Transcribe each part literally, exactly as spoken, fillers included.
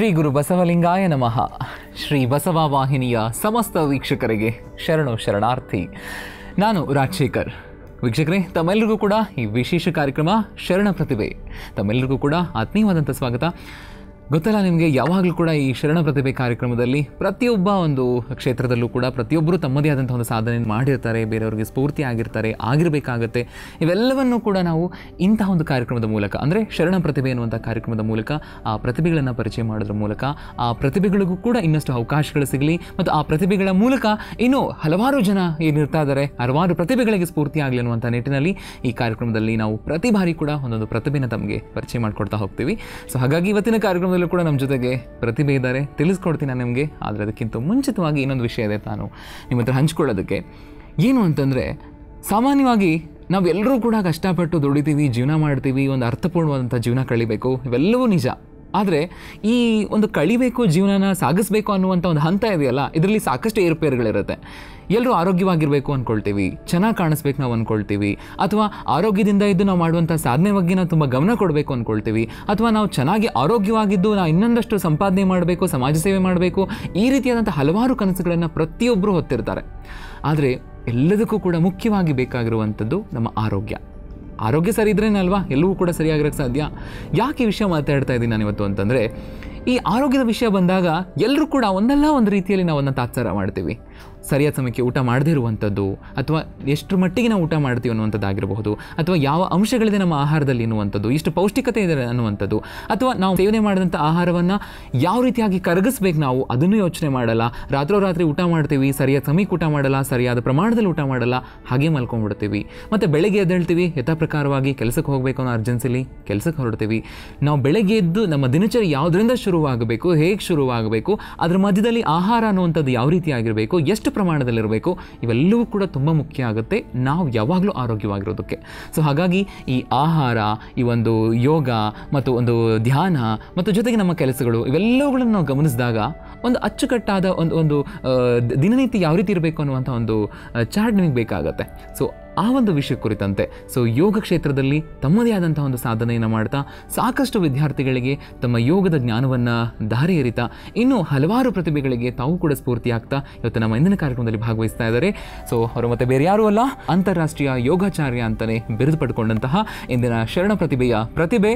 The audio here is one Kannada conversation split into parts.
ಶ್ರೀ ಗುರು ಬಸವಲಿಂಗಾಯ ನಮಃ. ಶ್ರೀ ಬಸವ ವಾಹಿನಿಯ ಸಮಸ್ತ ವೀಕ್ಷಕರಿಗೆ ಶರಣು ಶರಣಾರ್ಥಿ. ನಾನು ರಾಜಶೇಖರ್. ವೀಕ್ಷಕರೇ, ತಮ್ಮೆಲ್ಲರಿಗೂ ಕೂಡ ಈ ವಿಶೇಷ ಕಾರ್ಯಕ್ರಮ ಶರಣ ಪ್ರತಿಭೆ ತಮ್ಮೆಲ್ಲರಿಗೂ ಕೂಡ ಆತ್ಮೀಯವಾದಂಥ ಸ್ವಾಗತ. ಗೊತ್ತಲ್ಲ ನಿಮಗೆ, ಯಾವಾಗಲೂ ಕೂಡ ಈ ಶರಣ ಪ್ರತಿಭೆ ಕಾರ್ಯಕ್ರಮದಲ್ಲಿ ಪ್ರತಿಯೊಬ್ಬ ಒಂದು ಕ್ಷೇತ್ರದಲ್ಲೂ ಕೂಡ ಪ್ರತಿಯೊಬ್ಬರು ತಮ್ಮದೇ ಆದಂಥ ಒಂದು ಸಾಧನೆ ಮಾಡಿರ್ತಾರೆ, ಬೇರೆಯವರಿಗೆ ಸ್ಫೂರ್ತಿ ಆಗಿರ್ತಾರೆ, ಆಗಿರಬೇಕಾಗತ್ತೆ. ಇವೆಲ್ಲವನ್ನು ಕೂಡ ನಾವು ಇಂತಹ ಒಂದು ಕಾರ್ಯಕ್ರಮದ ಮೂಲಕ, ಅಂದರೆ ಶರಣ ಪ್ರತಿಭೆ ಎನ್ನುವಂಥ ಕಾರ್ಯಕ್ರಮದ ಮೂಲಕ ಆ ಪ್ರತಿಭೆಗಳನ್ನು ಪರಿಚಯ ಮಾಡೋದ್ರ ಮೂಲಕ ಆ ಪ್ರತಿಭೆಗಳಿಗೂ ಕೂಡ ಇನ್ನಷ್ಟು ಅವಕಾಶಗಳು ಸಿಗಲಿ ಮತ್ತು ಆ ಪ್ರತಿಭೆಗಳ ಮೂಲಕ ಇನ್ನೂ ಹಲವಾರು ಜನ ಏನಿರ್ತಾ ಇದ್ದಾರೆ, ಹಲವಾರು ಪ್ರತಿಭೆಗಳಿಗೆ ಸ್ಫೂರ್ತಿ ಆಗಲಿ ಅನ್ನುವಂಥ ನಿಟ್ಟಿನಲ್ಲಿ ಈ ಕಾರ್ಯಕ್ರಮದಲ್ಲಿ ನಾವು ಪ್ರತಿ ಬಾರಿ ಕೂಡ ಒಂದೊಂದು ಪ್ರತಿಭೆನ ತಮಗೆ ಪರಿಚಯ ಮಾಡಿಕೊಡ್ತಾ ಹೋಗ್ತೀವಿ. ಸೊ ಹಾಗಾಗಿ ಇವತ್ತಿನ ಕಾರ್ಯಕ್ರಮ ಕೂಡ ನಮ್ಮ ಜೊತೆಗೆ ಪ್ರತಿಭೆ ಇದ್ದಾರೆ, ತಿಳಿಸ್ಕೊಡ್ತೀನಿ ನಾನು ನಿಮಗೆ. ಆದರೆ ಅದಕ್ಕಿಂತ ಮುಂಚಿತವಾಗಿ ಇನ್ನೊಂದು ವಿಷಯ ಇದೆ ತಾನು ನಿಮ್ಮ ಹತ್ರ ಹಂಚ್ಕೊಳ್ಳೋದಕ್ಕೆ. ಏನು ಅಂತಂದರೆ, ಸಾಮಾನ್ಯವಾಗಿ ನಾವೆಲ್ಲರೂ ಕೂಡ ಕಷ್ಟಪಟ್ಟು ದುಡಿತೀವಿ, ಜೀವನ ಮಾಡ್ತೀವಿ, ಒಂದು ಅರ್ಥಪೂರ್ಣವಾದಂಥ ಜೀವನ ಕಳಿಬೇಕು, ಇವೆಲ್ಲವೂ ನಿಜ. ಆದರೆ ಈ ಒಂದು ಕಳಿಬೇಕು, ಜೀವನನ ಸಾಗಿಸ್ಬೇಕು ಅನ್ನುವಂಥ ಒಂದು ಹಂತ ಇದೆಯಲ್ಲ, ಇದರಲ್ಲಿ ಸಾಕಷ್ಟು ಏರುಪೇರುಗಳಿರುತ್ತೆ. ಎಲ್ಲರೂ ಆರೋಗ್ಯವಾಗಿರಬೇಕು ಅಂದ್ಕೊಳ್ತೀವಿ, ಚೆನ್ನಾಗಿ ಕಾಣಿಸ್ಬೇಕು ನಾವು ಅಂದ್ಕೊಳ್ತೀವಿ, ಅಥವಾ ಆರೋಗ್ಯದಿಂದ ಇದ್ದು ನಾವು ಮಾಡುವಂಥ ಸಾಧನೆ ಬಗ್ಗೆ ನಾವು ತುಂಬ ಗಮನ ಕೊಡಬೇಕು ಅಂದ್ಕೊಳ್ತೀವಿ, ಅಥವಾ ನಾವು ಚೆನ್ನಾಗಿ ಆರೋಗ್ಯವಾಗಿದ್ದು ನಾವು ಇನ್ನೊಂದಷ್ಟು ಸಂಪಾದನೆ ಮಾಡಬೇಕು, ಸಮಾಜ ಸೇವೆ ಮಾಡಬೇಕು, ಈ ರೀತಿಯಾದಂಥ ಹಲವಾರು ಕನಸುಗಳನ್ನು ಪ್ರತಿಯೊಬ್ಬರು ಹೊತ್ತಿರ್ತಾರೆ. ಆದರೆ ಎಲ್ಲದಕ್ಕೂ ಕೂಡ ಮುಖ್ಯವಾಗಿ ಬೇಕಾಗಿರುವಂಥದ್ದು ನಮ್ಮ ಆರೋಗ್ಯ. ಆರೋಗ್ಯ ಸರಿ ಇದ್ರೇನೆ ಅಲ್ವಾ ಎಲ್ಲವೂ ಕೂಡ ಸರಿಯಾಗಿರೋಕ್ಕೆ ಸಾಧ್ಯ. ಯಾಕೆ ಈ ವಿಷಯ ಮಾತಾಡ್ತಾ ಇದ್ದೀನಿ ನಾನು ಇವತ್ತು ಅಂತಂದರೆ, ಈ ಆರೋಗ್ಯದ ವಿಷಯ ಬಂದಾಗ ಎಲ್ಲರೂ ಕೂಡ ಒಂದಲ್ಲ ಒಂದು ರೀತಿಯಲ್ಲಿ ನಾವು ಅದನ್ನು ತಾತ್ಸಾರ ಮಾಡ್ತೀವಿ. ಸರಿಯಾದ ಸಮಯಕ್ಕೆ ಊಟ ಮಾಡದೇ ಇರುವಂಥದ್ದು, ಅಥವಾ ಎಷ್ಟು ಮಟ್ಟಿಗೆ ನಾವು ಊಟ ಮಾಡ್ತೀವಿ ಅನ್ನುವಂಥದ್ದಾಗಿರಬಹುದು, ಅಥವಾ ಯಾವ ಅಂಶಗಳಿದೆ ನಮ್ಮ ಆಹಾರದಲ್ಲಿ ಅನ್ನುವಂಥದ್ದು, ಎಷ್ಟು ಪೌಷ್ಟಿಕತೆ ಇದೆ ಅನ್ನುವಂಥದ್ದು, ಅಥವಾ ನಾವು ಸೇವನೆ ಮಾಡಿದಂಥ ಆಹಾರವನ್ನು ಯಾವ ರೀತಿಯಾಗಿ ಕರಗಿಸ್ಬೇಕು ನಾವು ಅದನ್ನು ಯೋಚನೆ ಮಾಡಲ್ಲ. ರಾತ್ರೋರಾತ್ರಿ ಊಟ ಮಾಡ್ತೀವಿ, ಸರಿಯಾದ ಸಮಯಕ್ಕೆ ಊಟ ಮಾಡಲ್ಲ, ಸರಿಯಾದ ಪ್ರಮಾಣದಲ್ಲಿ ಊಟ ಮಾಡಲ್ಲ, ಹಾಗೆ ಮಲ್ಕೊಂಡ್ಬಿಡ್ತೀವಿ. ಮತ್ತು ಬೆಳಗ್ಗೆ ಎದ್ದೇಳ್ತೀವಿ, ಯಥಾ ಪ್ರಕಾರವಾಗಿ ಕೆಲಸಕ್ಕೆ ಹೋಗಬೇಕು ಅನ್ನೋ ಅರ್ಜೆನ್ಸಿಲಿ ಕೆಲಸಕ್ಕೆ ಹೊರಡ್ತೀವಿ. ನಾವು ಬೆಳಗ್ಗೆ ಎದ್ದು ನಮ್ಮ ದಿನಚರಿ ಯಾವುದರಿಂದ ಶುರುವಾಗಬೇಕು, ಹೇಗೆ ಶುರುವಾಗಬೇಕು, ಅದರ ಮಧ್ಯದಲ್ಲಿ ಆಹಾರ ಅನ್ನುವಂಥದ್ದು ಯಾವ ರೀತಿಯಾಗಿರಬೇಕು, ಎಷ್ಟು ಪ್ರಮಾಣದಲ್ಲಿರಬೇಕು, ಇವೆಲ್ಲವೂ ಕೂಡ ತುಂಬ ಮುಖ್ಯ ಆಗುತ್ತೆ ನಾವು ಯಾವಾಗಲೂ ಆರೋಗ್ಯವಾಗಿರೋದಕ್ಕೆ. ಸೊ ಹಾಗಾಗಿ ಈ ಆಹಾರ, ಈ ಒಂದು ಯೋಗ ಮತ್ತು ಒಂದು ಧ್ಯಾನ ಮತ್ತು ಜೊತೆಗೆ ನಮ್ಮ ಕೆಲಸಗಳು, ಇವೆಲ್ಲವುಗಳನ್ನು ನಾವು ಗಮನಿಸಿದಾಗ ಒಂದು ಅಚ್ಚುಕಟ್ಟಾದ ಒಂದು ಒಂದು ದಿನನಿತ್ಯ ಯಾವ ರೀತಿ ಇರಬೇಕು ಅನ್ನುವಂಥ ಒಂದು ಚಾರ್ಟ್ ನಿಮಗೆ ಬೇಕಾಗತ್ತೆ. ಸೊ ಆ ಒಂದು ವಿಷಯ ಕುರಿತಂತೆ ಸೊ ಯೋಗ ಕ್ಷೇತ್ರದಲ್ಲಿ ತಮ್ಮದೇ ಆದಂಥ ಒಂದು ಸಾಧನೆಯನ್ನು ಮಾಡ್ತಾ ಸಾಕಷ್ಟು ವಿದ್ಯಾರ್ಥಿಗಳಿಗೆ ತಮ್ಮ ಯೋಗದ ಜ್ಞಾನವನ್ನು ದಾರಿ ಎರಿತಾ ಇನ್ನೂ ಹಲವಾರು ಪ್ರತಿಭೆಗಳಿಗೆ ತಾವು ಕೂಡ ಸ್ಫೂರ್ತಿಯಾಗ್ತಾ ಇವತ್ತು ನಮ್ಮ ಇಂದಿನ ಕಾರ್ಯಕ್ರಮದಲ್ಲಿ ಭಾಗವಹಿಸ್ತಾ ಇದ್ದಾರೆ. ಸೊ ಅವರು ಮತ್ತೆ ಬೇರೆ ಯಾರೂ ಅಲ್ಲ, ಅಂತಾರಾಷ್ಟ್ರೀಯ ಯೋಗಾಚಾರ್ಯ ಅಂತಲೇ ಬಿರುದು ಪಡ್ಕೊಂಡಂತಹ ಇಂದಿನ ಶರಣ ಪ್ರತಿಭೆಯ ಪ್ರತಿಭೆ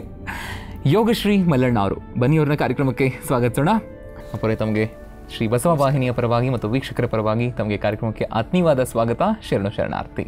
ಯೋಗಶ್ರೀ ಮಲ್ಲಣ್ಣ ಅವರು. ಬನ್ನಿ, ಅವ್ರನ್ನ ಕಾರ್ಯಕ್ರಮಕ್ಕೆ ಸ್ವಾಗತಿಸೋಣ. ಅಪ್ಪರೇ, ತಮಗೆ ಶ್ರೀ ಬಸವ ವಾಹಿನಿಯ ಪರವಾಗಿ ಮತ್ತು ವೀಕ್ಷಕರ ಪರವಾಗಿ ತಮಗೆ ಕಾರ್ಯಕ್ರಮಕ್ಕೆ ಆತ್ಮೀಯವಾದ ಸ್ವಾಗತ, ಶರಣು ಶರಣಾರ್ಥಿ.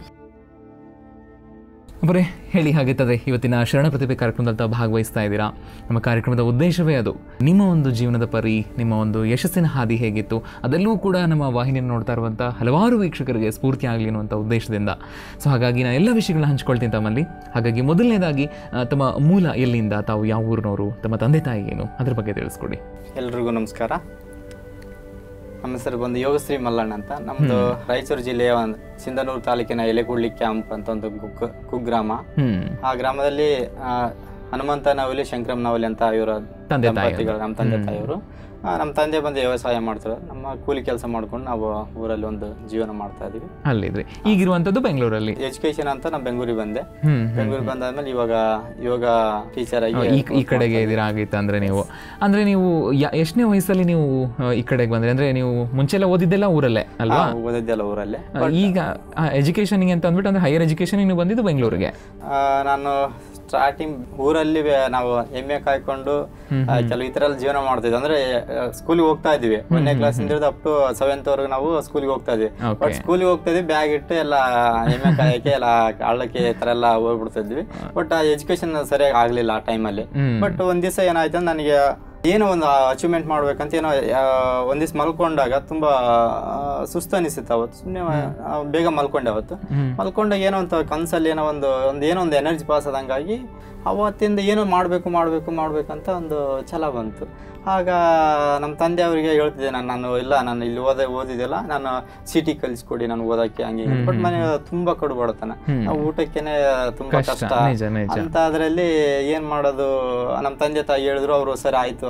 ಒಬ್ಬರೇ ಹೇಳಿ, ಹಾಗಿರ್ತದೆ ಇವತ್ತಿನ ಶರಣ ಪ್ರತಿಭೆ ಕಾರ್ಯಕ್ರಮದಲ್ಲಿ ಭಾಗವಹಿಸ್ತಾ ಇದ್ದೀರಾ. ನಮ್ಮ ಕಾರ್ಯಕ್ರಮದ ಉದ್ದೇಶವೇ ಅದು. ನಿಮ್ಮ ಒಂದು ಜೀವನದ ಪರಿ, ನಿಮ್ಮ ಒಂದು ಯಶಸ್ಸಿನ ಹಾದಿ ಹೇಗಿತ್ತು, ಅದೆಲ್ಲವೂ ಕೂಡ ನಮ್ಮ ವಾಹಿನಿಯನ್ನು ನೋಡ್ತಾ ಇರುವಂಥ ಹಲವಾರು ವೀಕ್ಷಕರಿಗೆ ಸ್ಫೂರ್ತಿ ಆಗಲಿ ಅನ್ನುವಂಥ ಉದ್ದೇಶದಿಂದ. ಸೊ ಹಾಗಾಗಿ ನಾನು ಎಲ್ಲ ವಿಷಯಗಳನ್ನ ಹಂಚ್ಕೊಳ್ತೀನಿ ತಮ್ಮಲ್ಲಿ. ಹಾಗಾಗಿ ಮೊದಲನೇದಾಗಿ ತಮ್ಮ ಮೂಲ ಎಲ್ಲಿಂದ, ತಾವು ಯಾವ ಊರಿನವರು, ತಮ್ಮ ತಂದೆ ತಾಯಿ ಏನು, ಅದ್ರ ಬಗ್ಗೆ ತಿಳಿಸ್ಕೊಡಿ. ಎಲ್ರಿಗೂ ನಮಸ್ಕಾರ. ನಮ್ಮ ಹೆಸರು ಬಂದು ಯೋಗಶ್ರೀ ಮಲ್ಲಣ್ಣ ಅಂತ. ನಮ್ಮದು ರಾಯಚೂರು ಜಿಲ್ಲೆಯ ಒಂದು ಸಿಂಧನೂರು ತಾಲೂಕಿನ ಎಲೆಕುಡ್ಲಿ ಕ್ಯಾಂಪ್ ಅಂತ ಒಂದು ಕುಗ್ರಾಮ. ಆ ಗ್ರಾಮದಲ್ಲಿ ಹನುಮಂತ ನವಲಿ, ಶಂಕರಂ ನವಲಿ ಅಂತ ಇವರ ದಂಪತಿಗಳು, ನಮ್ಮ ತಂದೆ ತಾಯಿಯವರು. ನಮ್ಮ ತಂದೆ ಬಂದು ವ್ಯವಸಾಯ ಮಾಡ್ತಾರೆ, ನಮ್ಮ ಕೂಲಿ ಕೆಲಸ ಮಾಡ್ಕೊಂಡು ನಾವು ಊರಲ್ಲಿ ಒಂದು ಜೀವನ ಮಾಡ್ತಾ ಇದೀವಿ. ಅಲ್ಲಿದ್ರಿ ಈಗಿರುವಂತದ್ದು ಬೆಂಗಳೂರಲ್ಲಿ ಎಜುಕೇಶನ್ ಅಂತ ನಾನು ಬೆಂಗಳೂರಿಗೆ ಬಂದೆ. ಬೆಂಗಳೂರಿಗೆ ಬಂದಾದ್ಮೇಲೆ ಇವಾಗ ಯೋಗ ಟೀಚರ್ ಆಗಿ ಈ ಕಡೆಗೆ ಇದೀರಾ ಆಗಿತ್ತು. ಅಂದ್ರೆ ನೀವು ಅಂದ್ರೆ ನೀವು ಎಷ್ಟನೇ ವಯಸ್ಸಲ್ಲಿ ನೀವು ಈ ಕಡೆಗೆ ಬಂದ್ರೆ? ಅಂದ್ರೆ ನೀವು ಮುಂಚೆಲ್ಲ ಓದಿದ್ದೆಲ್ಲ ಊರಲ್ಲೇ ಅಲ್ವಾ? ಓದಿದ್ದೆಲ್ಲ ಊರಲ್ಲೇ. ಈಗ ಎಜುಕೇಶನ್ ಅಂತ ಅಂದ್ಬಿಟ್ಟು ಅಂದ್ರೆ ಹೈಯರ್ ಎಜುಕೇಶನ್ ನೀವು ಬಂದಿದ್ದು ಬೆಂಗಳೂರಿಗೆ? ನಾನು ಸ್ಟಾರ್ಟಿಂಗ್ ಊರಲ್ಲಿ ನಾವು ಎಮ್ಮೆ ಕಾಯ್ಕೊಂಡು ಕೆಲವು ಇತರಲ್ಲಿ ಜೀವನ ಮಾಡ್ತಿದ್ವಿ. ಅಂದ್ರೆ ಸ್ಕೂಲಿಗೆ ಹೋಗ್ತಾ ಇದ್ವಿ, ಒಂದನೇ ಕ್ಲಾಸ್ ಇಂದ ಅಪ್ ಟು ಸೆವೆಂತ್ ವರೆಗೂ ನಾವು ಸ್ಕೂಲಿಗೆ ಹೋಗ್ತಾ ಇದ್ವಿ. ಬಟ್ ಸ್ಕೂಲಿಗೆ ಹೋಗ್ತಾ ಇದ್ವಿ, ಬ್ಯಾಗ್ ಇಟ್ಟು ಎಲ್ಲ ಎಮ್ಮೆ ಕಾಯಕ್ಕೆ ಎಲ್ಲ ಆಳಕ್ಕೆ ಈ ತರ ಎಲ್ಲ ಹೋಗ್ಬಿಡ್ತಿದ್ವಿ. ಬಟ್ ಆ ಎಜುಕೇಶನ್ ಸರಿಯಾಗಿ ಆಗ್ಲಿಲ್ಲ ಆ ಟೈಮಲ್ಲಿ. ಬಟ್ ಒಂದ್ ದಿವಸ ಏನಾಯ್ತು, ನನಗೆ ಏನೋ ಒಂದು ಅಚೀವ್ಮೆಂಟ್ ಮಾಡ್ಬೇಕಂತ ಏನೋ ಒಂದ್ ದಿವ್ಸ ಮಲ್ಕೊಂಡಾಗ ತುಂಬಾ ಸುಸ್ತು ಅನಿಸಿತ್ತು. ಅವತ್ತು ಸುಮ್ಮನೆ ಬೇಗ ಮಲ್ಕೊಂಡೆ. ಅವತ್ತು ಮಲ್ಕೊಂಡಾಗ ಏನೋ ಒಂದು ಕನ್ಸಲ್ಲಿ ಏನೋ ಒಂದು ಒಂದು ಏನೋ ಒಂದು ಎನರ್ಜಿ ಪಾಸ್ ಆದಂಗಾಗಿ ಅವತ್ತಿಂದ ಏನೋ ಮಾಡಬೇಕು ಮಾಡಬೇಕು ಮಾಡ್ಬೇಕಂತ ಒಂದು ಛಲ ಬಂತು. ಆಗ ನಮ್ಮ ತಂದೆ ಅವರಿಗೆ ಹೇಳ್ತಿದ್ದೆ, ನಾನು ನಾನು ಇಲ್ಲ ನಾನು ಇಲ್ಲಿ ಓದ ಓದಿದ್ದಿಲ್ಲ ನಾನು ಸಿಟಿ ಕಲಿಸ್ಕೊಡಿ ನಾನು ಓದಕ್ಕೆ ಹಂಗೆ. ಬಟ್ ಮನೆ ತುಂಬಾ ಕಡು ಬಡತನ, ನಾವು ಊಟಕ್ಕೆನೆ ತುಂಬಾ ಕಷ್ಟ ಅಂತ. ಅದರಲ್ಲಿ ಏನ್ ಮಾಡೋದು, ನಮ್ಮ ತಂದೆ ತಾಯಿ ಹೇಳಿದ್ರು. ಅವರು ಸರಿ ಆಯ್ತು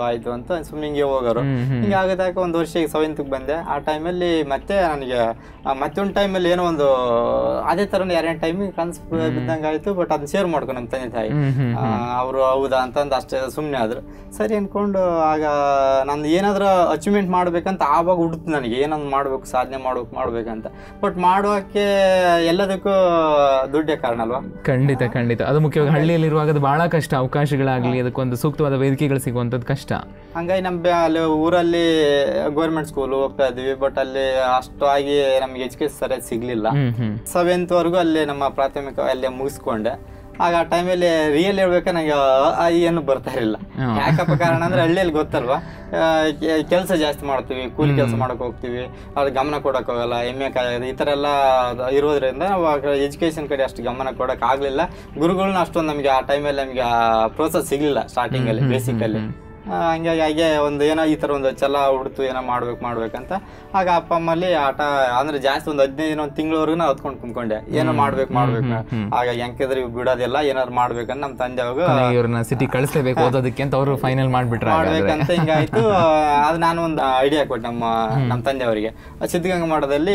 ಆಯ್ತು ಅಂತ ಸುಮ್ಮನೆ ಹಿಂಗೆ ಹೋಗೋರು. ಹಿಂಗೆ ಆಗದಾಗ ಒಂದು ವರ್ಷ ಈಗ ಸೆವೆಂತ್ಗೆ ಬಂದೆ. ಆ ಟೈಮಲ್ಲಿ ಮತ್ತೆ ನನಗೆ ಮತ್ತೊಂದು ಟೈಮಲ್ಲಿ ಏನೋ ಒಂದು ಅದೇ ಥರ ಎರಡನೇ ಟೈಮಿಗೆ ಕನ್ಸು ಬಿದ್ದಂಗೆ ಆಯಿತು. ಬಟ್ ಅದನ್ನ ಶೇರ್ ಮಾಡ್ಕೊಂಡು ನಮ್ಮ ತಂದೆ ತಾಯಿ ಅವರು ಹೌದಾ ಅಂತಂದು ಅಷ್ಟೇ ಸುಮ್ಮನೆ ಆದರು. ಸರಿ ಅಂದ್ಕೊಂಡು ಆಗ ನಾನು ಏನಾದರೂ ಅಚೀವ್ಮೆಂಟ್ ಮಾಡ್ಬೇಕಂತ ಆವಾಗ ಹುಡುಕ್ತು ನನಗೆ, ಏನಾದ್ರು ಮಾಡ್ಬೇಕು, ಸಾಧನೆ ಮಾಡ್ಬೇಕು ಮಾಡ್ಬೇಕಂತ. ಬಟ್ ಮಾಡೋಕ್ಕೆ ಎಲ್ಲದಕ್ಕೂ ದುಡ್ಡೇ ಕಾರಣ ಅಲ್ವಾ? ಖಂಡಿತ ಖಂಡಿತ, ಅದು ಮುಖ್ಯವಾಗಿ ಹಳ್ಳಿಯಲ್ಲಿರುವಾಗ ಅದು ಬಹಳ ಕಷ್ಟ. ಅವಕಾಶಗಳಾಗಲಿ ಅದಕ್ಕೊಂದು ಸೂಕ್ತವಾದ ವೇದಿಕೆಗಳು ಸಿಗುವಂಥದ್ದು ಕಷ್ಟ. ಹಂಗಾಗಿ ನಮ್ಮ ಅಲ್ಲಿ ಊರಲ್ಲಿ ಗೌರ್ಮೆಂಟ್ ಸ್ಕೂಲ್ ಹೋಗ್ತಾ ಇದ್ವಿ. ಬಟ್ ಅಲ್ಲಿ ಅಷ್ಟು ಆಗಿ ನಮ್ಗೆ ಎಜುಕೇಶನ್ ಸರಿಯಾಗಿ ಸಿಗ್ಲಿಲ್ಲ. ಸೆವೆಂತ್ ವರೆಗೂ ಅಲ್ಲಿ ನಮ್ಮ ಪ್ರಾಥಮಿಕ ಅಲ್ಲೇ ಮುಗಿಸ್ಕೊಂಡೆ. ಆಗ ಆ ಟೈಮಲ್ಲಿ ರಿಯಲ್ ಹೇಳ್ಬೇಕಾ ನನಗೆ ಏನು ಬರ್ತಾ ಇರಲಿಲ್ಲ. ಯಾಕಪ್ಪ ಕಾರಣ ಅಂದ್ರೆ ಹಳ್ಳಿಯಲ್ಲಿ ಗೊತ್ತಲ್ವಾ, ಕೆಲಸ ಜಾಸ್ತಿ ಮಾಡ್ತೀವಿ, ಕೂಲಿ ಕೆಲಸ ಮಾಡಕ್ ಹೋಗ್ತೀವಿ, ಅದ್ರ ಗಮನ ಕೊಡಕ್ ಹೋಗಲ್ಲ, ಎಮ್ಮೆ ಕಾಯೋದು ಈ ಥರ ಎಲ್ಲ ಇರೋದ್ರಿಂದ ನಾವು ಎಜುಕೇಶನ್ ಕಡೆ ಅಷ್ಟು ಗಮನ ಕೊಡಕ್ ಆಗ್ಲಿಲ್ಲ. ಗುರುಗಳನ್ನ ಅಷ್ಟೊಂದು ನಮಗೆ ಆ ಟೈಮಲ್ಲಿ ನಮಗೆ ಪ್ರೋತ್ಸಾಹ ಸಿಗ್ಲಿಲ್ಲ ಸ್ಟಾರ್ಟಿಂಗಲ್ಲಿ, ಬೇಸಿಕಲ್ಲಿ. ಹಂಗಾಗಿ ಹಾಗೆ ಒಂದು ಏನೋ ಈ ಥರ ಒಂದು ಛಲ ಹುಡ್ತು ಏನೋ ಮಾಡ್ಬೇಕು ಮಾಡ್ಬೇಕಂತ. ಆಗ ಅಪ್ಪ ಅಮ್ಮಲ್ಲಿ ಆಟ ಅಂದ್ರೆ ಜಾಸ್ತಿ ಒಂದು ಹದಿನೈದು ದಿನ ಒಂದು ತಿಂಗಳವರೆಗೂ ನಾವು ಹೊತ್ಕೊಂಡು ಕುಂತ್ಕೊಂಡೆ, ಏನೋ ಮಾಡ್ಬೇಕು ಮಾಡ್ಬೇಕು. ಆಗ ಹೆಂಗಿದ್ರೆ ಬಿಡೋದಿಲ್ಲ, ಏನಾದ್ರು ಮಾಡ್ಬೇಕಂತ ನಮ್ಮ ತಂದೆ ಅವಾಗ ಇವ್ರನ್ನ ಸಿಟಿ ಕಳಿಸ್ಲೇಬೇಕು ಓದೋದಕ್ಕೆ ಅಂತ ಅವರು ಫೈನಲ್ ಮಾಡ್ಬಿಟ್ರೆ ಮಾಡ್ಬೇಕಂತ ಹಿಂಗಾಯ್ತು. ಅದು ನಾನು ಒಂದು ಐಡಿಯಾ ಕೊಟ್ಟೆ ನಮ್ಮ ನಮ್ಮ ತಂದೆಯವರಿಗೆ. ಸಿದ್ಧಗಂಗಾ ಮಠದಲ್ಲಿ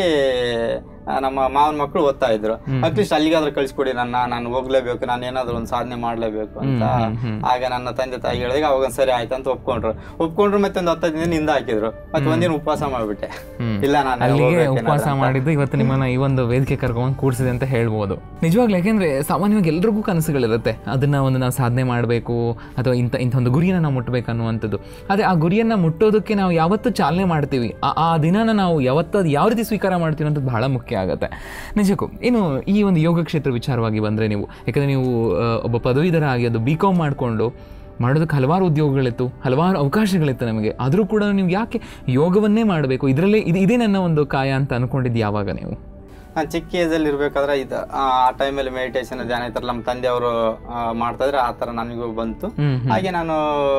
ನಮ್ಮ ಮಾವನ ಮಕ್ಕಳು ಓದ್ತಾ ಇದ್ರು, ಅಟ್ಲೀಸ್ಟ್ ಅಲ್ಲಿಗಾದ್ರೂ ಕಳಿಸ್ಕೊಡಿ ನನ್ನ, ನಾನು ಹೋಗ್ಲೇಬೇಕು, ನಾನು ಏನಾದ್ರು ಒಂದು ಸಾಧನೆ ಮಾಡ್ಲೇಬೇಕು ಅಂತ. ಆಗ ನನ್ನ ತಂದೆ ತಾಯಿ ಹೇಳಿದಾಗ ಅವಾಗ ಸರಿ ಆಯ್ತು ಅಂತ ಒಪ್ಕೊಂಡ್ರು. ಒಪ್ಕೊಂಡ್ರು ಮತ್ತೆ ಒಂದು ಹತ್ತೈದು ದಿನ ಹಿಂದೆ ಹಾಕಿದ್ರು. ಮತ್ತೆ ಒಂದಿನ ಉಪವಾಸ ಮಾಡ್ಬಿಟ್ಟೆ. ಇಲ್ಲ ನಾನು ಅಲ್ಲಿಗೆ ಉಪವಾಸ ಮಾಡಿದ್ದು ಇವತ್ತು ನಿಮ್ಮನ್ನ ಈ ಒಂದು ವೇದಿಕೆ ಕರ್ಕೊಂಡು ಕೂಡಿಸಿದೆ ಅಂತ ಹೇಳ್ಬೋದು. ನಿಜವಾಗ್ಲೂ ಯಾಕೆಂದ್ರೆ ಸಾಮಾನ್ಯವಾಗಿ ಎಲ್ರಿಗೂ ಕನಸುಗಳಿರುತ್ತೆ, ಅದನ್ನ ಒಂದು ನಾವು ಸಾಧನೆ ಮಾಡಬೇಕು ಅಥವಾ ಇಂಥ ಇಂಥ ಒಂದು ಗುರಿಯನ್ನು ನಾವು ಮುಟ್ಟಬೇಕು ಅನ್ನುವಂಥದ್ದು. ಆದರೆ ಆ ಗುರಿಯನ್ನ ಮುಟ್ಟೋದಕ್ಕೆ ನಾವು ಯಾವತ್ತು ಚಾಲನೆ ಮಾಡ್ತೀವಿ, ಆ ದಿನನ ನಾವು ಯಾವತ್ತು ಅದು ಯಾವ ರೀತಿ ಸ್ವೀಕಾರ ಮಾಡ್ತೀವಿ ಅನ್ನೋದು ಬಹಳ ಮುಖ್ಯ ಆಗುತ್ತೆ ನಿಜಕ್ಕೂ. ಇನ್ನು ಈ ಒಂದು ಯೋಗ ಕ್ಷೇತ್ರ ವಿಚಾರವಾಗಿ ಬಂದರೆ, ನೀವು ಯಾಕಂದರೆ ನೀವು ಒಬ್ಬ ಪದವೀಧರ ಆಗಿ ಅದು ಬಿ ಕಾಮ್ ಮಾಡಿಕೊಂಡು ಮಾಡೋದಕ್ಕೆ ಹಲವಾರು ಉದ್ಯೋಗಗಳಿತ್ತು, ಹಲವಾರು ಅವಕಾಶಗಳಿತ್ತು ನಮಗೆ. ಆದರೂ ಕೂಡ ನೀವು ಯಾಕೆ ಯೋಗವನ್ನೇ ಮಾಡಬೇಕು, ಇದರಲ್ಲೇ ಇದು ಇದೇ ನನ್ನ ಒಂದು ಕಾಯ ಅಂತ ಅಂದ್ಕೊಂಡಿದ್ದು ಯಾವಾಗ ನೀವು? ನಾನು ಚಿಕ್ಕ ಏಜಲ್ಲಿ ಇರಬೇಕಾದ್ರೆ ಇದು ಆ ಟೈಮಲ್ಲಿ ಮೆಡಿಟೇಷನ್ ಧ್ಯಾನ ಈ ಥರ ನಮ್ಮ ತಂದೆಯವರು ಮಾಡ್ತಾಯಿದ್ರೆ ಆ ಥರ ನನಗೂ ಬಂತು. ಹಾಗೆ ನಾನು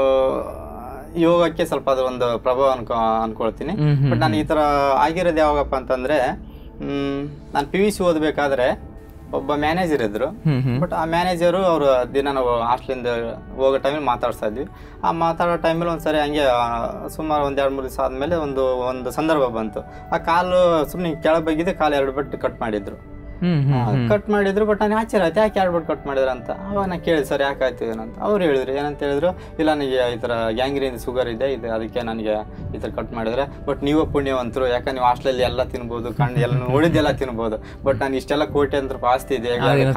ಯೋಗಕ್ಕೆ ಸ್ವಲ್ಪ ಅದ್ರ ಒಂದು ಪ್ರಭಾವ ಅನ್ಕೊ ಅನ್ಕೊಳ್ತೀನಿ. ಬಟ್ ನಾನು ಈ ಥರ ಆಗಿರೋದು ಯಾವಾಗಪ್ಪ ಅಂತಂದರೆ, ನಾನು ಪಿ ಯು ಸಿ ಓದಬೇಕಾದ್ರೆ ಒಬ್ಬ ಮ್ಯಾನೇಜರ್ ಇದ್ರು. ಬಟ್ ಆ ಮ್ಯಾನೇಜರು ಅವರು ದಿನ ನಾವು ಹಾಸ್ಟ್ಲಿಂದ ಹೋಗೋ ಟೈಮಲ್ಲಿ ಮಾತಾಡ್ತಾ ಇದ್ವಿ. ಆ ಮಾತಾಡೋ ಟೈಮಲ್ಲಿ ಒಂದ್ಸರಿ ಹಂಗೆ ಸುಮಾರು ಒಂದ್ ಎರಡು ಮೂರು ದಿವಸ ಆದ್ಮೇಲೆ ಒಂದು ಒಂದು ಸಂದರ್ಭ ಬಂತು. ಆ ಕಾಲು ಸುಮ್ಮನೆ ಕೆಳಗೆ ಬಗ್ಗಿದೆ, ಕಾಲು ಎರಡು ಬಟ್ಟು ಕಟ್ ಮಾಡಿದ್ರು. ಕಟ್ ಮಾಡಿದ್ರು. ಬಟ್ ನಾನು ಆಶ್ಚರ್ಯ ಆಯ್ತು, ಯಾಕೆ ಎರಡು ಬಟ್ ಕಟ್ ಮಾಡಿದ್ರು ಅಂತ. ಅವಾಗ ನಾನು ಕೇಳಿದೆ, ಸರ್ ಯಾಕಾಯ್ತು ಏನಂತ. ಅವ್ರು ಹೇಳಿದ್ರು, ಏನಂತ ಹೇಳಿದ್ರು, ಇಲ್ಲ ನನಗೆ ಈ ಥರ ಗ್ಯಾಂಗ್ರೀನ್ ಶುಗರ್ ಇದೆ, ಇದು ಅದಕ್ಕೆ ನನಗೆ ಈ ಥರ ಕಟ್ ಮಾಡಿದ್ರೆ. ಬಟ್ ನೀವು ಪುಣ್ಯವಂತರು, ಯಾಕಂದ್ರೆ ನೀವು ಹಾಸ್ಟೆಲಲ್ಲಿ ಎಲ್ಲ ತಿನ್ಬೋದು, ಕಣ್ಣು ಎಲ್ಲ ನೋಡಿದ್ದೆಲ್ಲ ತಿನ್ಬೋದು. ಬಟ್ ನಾನು ಇಷ್ಟೆಲ್ಲ ಕೋಟಿ ಅಂತ ಆಸ್ತಿ ಇದೆ,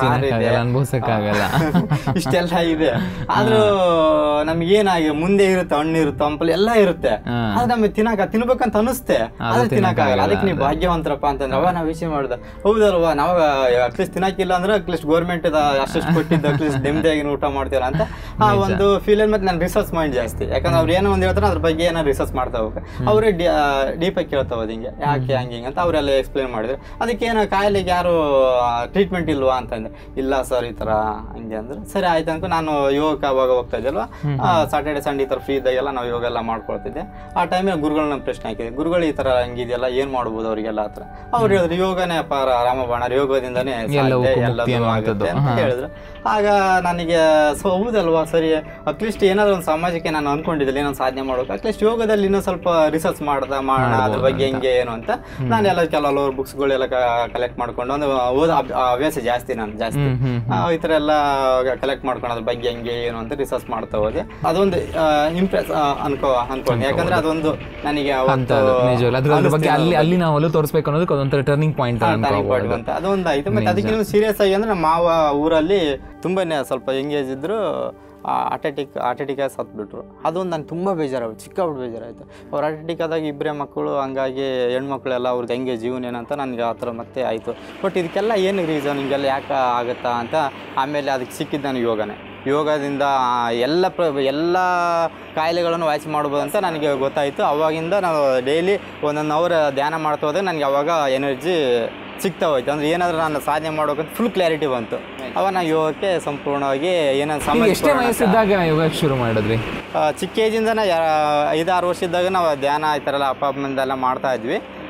ಇಷ್ಟೆಲ್ಲ ಇದೆ, ಆದ್ರೂ ನಮ್ಗೇನಾಗಿ ಮುಂದೆ ಇರುತ್ತೆ, ಹಣ್ಣು ಇರುತ್ತೆ, ಹಂಪಲು ಎಲ್ಲ ಇರುತ್ತೆ. ಆದ್ರೆ ನಮಗೆ ತಿನ್ನಕ ತಿನ್ಬೇಕಂತ ಅನಿಸುತ್ತೆ, ಆದ್ರೆ ತಿನ್ನಕ್ಕಾಗಲ್ಲ. ಅದಕ್ಕೆ ನೀವು ಭಾಗ್ಯವಂತರಪ್ಪ ಅಂತಂದ್ರೆ ಅವ ನಾವು ವಿಷಯ ಮಾಡ್ದೆ. ಹೌದಲ್ವಾ, ನಾವು ಅಟ್ಲೀಸ್ಟ್ ತಿನ್ನಕ್ಕಿಲ್ಲ ಅಂದ್ರೆ ಅಟ್ಲೀಸ್ಟ್ ಗೌರ್ಮೆಂಟ್ ಅಷ್ಟು ಕೊಟ್ಟಿದ್ದು ಅಟ್ಲೀಸ್ಟ್ ನೆಮ್ಮದಿಯಾಗಿ ಊಟ ಮಾಡ್ತೀರ ಅಂತ ಆ ಒಂದು ಫೀಲ್. ಮತ್ತೆ ನಾನು ರಿಸರ್ಚ್ ಮೈಂಡ್ ಜಾಸ್ತಿ, ಯಾಕಂದ್ರೆ ಅವ್ರು ಏನೋ ಒಂದು ಹೇಳ್ತಾರೆ ಅದ್ರ ಬಗ್ಗೆ ಏನೋ ರಿಸರ್ಚ್ ಮಾಡ್ತಾ ಹೋಗ್ಬೇಕು. ಅವರೇ ಡೀಪಾಗಿ ಕೇಳ್ತಾ ಹೋದ್ ಹಿಂಗೆ ಯಾಕೆ ಹಂಗೆ ಹಿಂಗೆ ಅಂತ ಅವರೆಲ್ಲ ಎಕ್ಸ್ಪ್ಲೇನ್ ಮಾಡಿದ್ರು. ಅದಕ್ಕೆ ಏನೋ ಕಾಯಿಲೆಗೆ ಯಾರು ಟ್ರೀಟ್ಮೆಂಟ್ ಇಲ್ವಾ ಅಂತಂದ್ರೆ, ಇಲ್ಲ ಸರ್ ಈ ಥರ ಹಂಗೆ ಅಂದ್ರೆ ಸರಿ ಆಯ್ತು ಅನ್ಕೊ ನಾನು ಯೋಗಕ್ಕೆ ಅವಾಗ ಹೋಗ್ತಾ ಇದ್ದಲ್ವಾ, ಸಾಟರ್ಡೆ ಸಂಡೇ ಈ ಥರ ಫ್ರೀ ಇದ್ದಾಗೆಲ್ಲ ನಾವು ಯೋಗ ಎಲ್ಲ ಮಾಡ್ಕೊಳ್ತಿದ್ದೆ. ಆ ಟೈಮಲ್ಲಿ ಗುರುಗಳನ್ನ ಪ್ರಶ್ನೆ ಹಾಕಿದೆ, ಗುರುಗಳು ಈ ಥರ ಹಂಗಿದೆಯಲ್ಲ ಏನು ಮಾಡ್ಬೋದು ಅವರಿಗೆಲ್ಲ ಆ ಥರ. ಅವ್ರು ಹೇಳಿದ್ರು, ಯೋಗನೇ ಅಪಾರ ರಾಮಬಾಣ, ಯೋಗದಿಂದನೇ ಆಗುತ್ತೆ ಅಂತ ಹೇಳಿದ್ರು. ಆಗ ನನಗೆ ಸೊ ಹೌದಲ್ವಾ ಸರಿ, ಅಟ್ಲೀಸ್ಟ್ ಏನಾದ್ರು ಒಂದು ಸಮಾಜಕ್ಕೆ ನಾನು ಅನ್ಕೊಂಡಿದ್ದಿಲ್ಲ ಏನೋ ಸಾಧನೆ ಮಾಡೋಕೆ, ಅಟ್ಲೀಸ್ಟ್ ಯೋಗದಲ್ಲಿ ಇನ್ನೂ ಸ್ವಲ್ಪ ರಿಸರ್ಚ್ ಮಾಡ್ದ ಮಾಡೋಣ ಅದ್ರ ಬಗ್ಗೆ ಹೆಂಗೆ ಏನು ಅಂತ. ನಾನೆಲ್ಲ ಕೆಲವು ಬುಕ್ಸ್ಗಳೆಲ್ಲ ಕಲೆಕ್ಟ್ ಮಾಡ್ಕೊಂಡು, ಒಂದು ಓದ ಹವ್ಯಾಸ ಜಾಸ್ತಿ ನಾನು ಜಾಸ್ತಿ ಈ ಥರ ಎಲ್ಲ ಕಲೆಕ್ಟ್ ಮಾಡ್ಕೊಂಡು ಅದ್ರ ಬಗ್ಗೆ ಹೆಂಗೆ ಏನು ಅಂತ ರಿಸರ್ಚ್ ಮಾಡ್ತಾ ಹೋದೆ. ಅದೊಂದು ಇಂಪ್ರೆಸ್ ಅನ್ಕೋ ಅನ್ಕೊಂಡು, ಯಾಕಂದ್ರೆ ಅದೊಂದು ನನಗೆ ಅಲ್ಲಿ ನಾವು ತೋರಿಸ್ಬೇಕು ಅನ್ನೋದಕ್ಕೆ ಅದೊಂಥರ ಟರ್ನಿಂಗ್ ಪಾಯಿಂಟ್ ಅಂತ ಅದೊಂದಾಯ್ತು. ಮತ್ತೆ ಅದಕ್ಕೆ ಸೀರಿಯಸ್ ಆಗಿ ಅಂದ್ರೆ ನಮ್ಮ ಮಾವ ಊರಲ್ಲಿ ತುಂಬಾನೇ ಸ್ವಲ್ಪ ಎಂಗೇಜ್ ಇದ್ರು, ಅಟೆಟಿಕ್ ಅಟೆಟಿಕ್ ಆಗಿ ಸತ್ಬಿಟ್ರು. ಅದೊಂದು ನಂಗೆ ತುಂಬ ಬೇಜಾರಾಯ್ತು, ಚಿಕ್ಕಬಿಟ್ಟು ಬೇಜಾರಾಯಿತು. ಅವ್ರು ಅಟೆಟಿಕ್ ಆದಾಗ ಇಬ್ಬರೇ ಮಕ್ಕಳು, ಹಂಗಾಗಿ ಹೆಣ್ಮಕ್ಳೆಲ್ಲ ಅವ್ರದ್ದು ಹೆಂಗೆ ಜೀವನ ಏನಂತ ನನಗೆ ಆ ಥರ ಮತ್ತೆ ಆಯಿತು. ಬಟ್ ಇದಕ್ಕೆಲ್ಲ ಏನು ರೀಸನ್, ಹಿಂಗೆಲ್ಲ ಯಾಕೆ ಆಗುತ್ತಾ ಅಂತ ಆಮೇಲೆ ಅದಕ್ಕೆ ಸಿಕ್ಕಿದ್ದು ನನಗೆ ಯೋಗನೇ. ಯೋಗದಿಂದ ಎಲ್ಲ ಪ್ರ ಎಲ್ಲ ಕಾಯಿಲೆಗಳನ್ನು ವಾಸಿ ಮಾಡ್ಬೋದು ಅಂತ ನನಗೆ ಗೊತ್ತಾಯಿತು. ಅವಾಗಿಂದ ನಾವು ಡೈಲಿ ಒಂದೊಂದು ಅವರ್ ಧ್ಯಾನ ಮಾಡ್ತಾ ಹೋದಾಗ ನನಗೆ ಅವಾಗ ಎನರ್ಜಿ ಸಿಗ್ತಾ ಹೋಯ್ತು. ಅಂದರೆ ಏನಾದರೂ ನಾನು ಸಾಧನೆ ಮಾಡೋಕಂತ ಫುಲ್ ಕ್ಲಾರಿಟಿ ಬಂತು. ಅವಾಗ ನಾನು ಯೋಗಕ್ಕೆ ಸಂಪೂರ್ಣವಾಗಿ ಏನಾದ್ರು ಸಮಯ ವಯಸ್ಸಿದ್ದಾಗ ಯೋಗ ಶುರು ಮಾಡಿದ್ವಿ. ಚಿಕ್ಕ ಏಜಿಂದನೇ ಐದಾರು ವರ್ಷ ಇದ್ದಾಗ ನಾವು ಧ್ಯಾನ ಈ ಥರ ಎಲ್ಲ ಅಪ್ಪ ಅಮ್ಮಂದೆಲ್ಲ ಮಾಡ್ತಾ ಇದ್ವಿ.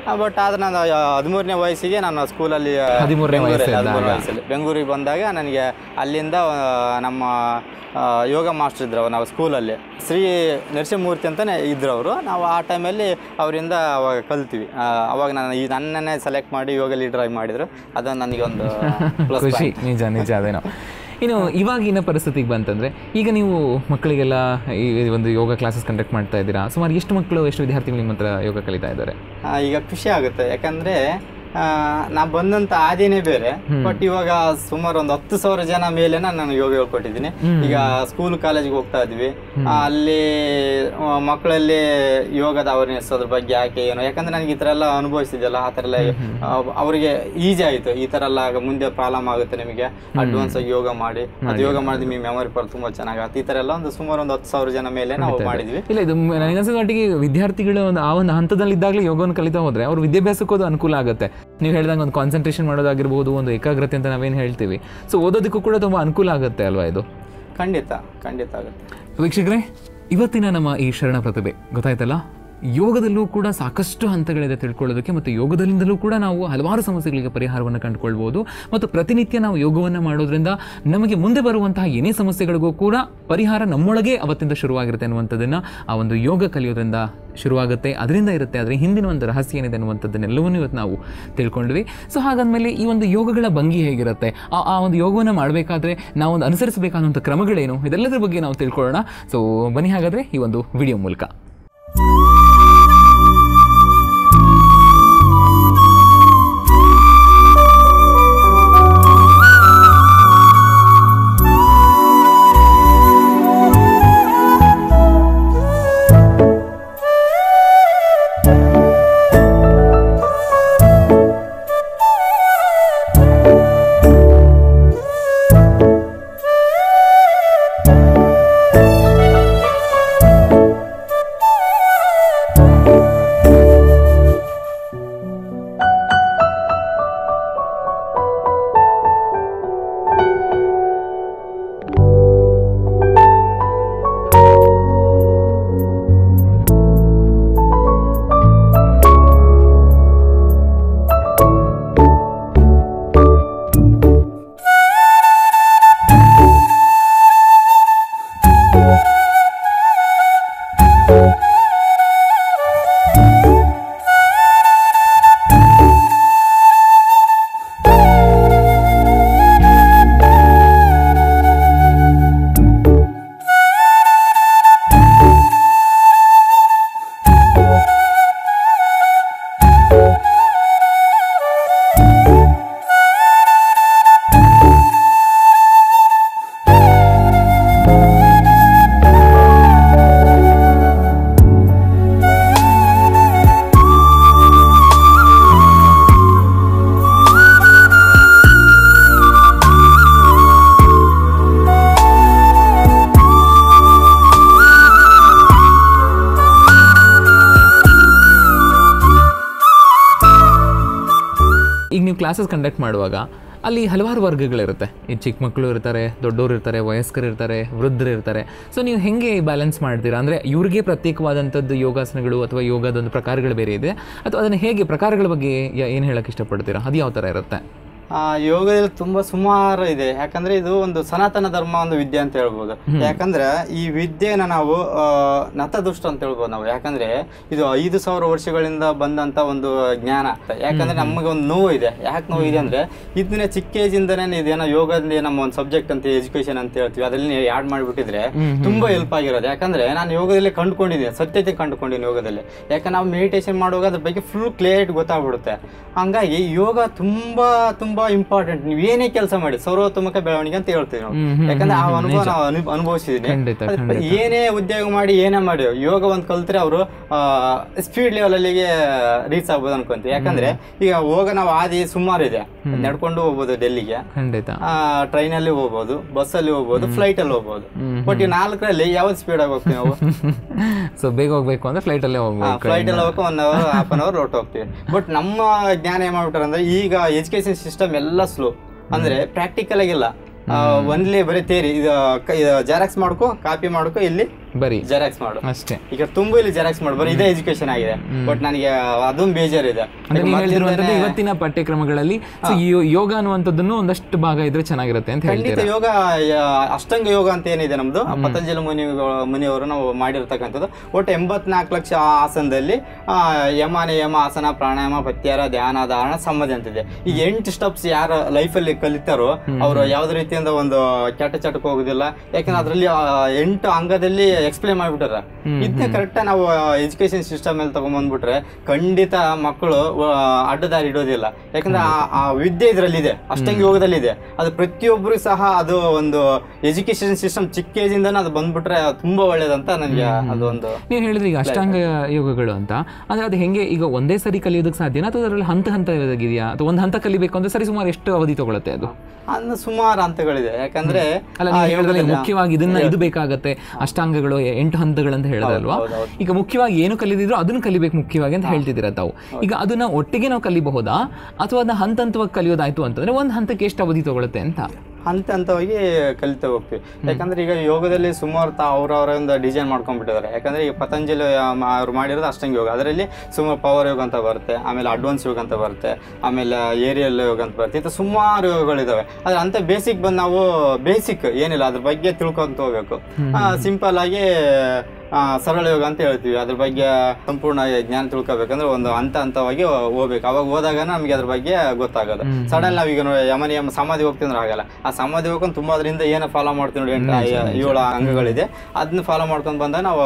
ಬಟ್ ಆದ್ರೆ ನಾನು ಹದಿಮೂರನೇ ವಯಸ್ಸಿಗೆ ನಾನು ಸ್ಕೂಲಲ್ಲಿ ಹದಿಮೂರನೇ ವಯಸ್ಸಲ್ಲಿ ಬೆಂಗಳೂರಿಗೆ ಬಂದಾಗ ನನಗೆ ಅಲ್ಲಿಂದ ನಮ್ಮ ಯೋಗ ಮಾಸ್ಟರ್ ಇದ್ರು ನಾವು ಸ್ಕೂಲಲ್ಲಿ ಶ್ರೀ ನರಸಿಂಹಮೂರ್ತಿ ಅಂತಲೇ ಇದ್ರು ಅವರು. ನಾವು ಆ ಟೈಮಲ್ಲಿ ಅವರಿಂದ ಅವಾಗ ಕಲ್ತೀವಿ. ಅವಾಗ ನಾನು ಈ ನನ್ನನ್ನೇ ಸೆಲೆಕ್ಟ್ ಮಾಡಿ ಯೋಗ ಲೀಡರ್ ಆಗಿ ಮಾಡಿದ್ರು. ಅದು ನನಗೊಂದು ಖುಷಿ. ನಿಜ ನಿಜ ಅದೇನೋ. ಇನ್ನು ಇವಾಗಿನ ಪರಿಸ್ಥಿತಿಗೆ ಬಂತಂದರೆ ಈಗ ನೀವು ಮಕ್ಕಳಿಗೆಲ್ಲ ಈ ಒಂದು ಯೋಗ ಕ್ಲಾಸಸ್ ಕಂಡಕ್ಟ್ ಮಾಡ್ತಾ ಇದ್ದೀರಾ. ಸುಮಾರು ಎಷ್ಟು ಮಕ್ಕಳು ಎಷ್ಟು ವಿದ್ಯಾರ್ಥಿಗಳು ನಿಮ್ಮ ಹತ್ರ ಯೋಗ ಕಲಿತಾ ಇದ್ದಾರೆ? ಈಗ ಖುಷಿ ಆಗುತ್ತೆ, ಯಾಕಂದರೆ ನಾ ಬಂದಂತ ಆದಿನೇ ಬೇರೆ. ಬಟ್ ಇವಾಗ ಸುಮಾರು ಒಂದು ಹತ್ತು ಸಾವಿರ ಜನ ಮೇಲೆ ನಾನು ಯೋಗ ಹೇಳ್ಕೊಟ್ಟಿದ್ದೀನಿ. ಈಗ ಸ್ಕೂಲ್ ಕಾಲೇಜಿಗೆ ಹೋಗ್ತಾ ಇದ್ವಿ, ಅಲ್ಲಿ ಮಕ್ಕಳಲ್ಲಿ ಯೋಗದ ಅವೇರ್ನೆಸ್ ಅದ್ರ ಬಗ್ಗೆ ಯಾಕೆ ಏನು, ಯಾಕಂದ್ರೆ ನನಗೆ ಈ ಥರ ಎಲ್ಲ ಅನುಭವಿಸಿದೆಯಲ್ಲ, ಆ ಥರ ಎಲ್ಲ ಅವರಿಗೆ ಈಸಿ ಆಯಿತು. ಈ ಥರ ಎಲ್ಲ ಮುಂದೆ ಪ್ರಾಬ್ಲಮ್ ಆಗುತ್ತೆ ನಿಮಗೆ, ಅಡ್ವಾನ್ಸ್ ಆಗಿ ಯೋಗ ಮಾಡಿ, ಅದು ಯೋಗ ಮಾಡಿದ್ರೆ ನಿಮಗೆ ಮೆಮೊರಿ ಪವರ್ ತುಂಬ ಚೆನ್ನಾಗುತ್ತೆ. ಈ ಥರ ಎಲ್ಲ ಒಂದು ಸುಮಾರು ಒಂದು ಹತ್ತು ಸಾವಿರ ಜನ ಮೇಲೆ ನಾವು ಮಾಡಿದ್ವಿ. ಇಲ್ಲ, ಇದು ನನಗನ್ಸೋ ಮಟ್ಟಿಗೆ ವಿದ್ಯಾರ್ಥಿಗಳು ಒಂದು ಆ ಒಂದು ಹಂತದಲ್ಲಿ ಇದ್ದಾಗಲೇ ಯೋಗವನ್ನು ಕಲಿತಾ ಹೋದ್ರೆ ಅವ್ರ ವಿದ್ಯಾಭ್ಯಾಸಕ್ಕೂ ಅದು ಅನುಕೂಲ ಆಗುತ್ತೆ. ನೀವು ಹೇಳ್ದಂಗೆ ಒಂದು ಕಾನ್ಸಂಟ್ರೇಷನ್ ಮಾಡೋದಾಗಿರ್ಬೋದು, ಒಂದು ಏಕಾಗ್ರತೆ ಅಂತ ನಾವೇನು ಹೇಳ್ತೀವಿ, ಸೊ ಓದೋದಕ್ಕೂ ಕೂಡ ತುಂಬ ಅನುಕೂಲ ಆಗುತ್ತೆ ಅಲ್ವಾ ಇದು? ಖಂಡಿತ ಖಂಡಿತ ಆಗುತ್ತೆ. ವೀಕ್ಷಕರೇ, ಇವತ್ತಿನ ನಮ್ಮ ಈ ಶರಣ ಪ್ರತಿಭೆ ಗೊತ್ತಾಯ್ತಲ್ಲ, ಯೋಗದಲ್ಲೂ ಕೂಡ ಸಾಕಷ್ಟು ಹಂತಗಳಿದೆ ತಿಳ್ಕೊಳ್ಳೋದಕ್ಕೆ, ಮತ್ತು ಯೋಗದಲ್ಲಿಂದಲೂ ಕೂಡ ನಾವು ಹಲವಾರು ಸಮಸ್ಯೆಗಳಿಗೆ ಪರಿಹಾರವನ್ನು ಕಂಡುಕೊಳ್ಬೋದು. ಮತ್ತು ಪ್ರತಿನಿತ್ಯ ನಾವು ಯೋಗವನ್ನು ಮಾಡೋದ್ರಿಂದ ನಮಗೆ ಮುಂದೆ ಬರುವಂತಹ ಏನೇ ಸಮಸ್ಯೆಗಳಿಗೂ ಕೂಡ ಪರಿಹಾರ ನಮ್ಮೊಳಗೆ ಅವತ್ತಿಂದ ಶುರುವಾಗಿರುತ್ತೆ ಅನ್ನುವಂಥದ್ದನ್ನು ಆ ಒಂದು ಯೋಗ ಕಲಿಯೋದ್ರಿಂದ ಶುರುವಾಗುತ್ತೆ, ಅದರಿಂದ ಇರುತ್ತೆ. ಆದರೆ ಹಿಂದಿನ ಒಂದು ರಹಸ್ಯ ಏನಿದೆ ಅನ್ನುವಂಥದ್ದನ್ನೆಲ್ಲವನ್ನೂ ಇವತ್ತು ನಾವು ತಿಳ್ಕೊಂಡ್ವಿ. ಸೊ ಹಾಗಾದ್ಮೇಲೆ ಈ ಒಂದು ಯೋಗಗಳ ಭಂಗಿ ಹೇಗಿರುತ್ತೆ, ಆ ಆ ಒಂದು ಯೋಗವನ್ನು ಮಾಡಬೇಕಾದ್ರೆ ನಾವೊಂದು ಅನುಸರಿಸಬೇಕಾದಂಥ ಕ್ರಮಗಳೇನು, ಇದೆಲ್ಲದರ ಬಗ್ಗೆ ನಾವು ತಿಳ್ಕೊಳ್ಳೋಣ. ಸೊ ಬನ್ನಿ ಹಾಗಾದರೆ ಈ ಒಂದು ವಿಡಿಯೋ ಮೂಲಕ. ಕ್ಲಾಸಸ್ ಕಂಡಕ್ಟ್ ಮಾಡುವಾಗ ಅಲ್ಲಿ ಹಲವಾರು ವರ್ಗಗಳಿರುತ್ತೆ. ಈ ಚಿಕ್ಕ ಮಕ್ಕಳು ಇರ್ತಾರೆ, ದೊಡ್ಡವರು ಇರ್ತಾರೆ, ವಯಸ್ಕರು ಇರ್ತಾರೆ, ವೃದ್ಧರು ಇರ್ತಾರೆ. ಸೊ ನೀವು ಹೇಗೆ ಬ್ಯಾಲೆನ್ಸ್ ಮಾಡ್ತೀರಾ? ಅಂದರೆ ಇವ್ರಿಗೆ ಪ್ರತ್ಯೇಕವಾದಂಥದ್ದು ಯೋಗಾಸನಗಳು ಅಥವಾ ಯೋಗದೊಂದು ಪ್ರಕಾರಗಳು ಬೇರೆ ಇದೆ, ಅಥವಾ ಅದನ್ನು ಹೇಗೆ ಪ್ರಕಾರಗಳ ಬಗ್ಗೆ ಏನು ಹೇಳಕ್ಕೆ ಇಷ್ಟಪಡ್ತೀರಾ? ಅದು ಯಾವ ಥರ ಇರುತ್ತೆ? ಯೋಗದಲ್ಲಿ ತುಂಬಾ ಸುಮಾರು ಇದೆ. ಯಾಕಂದ್ರೆ ಇದು ಒಂದು ಸನಾತನ ಧರ್ಮ ಒಂದು ವಿದ್ಯೆ ಅಂತ ಹೇಳ್ಬೋದು. ಯಾಕಂದ್ರೆ ಈ ವಿದ್ಯೆನ ನಾವು ನತದುಷ್ಟ ಅಂತ ಹೇಳ್ಬೋದು ನಾವು. ಯಾಕಂದ್ರೆ ಇದು ಐದು ಸಾವಿರ ವರ್ಷಗಳಿಂದ ಬಂದಂತ ಒಂದು ಜ್ಞಾನ. ಯಾಕಂದ್ರೆ ನಮಗೆ ಒಂದು ನೋವು ಇದೆ. ಯಾಕೆ ನೋವು ಇದೆ ಅಂದ್ರೆ ಇದನ್ನೇ ಚಿಕ್ಕ ಏಜ್ ಇಂದನೇ ಇದೇನೋ ಯೋಗದಿಂದ ನಮ್ಮ ಒಂದು ಸಬ್ಜೆಕ್ಟ್ ಅಂತ ಎಜುಕೇಶನ್ ಅಂತ ಹೇಳ್ತೀವಿ, ಅದರಲ್ಲಿ ಆಡ್ ಮಾಡಿಬಿಟ್ಟಿದ್ರೆ ತುಂಬಾ ಹೆಲ್ಪ್ ಆಗಿರೋದು. ಯಾಕಂದ್ರೆ ನಾನು ಯೋಗದಲ್ಲಿ ಕಂಡುಕೊಂಡಿದ್ದೀನಿ, ಸತ್ಯತೆ ಕಂಡುಕೊಂಡಿದ್ದೀನಿ ಯೋಗದಲ್ಲಿ. ಯಾಕಂದ್ರೆ ನಾವು ಮೆಡಿಟೇಷನ್ ಮಾಡುವಾಗ ಅದ್ರ ಬಗ್ಗೆ ಫುಲ್ ಕ್ಲಿಯರಿಟಿ ಗೊತ್ತಾಗ್ಬಿಡುತ್ತೆ. ಹಂಗಾಗಿ ಯೋಗ ತುಂಬಾ ತುಂಬಾ ಇಂಪಾರ್ಟೆಂಟ್. ನೀವು ಏನೇ ಕೆಲಸ ಮಾಡಿ ಸರ್ವತೋಮುಖ ಬೆಳವಣಿಗೆ ಅಂತ ಹೇಳ್ತೀವಿ ನಾವು. ಯಾಕಂದ್ರೆ ಆ ಅನುಭವ ನಾವು ಅನುಭವಿಸಿದೀನಿ. ಏನೇ ಉದ್ಯೋಗ ಮಾಡಿ ಏನೇ ಮಾಡಿ ಯೋಗ ಒಂದ್ ಕಲ್ತ್ರೆ ಅವರು ಸ್ಪೀಡ್ ಲೆವೆಲ್ ಅಲ್ಲಿಗೆ ರೀಚ್ ಆಗ್ಬೋದು ಅನ್ಕೊಂತೀವಿ. ಯಾಕಂದ್ರೆ ಈಗ ಹೋಗ ನಾವು ಆದಿ ಸುಮಾರು ಇದೆ, ನಡ್ಕೊಂಡು ಹೋಗ್ಬೋದು ಡೆಲ್ಲಿಗೆ, ಟ್ರೈನ್ ಅಲ್ಲಿ ಹೋಗ್ಬೋದು, ಬಸ್ ಅಲ್ಲಿ ಹೋಗ್ಬೋದು, ಫ್ಲೈಟ್ ಅಲ್ಲಿ ಹೋಗ್ಬೋದು. ಬಟ್ ಈ ನಾಲ್ಕರಲ್ಲಿ ಯಾವ್ದು ಸ್ಪೀಡ್ ಆಗಿ ಹೋಗ್ತೀವಿ ನಾವು? ಸೊ ಬೇಗ ಹೋಗ್ಬೇಕು ಅಂದ್ರೆ ಫ್ಲೈಟ್ ಅಲ್ಲೇ ಹೋಗ್ಬೇಕು. ಫ್ಲೈಟ್ ಅಲ್ಲಿ ಹೋಗಕ್ಕೆ one hour half an hour ಹೊರಟು ಹೋಗ್ತೀವಿ. ಬಟ್ ನಮ್ಮ ಜ್ಞಾನ ಏನ್ ಮಾಡ್ಬಿಟ್ಟಾರೆ ಅಂದ್ರೆ ಈಗ ಎಜುಕೇಶನ್ ಸಿಸ್ಟಮ್ ಎಲ್ಲ ಸ್ಲೋ. ಅಂದ್ರೆ ಪ್ರಾಕ್ಟಿಕಲ್ ಆಗಿಲ್ಲ, ಒನ್ಲಿ ಬರೀ ತೇರಿ. ಇದು ಜೆರಾಕ್ಸ್ ಮಾಡ್ಕೊ, ಕಾಪಿ ಮಾಡ್ಕೊ, ಇಲ್ಲಿ ಬರೀ ಜೆರಾಕ್ಸ್ ಮಾಡು ಅಷ್ಟೇ. ಈಗ ತುಂಬಾ ಇಲ್ಲಿ ಜೆರಾಕ್ಸ್ ಮಾಡು ಬರೀ ಇದೇ ಎಜುಕೇಶನ್ ಆಗಿದೆ. ಬಟ್ ನನಗೆ ಅದೊಂದು ಬೇಜಾರಿದೆ. ಇವತ್ತಿನ ಪಠ್ಯಕ್ರಮಗಳಲ್ಲಿ ಯೋಗ ಅನ್ನುವಂಥದ್ದನ್ನು ಒಂದಷ್ಟು ಭಾಗ ಇದ್ರೆ ಚೆನ್ನಾಗಿರುತ್ತೆ ಅಂತ ಹೇಳ್ತೀರಾ? ಯೋಗ ಅಷ್ಟಾಂಗ ಯೋಗ ಅಂತ ಏನಿದೆ ನಮ್ದು ಪತಂಜಲಿ ಮುನಿ ಮುನಿಯವರು ನಾವು ಮಾಡಿರ್ತಕ್ಕಂಥದ್ದು ಒಟ್ಟು ಎಂಬತ್ನಾಲ್ಕು ಲಕ್ಷ ಆಸನದಲ್ಲಿ ಯಮ ನಿಯಮ ಆಸನ ಪ್ರಾಣಾಯಾಮ ಪ್ರತ್ಯಾಹಾರ ಧ್ಯಾನ ಧಾರಣ ಸಮಾಧಿ ಅಂತಿದೆ. ಈ ಎಂಟು ಸ್ಟೆಪ್ಸ್ ಯಾರ ಲೈಫಲ್ಲಿ ಕಲಿತಾರೋ ಅವರು ಯಾವ್ದೇ ರೀತಿಯಿಂದ ಒಂದು ಕೆಟ್ಟ ಚಟಕ್ಕೆ ಹೋಗುದಿಲ್ಲ. ಯಾಕಂದ್ರೆ ಅದ್ರಲ್ಲಿ ಎಂಟು ಅಂಗದಲ್ಲಿ ಎಕ್ಸ್ಪ್ಲೇನ್ ಮಾಡ್ಬಿಟ್ಟಾರ. ಇದನ್ನ ಕರೆಕ್ಟ್ ನಾವು ಎಜುಕೇಶನ್ ಸಿಸ್ಟಮ್ ಅಲ್ಲಿ ತಗೊಂಡ್ಬಂದ್ಬಿಟ್ರೆ ಖಂಡಿತ ಮಕ್ಕಳು ಅಡ್ಡದಾರಿ ಇಡೋದಿಲ್ಲ. ಯಾಕಂದ್ರೆ ಆ ವಿದ್ಯೆ ಇದ್ರಲ್ಲಿ ಇದೆ, ಅಷ್ಟಾಂಗ ಯೋಗದಲ್ಲಿ ಇದೆ. ಅದು ಪ್ರತಿಯೊಬ್ಬರು ಸಹ ಅದು ಒಂದು ಎಜುಕೇಶನ್ ಸಿಸ್ಟಮ್ ಚಿಕ್ಕ ಏಜ್ ಇಂದ ಅದು ಬಂದ್ಬಿಟ್ರೆ ತುಂಬಾ ಒಳ್ಳೇದಂತ ನನಗೆ ಅದೊಂದು. ನೀವು ಹೇಳಿದ್ರೆ ಈಗ ಅಷ್ಟಾಂಗ ಯೋಗಗಳು ಅಂತ ಅಂದ್ರೆ ಅದು ಹೆಂಗೆ ಈಗ ಒಂದೇ ಸರಿ ಕಲಿಯೋದಕ್ಕೆ ಸಾಧ್ಯನಾ ಅಥವಾ ಅದರಲ್ಲಿ ಹಂತ ಹಂತ ಇದೆಯಾ ಅಥವಾ ಒಂದು ಹಂತ ಕಲಿಬೇಕು ಅಂದ್ರೆ ಸರಿ ಸುಮಾರು ಎಷ್ಟು ಅವಧಿ ತಗೊಳುತ್ತೆ ಅದು? ಅದು ಸುಮಾರು ಹಂತಗಳಿದೆ. ಯಾಕಂದ್ರೆ ಮುಖ್ಯವಾಗಿ ಇದನ್ನ ಇದು ಬೇಕಾಗತ್ತೆ ಅಷ್ಟಾಂಗಗಳು ಎಂಟು ಹಂತಗಳಂತ ಹೇಳಿದಲ್ವಾ. ಈಗ ಮುಖ್ಯವಾಗಿ ಏನು ಕಲಿದಿದ್ರು ಅದನ್ನು ಕಲಿಬೇಕು ಮುಖ್ಯವಾಗಿ ಅಂತ ಹೇಳ್ತಿದ್ದೀರ ತಾವು. ಈಗ ಅದನ್ನ ಒಟ್ಟಿಗೆ ನಾವು ಕಲಿಬಹುದಾ ಅಥವಾ ಅದನ್ನ ಹಂತ ಹಂತವಾಗಿ ಕಲಿಯೋದಾಯ್ತು ಅಂತಂದ್ರೆ ಒಂದು ಹಂತಕ್ಕೆ ಎಷ್ಟು ಅವಧಿ ತಗೊಳುತ್ತೆ ಅಂತ? ಹಂತ ಹಂತವಾಗಿ ಕಲಿತಾ ಹೋಗ್ತೀವಿ. ಯಾಕಂದ್ರೆ ಈಗ ಯೋಗದಲ್ಲಿ ಸುಮಾರು ತಾ ಅವ್ರವರ ಒಂದು ಡಿಸೈನ್ ಮಾಡ್ಕೊಂಡ್ಬಿಟ್ಟಿದ್ದಾರೆ. ಯಾಕಂದ್ರೆ ಈಗ ಪತಂಜಲಿ ಅವ್ರು ಮಾಡಿರೋದು ಅಷ್ಟಾಂಗ ಯೋಗ, ಅದರಲ್ಲಿ ಸುಮಾರು ಪವರ್ ಯೋಗ ಅಂತ ಬರುತ್ತೆ, ಆಮೇಲೆ ಅಡ್ವಾನ್ಸ್ ಯೋಗ ಅಂತ ಬರುತ್ತೆ, ಆಮೇಲೆ ಏರಿಯಲ್ ಯೋಗ ಅಂತ ಬರುತ್ತೆ. ಇಂಥ ಸುಮಾರು ಯೋಗಗಳಿದಾವೆ. ಆದ್ರೆ ಅಂತ ಬೇಸಿಕ್ ಬಂದು ನಾವು ಬೇಸಿಕ್ ಏನಿಲ್ಲ ಅದ್ರ ಬಗ್ಗೆ ತಿಳ್ಕೊಂತ ಹೋಗ್ಬೇಕು. ಸಿಂಪಲ್ ಆಗಿ ಸರಳ ಯೋಗ ಅಂತ ಹೇಳ್ತೀವಿ. ಅದ್ರ ಬಗ್ಗೆ ಸಂಪೂರ್ಣ ಜ್ಞಾನ ತಿಳ್ಕೊಬೇಕಂದ್ರೆ ಒಂದು ಹಂತ ಹಂತವಾಗಿ ಹೋಗ್ಬೇಕು. ಅವಾಗ ಹೋದಾಗ ನಮ್ಗೆ ಅದ್ರ ಬಗ್ಗೆ ಗೊತ್ತಾಗೋದು. ಸಡನ್ ನಾವೀಗ ಯಮ ನಿಯಮ ಸಮಾಧಿ ಹೋಗ್ತೀವಿ ಅಂದ್ರೆ ಆಗಲ್ಲ. ಆ ಸಮಾಧಿ ಹೋಗ್ಕೊಂಡು ತುಂಬಾ ಅದರಿಂದ ಏನೋ ಫಾಲೋ ಮಾಡ್ತೀವಿ ನೋಡಿ, ಎಂಟು ಏಳು ಅಂಗಗಳಿದೆ, ಅದನ್ನ ಫಾಲೋ ಮಾಡ್ಕೊಂಡು ಬಂದಾಗ ನಾವು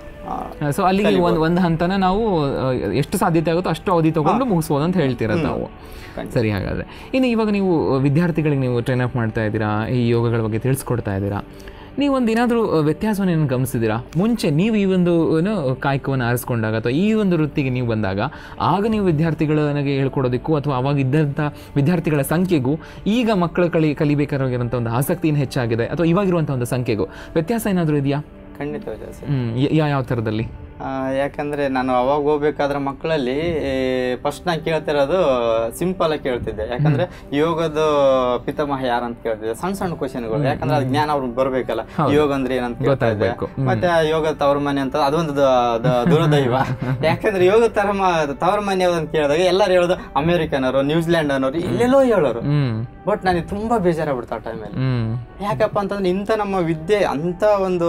ಸೊ ಅಲ್ಲಿಗೆ ಒಂದು ಒಂದು ಹಂತನ ನಾವು ಎಷ್ಟು ಸಾಧ್ಯತೆ ಆಗುತ್ತೋ ಅಷ್ಟು ಅವಧಿ ತಗೊಂಡು ಮುಗಿಸ್ಬೋದು ಅಂತ ಹೇಳ್ತೀರ ನಾವು. ಸರಿ, ಹಾಗಾದ್ರೆ ಇನ್ನು ಇವಾಗ ನೀವು ವಿದ್ಯಾರ್ಥಿಗಳಿಗೆ ನೀವು ಟ್ರೈನ್ ಅಪ್ ಮಾಡ್ತಾ ಇದ್ದೀರಾ, ಈ ಯೋಗಗಳ ಬಗ್ಗೆ ತಿಳಿಸ್ಕೊಡ್ತಾ ಇದ್ದೀರಾ, ನೀವೊಂದು ಏನಾದರೂ ವ್ಯತ್ಯಾಸವನ್ನು ಏನು ಗಮನಿಸಿದ್ದೀರಾ? ಮುಂಚೆ ನೀವು ಈ ಒಂದು ಏನು ಕಾಯಕವನ್ನು ಆರಿಸ್ಕೊಂಡಾಗ ಅಥವಾ ಈ ಒಂದು ವೃತ್ತಿಗೆ ನೀವು ಬಂದಾಗ ಆಗ ನೀವು ವಿದ್ಯಾರ್ಥಿಗಳಿಗೆ ಹೇಳ್ಕೊಡೋದಕ್ಕೂ ಅಥವಾ ಅವಾಗ ಇದ್ದಂಥ ವಿದ್ಯಾರ್ಥಿಗಳ ಸಂಖ್ಯೆಗೂ ಈಗ ಮಕ್ಕಳು ಕಲಿ ಕಲಿಬೇಕಾಗಿರೋಂಥ ಒಂದು ಆಸಕ್ತಿಯನ್ನು ಹೆಚ್ಚಾಗಿದೆ ಅಥವಾ ಇವಾಗಿರುವಂಥ ಒಂದು ಸಂಖ್ಯೆಗೂ ವ್ಯತ್ಯಾಸ ಏನಾದರೂ ಇದೆಯಾ? ಖಂಡಿತ ವ್ಯತ್ಯಾಸ. ಯಾವ ಯಾವ ಥರದಲ್ಲಿ? ಯಾಕಂದರೆ ನಾನು ಅವಾಗ ಹೋಗ್ಬೇಕಾದ್ರೆ ಮಕ್ಕಳಲ್ಲಿ ಫಸ್ಟ್ ನಾನು ಕೇಳ್ತಿರೋದು ಸಿಂಪಲ್ ಆಗಿ ಕೇಳ್ತಿದ್ದೆ. ಯಾಕಂದರೆ ಯೋಗದ ಪಿತಾಮಹ ಯಾರಂತ ಕೇಳ್ತಿದ್ದೆ, ಸಣ್ಣ ಸಣ್ಣ ಕ್ವಶನ್ಗಳು. ಯಾಕಂದ್ರೆ ಅದು ಜ್ಞಾನ ಅವ್ರಿಗೆ ಬರಬೇಕಲ್ಲ, ಯೋಗ ಅಂದ್ರೆ ಏನಂತ ಕೇಳ್ತಾ ಇದ್ದೆ. ಮತ್ತೆ ಯೋಗ ತವರ ಮನೆ ಅಂತ ಅದೊಂದು ದುರದೈವ. ಯಾಕಂದ್ರೆ ಯೋಗ ತರ ತವರ ಮನೆ ಯಾವ್ದಂತ ಕೇಳಿದಾಗ ಎಲ್ಲರೂ ಹೇಳೋದು ಅಮೇರಿಕನವರು, ನ್ಯೂಜಿಲ್ಯಾಂಡ್ ಅನ್ನೋರು, ಎಲ್ಲೆಲ್ಲೋ ಹೇಳೋರು. ಬಟ್ ನನಗೆ ತುಂಬಾ ಬೇಜಾರಾಗ್ಬಿಡ್ತು ಆ ಟೈಮಲ್ಲಿ. ಯಾಕಪ್ಪ ಅಂತಂದ್ರೆ ಇಂಥ ನಮ್ಮ ವಿದ್ಯೆ ಅಂತ ಒಂದು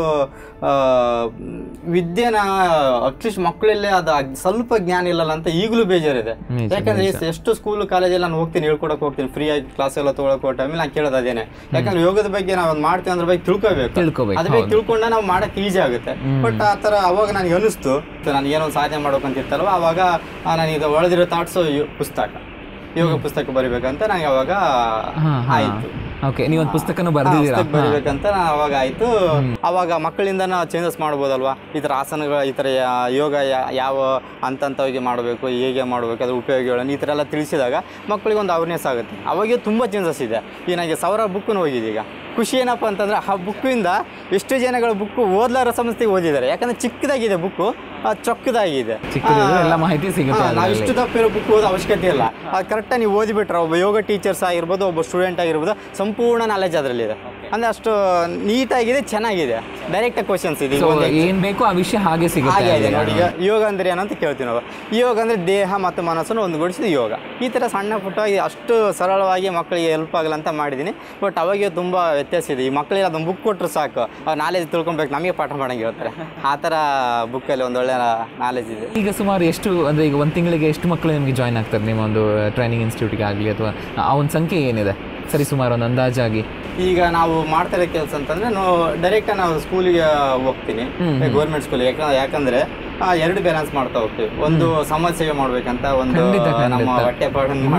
ವಿದ್ಯೆನ ಅಟ್ಲೀಸ್ಟ್ ಮಕ್ಕಳಲ್ಲೇ ಅದು ಸ್ವಲ್ಪ ಜ್ಞಾನ ಇಲ್ಲಲ್ಲ ಅಂತ ಈಗಲೂ ಬೇಜಾರಿದೆ. ಯಾಕಂದ್ರೆ ಎಷ್ಟು ಸ್ಕೂಲ್ ಕಾಲೇಜಲ್ಲಿ ನಾನು ಹೋಗ್ತೀನಿ, ಹೇಳ್ಕೊಡಕ್ ಹೋಗ್ತೀನಿ, ಫ್ರೀ ಆಗಿ ಕ್ಲಾಸ್ ಎಲ್ಲ ತೊಗೊಳಕ್ ಟೈಮಲ್ಲಿ ನಾನು ಕೇಳೋದು ಅದೇನೆ. ಯಾಕಂದ್ರೆ ಯೋಗದ ಬಗ್ಗೆ ನಾವು ಮಾಡ್ತೀವಿ ಅದ್ರ ಬಗ್ಗೆ ತಿಳ್ಕೊಬೇಕು. ಅದ್ರ ಬಗ್ಗೆ ತಿಳ್ಕೊಂಡ ನಾವು ಮಾಡಕ್ ಈಜಿ ಆಗುತ್ತೆ. ಬಟ್ ಆ ತರ ಅವಾಗ ನನಗೆ ಅನಿಸ್ತು ನಾನು ಏನೋ ಸಾಧನೆ ಮಾಡ್ಬೇಕಂತಿತ್ತಲ್ವ, ಅವಾಗ ನನಗೆ ಒಳದಿರೋ ಥಾಟ್ಸು ಪುಸ್ತಕ ಯೋಗ ಪುಸ್ತಕ ಬರಿಬೇಕಂತ ನನಗೆ ಅವಾಗ ಆಯ್ತು. ಓಕೆ, ನೀವೊಂದು ಪುಸ್ತಕನೂ ಬರ್ದಿದ್ದೀರಾ? ಬರಿಬೇಕಂತ ಅವಾಗ ಆಯ್ತು. ಅವಾಗ ಮಕ್ಕಳಿಂದ ಚೇಂಜಸ್ ಮಾಡ್ಬೋದಲ್ವಾ, ಈ ಥರ ಆಸನಗಳು, ಈ ಥರ ಯೋಗ ಯಾವ ಹಂತಂತವಾಗಿ ಮಾಡಬೇಕು, ಹೇಗೆ ಮಾಡಬೇಕು, ಅದ್ರ ಉಪಯೋಗಗಳನ್ನು ಈ ಥರ ಎಲ್ಲ ತಿಳಿಸಿದಾಗ ಮಕ್ಕಳಿಗೆ ಒಂದು ಅವೇರ್ನೆಸ್ ಆಗುತ್ತೆ. ಅವಾಗ ತುಂಬ ಚೇಂಜಸ್ ಇದೆ. ಈಗ ನನಗೆ ಸಾವಿರ ಬುಕ್ಕನ್ನು ಹೋಗಿದೆ. ಈಗ ಖುಷಿ ಏನಪ್ಪ ಅಂತಂದ್ರೆ ಆ ಬುಕ್ಕಿಂದ ಎಷ್ಟು ಜನಗಳ ಬುಕ್ಕು ಓದ್ಲಾರ ಸಂಸ್ಥೆಗೆ ಓದಿದ್ದಾರೆ. ಯಾಕಂದ್ರೆ ಚಿಕ್ಕದಾಗಿದೆ ಬುಕ್ಕು, ಚೊಕ್ಕದಾಗಿದೆ, ಮಾಹಿತಿ ಸಿಗುತ್ತೆ. ನಾವು ಇಷ್ಟು ತಪ್ಪಿರೋ ಬುಕ್ ಓದೋ ಅವಶ್ಯಕತೆ ಇಲ್ಲ. ಅದು ಕರೆಕ್ಟಾಗಿ ನೀವು ಓದಿಬಿಟ್ರೆ ಒಬ್ಬ ಯೋಗ ಟೀಚರ್ಸ್ ಆಗಿರ್ಬೋದು, ಒಬ್ಬ ಸ್ಟೂಡೆಂಟ್ ಆಗಿರ್ಬೋದು, ಸಂಪೂರ್ಣ ನಾಲೆಜ್ ಅದರಲ್ಲಿದೆ. ಅಂದರೆ ಅಷ್ಟು ನೀಟಾಗಿದೆ, ಚೆನ್ನಾಗಿದೆ, ಡೈರೆಕ್ಟಾಗಿ ಕ್ವಶನ್ಸ್ ಇದೆ, ಏನು ಬೇಕೋ ಆ ವಿಷಯ ಹಾಗೆ ಸಿಗುತ್ತೆ. ನೋಡಿ, ಈಗ ಯೋಗ ಅಂದರೆ ಏನಂತ ಕೇಳ್ತೀವಿ ನಾವು. ಯೋಗ ಅಂದರೆ ದೇಹ ಮತ್ತು ಮನಸ್ಸನ್ನು ಒಂದುಗೂಡಿಸಿದ ಯೋಗ. ಈ ಥರ ಸಣ್ಣ ಪುಟ್ಟವಾಗಿ ಅಷ್ಟು ಸರಳವಾಗಿ ಮಕ್ಕಳಿಗೆ ಹೆಲ್ಪ್ ಆಗಲ್ಲ ಅಂತ ಮಾಡಿದ್ದೀನಿ. ಬಟ್ ಅವಾಗ ತುಂಬ ವ್ಯತ್ಯಾಸ ಇದೆ. ಈ ಮಕ್ಕಳಿಗೆ ಅದೊಂದು ಬುಕ್ ಕೊಟ್ಟರು ಸಾಕು, ಅವ್ರು ನಾಲೆಜ್ ತಿಳ್ಕೊಬೇಕು, ನಮಗೆ ಪಾಠ ಮಾಡಂಗೆ ಹೇಳ್ತಾರೆ. ಆ ಥರ ಬುಕ್ಕಲ್ಲಿ ಒಂದೊಳ್ಳೆ ನಾಲೆಜ್ ಇದೆ. ಈಗ ಸುಮಾರು ಎಷ್ಟು ಅಂದರೆ ಈಗ ಒಂದು ತಿಂಗಳಿಗೆ ಎಷ್ಟು ಮಕ್ಕಳು ನಿಮಗೆ ಜಾಯ್ನ್ ಆಗ್ತಾರೆ ನಿಮ್ಮ ಒಂದು ಟ್ರೈನಿಂಗ್ ಇನ್ಸ್ಟಿಟ್ಯೂಟ್ಗೆ ಆಗಲಿ, ಅಥವಾ ಆ ಒಂದು ಸಂಖ್ಯೆ ಏನಿದೆ ಸರಿ ಸುಮಾರು ಒಂದು ಅಂದಾಜಾಗಿ? ಈಗ ನಾವು ಮಾಡ್ತಾ ಇರೋ ಕೆಲಸ ಅಂತಂದರೆ ನಾವು ಡೈರೆಕ್ಟಾಗಿ ನಾವು ಸ್ಕೂಲಿಗೆ ಹೋಗ್ತೀನಿ, ಗೌರ್ಮೆಂಟ್ ಸ್ಕೂಲಿಗೆ. ಯಾಕಂದ್ರೆ ಯಾಕಂದರೆ ಎರಡು ಬ್ಯಾಲೆನ್ಸ್ ಮಾಡ್ತಾ ಹೋಗ್ತೀವಿ. ಒಂದು ಸಮಾಜ ಸೇವೆ ಮಾಡ್ಬೇಕಂತ, ಒಂದು ನಮ್ಮ ಹೊಟ್ಟೆ ಪಾಡನ್ನು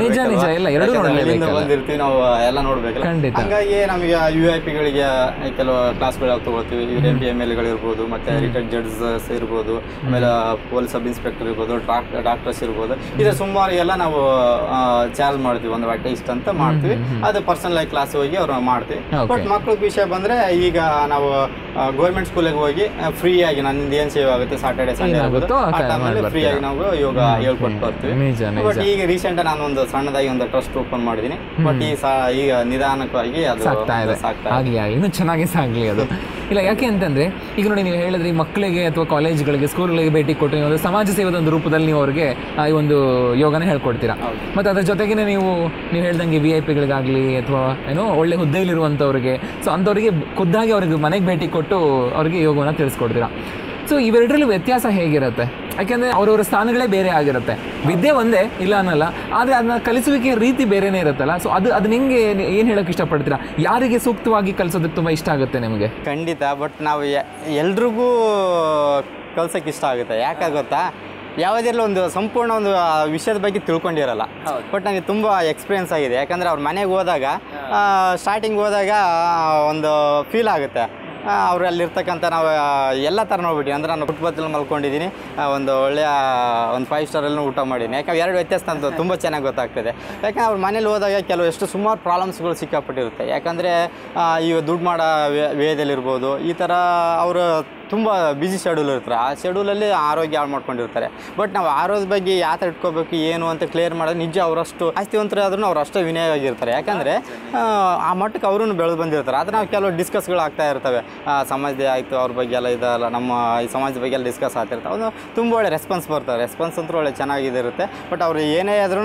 ಬಂದಿರ್ತೀವಿ ನಾವು ಎಲ್ಲ ನೋಡ್ಬೇಕಲ್ಲ. ಹಂಗಾಗಿ ನಮಗೆ ಯು ಐ ಪಿಗಳಿಗೆ ಕೆಲವು ಕ್ಲಾಸ್ಗಳು ತಗೋತೀವಿ. ಎಂ ಪಿ ಎಮ್ ಎಲ್ ಗಳಿರ್ಬೋದು, ಮತ್ತೆ ರಿಟೈರ್ಡ್ ಜಡ್ಜಸ್ ಇರ್ಬೋದು, ಆಮೇಲೆ ಪೊಲೀಸ್ ಸಬ್ ಇನ್ಸ್ಪೆಕ್ಟರ್ ಇರ್ಬೋದು, ಡಾಕ್ಟರ್ಸ್ ಇರ್ಬೋದು. ಇದರ ಸುಮಾರು ಎಲ್ಲ ನಾವು ಚಾರ್ಜ್ ಮಾಡ್ತೀವಿ, ಒಂದು ಹೊಟ್ಟೆ ಇಷ್ಟ ಅಂತ ಮಾಡ್ತೀವಿ. ಅದು ಪರ್ಸನಲ್ ಆಗಿ ಕ್ಲಾಸ್ ಹೋಗಿ ಅವ್ರು ಮಾಡ್ತೀವಿ. ಬಟ್ ಮಕ್ಳಿಗೆ ವಿಷಯ ಬಂದ್ರೆ ಈಗ ನಾವು ಗೌರ್ಮೆಂಟ್ ಸ್ಕೂಲಿಗೆ ಹೋಗಿ ಫ್ರೀ ಆಗಿ ನನ್ನಿಂದ ಏನ್ ಸೇವೆ ಆಗುತ್ತೆ ಸಾಟರ್ಡೆ ಸಂಡೇ ಫ್ರೀ ಆಗಿ ನಾವು ಯೋಗ ಹೇಳ್ಕೊಟ್ಟು ಬರ್ತೀವಿ. ಬಟ್ ಈಗ ರೀಸೆಂಟ್ ನಾನು ಒಂದು ಸಣ್ಣದಾಗಿ ಒಂದು ಟ್ರಸ್ಟ್ ಓಪನ್ ಮಾಡಿದೀನಿ. ಬಟ್ ಈ ಈಗ ನಿಧಾನಕ್ಕಾಗಿ ಅದು ಸಾಕ್ತಾ ಇದೆ. ಇನ್ನು ಚೆನ್ನಾಗಿ ಸಾಗ್ಲಿ ಅದು. ಇಲ್ಲ ಯಾಕೆ ಅಂತಂದರೆ ಈಗ ನೋಡಿ ನೀವು ಹೇಳಿದ್ರಿ ಮಕ್ಕಳಿಗೆ ಅಥವಾ ಕಾಲೇಜ್ಗಳಿಗೆ ಸ್ಕೂಲ್ಗಳಿಗೆ ಭೇಟಿ ಕೊಟ್ಟು ನೀವು ಸಮಾಜ ಸೇವೆದ ಒಂದು ರೂಪದಲ್ಲಿ ನೀವು ಅವ್ರಿಗೆ ಈ ಒಂದು ಯೋಗನ ಹೇಳ್ಕೊಡ್ತೀರಾ. ಮತ್ತು ಅದ್ರ ಜೊತೆಗೇ ನೀವು ನೀವು ಹೇಳ್ದಂಗೆ ವಿ ಐ ಪಿಗಳಿಗಾಗಲಿ ಅಥವಾ ಏನೋ ಒಳ್ಳೆ ಹುದ್ದೆಯಲ್ಲಿರುವಂಥವ್ರಿಗೆ, ಸೊ ಅಂಥವ್ರಿಗೆ ಖುದ್ದಾಗಿ ಅವ್ರಿಗೆ ಮನೆಗೆ ಭೇಟಿ ಕೊಟ್ಟು ಅವ್ರಿಗೆ ಯೋಗವನ್ನು ತಿಳಿಸ್ಕೊಡ್ತೀರಾ. ಸೊ ಇವೆರಡರಲ್ಲಿ ವ್ಯತ್ಯಾಸ ಹೇಗಿರುತ್ತೆ? ಯಾಕೆಂದರೆ ಅವರವರ ಸ್ಥಾನಗಳೇ ಬೇರೆ ಆಗಿರುತ್ತೆ. ವಿದ್ಯೆ ಒಂದೇ ಇಲ್ಲ ಅನ್ನಲ್ಲ, ಆದರೆ ಅದನ್ನ ಕಲಿಸುವಿಕೆ ರೀತಿ ಬೇರೆಯೇ ಇರುತ್ತಲ್ಲ. ಸೊ ಅದು ಅದನ್ನ ಹೆಂಗೆ ಏನು ಹೇಳೋಕ್ಕೆ ಇಷ್ಟಪಡ್ತೀರಾ? ಯಾರಿಗೆ ಸೂಕ್ತವಾಗಿ ಕಲಿಸೋದಕ್ಕೆ ತುಂಬ ಇಷ್ಟ ಆಗುತ್ತೆ ನಿಮಗೆ? ಖಂಡಿತ, ಬಟ್ ನಾವು ಎಲ್ರಿಗೂ ಕಲ್ಸೋಕ್ಕೆ ಇಷ್ಟ ಆಗುತ್ತೆ. ಯಾಕಾಗುತ್ತಾ, ಯಾವುದಿರಲಿ ಒಂದು ಸಂಪೂರ್ಣ ಒಂದು ವಿಷಯದ ಬಗ್ಗೆ ತಿಳ್ಕೊಂಡಿರಲ್ಲ. ಬಟ್ ನನಗೆ ತುಂಬ ಎಕ್ಸ್ಪೀರಿಯೆನ್ಸ್ ಆಗಿದೆ. ಯಾಕಂದರೆ ಅವ್ರ ಮನೆಗೆ ಹೋದಾಗ ಸ್ಟಾರ್ಟಿಂಗ್ ಹೋದಾಗ ಒಂದು ಫೀಲ್ ಆಗುತ್ತೆ. ಅವರು ಅಲ್ಲಿರ್ತಕ್ಕಂಥ ನಾವು ಎಲ್ಲ ಥರ ನೋಡ್ಬಿಟ್ಟು, ಅಂದರೆ ನಾನು ಫುಟ್ಬಾತಲ್ಲಿ ಮಲ್ಕೊಂಡಿದ್ದೀನಿ, ಒಂದು ಒಳ್ಳೆಯ ಒಂದು ಫೈವ್ ಸ್ಟಾರಲ್ಲಿ ಊಟ ಮಾಡಿದ್ದೀನಿ. ಯಾಕಂದ್ರೆ ಎರಡು ವ್ಯತ್ಯಾಸ ಅಂತ ತುಂಬ ಚೆನ್ನಾಗಿ ಗೊತ್ತಾಗ್ತದೆ. ಯಾಕಂದರೆ ಅವ್ರ ಮನೇಲಿ ಹೋದಾಗ ಕೆಲವು ಎಷ್ಟು ಸುಮಾರು ಪ್ರಾಬ್ಲಮ್ಸ್ಗಳು ಸಿಕ್ಕಾಪಟ್ಟಿರುತ್ತೆ. ಯಾಕಂದರೆ ಈಗ ದುಡ್ಡು ಮಾಡೋ ವೇದಲ್ಲಿರ್ಬೋದು, ಈ ಥರ ಅವರು ತುಂಬ ಬ್ಯುಸಿ ಶೆಡ್ಯೂಲ್ ಇರ್ತಾರೆ. ಆ ಶೆಡ್ಯೂಲಲ್ಲಿ ಆರೋಗ್ಯ ಹಾಳು ಮಾಡ್ಕೊಂಡಿರ್ತಾರೆ. ಬಟ್ ನಾವು ಆರೋಗ್ಯದ ಬಗ್ಗೆ ಯಾವ ಥರ ಇಟ್ಕೋಬೇಕು ಏನು ಅಂತ ಕ್ಲಿಯರ್ ಮಾಡೋದು ನಿಜ ಅವರಷ್ಟು ಆಸ್ತಿವಂತರಾದ್ರೂ ಅವ್ರು ಅಷ್ಟೇ ವಿನಯವಾಗಿರ್ತಾರೆ. ಯಾಕಂದರೆ ಆ ಮಟ್ಟಕ್ಕೆ ಅವರೂ ಬೆಳೆದು ಬಂದಿರ್ತಾರೆ. ಆದರೆ ನಾವು ಕೆಲವು ಡಿಸ್ಕಸ್ಗಳು ಆಗ್ತಾ ಇರ್ತವೆ, ಸಮಾಜದ ಆಯಿತು ಅವ್ರ ಬಗ್ಗೆ ಎಲ್ಲ ಇದಲ್ಲ, ನಮ್ಮ ಈ ಸಮಾಜದ ಬಗ್ಗೆ ಎಲ್ಲ ಡಿಸ್ಕಸ್ ಆಗ್ತಿರ್ತಾವೆ. ಅದು ತುಂಬ ಒಳ್ಳೆ ರೆಸ್ಪಾನ್ಸ್ ಬರ್ತಾರೆ. ರೆಸ್ಪಾನ್ಸ್ ಅಂತೂ ಒಳ್ಳೆ ಚೆನ್ನಾಗಿದೆ ಇರುತ್ತೆ. ಬಟ್ ಅವರು ಏನೇ ಆದ್ರೂ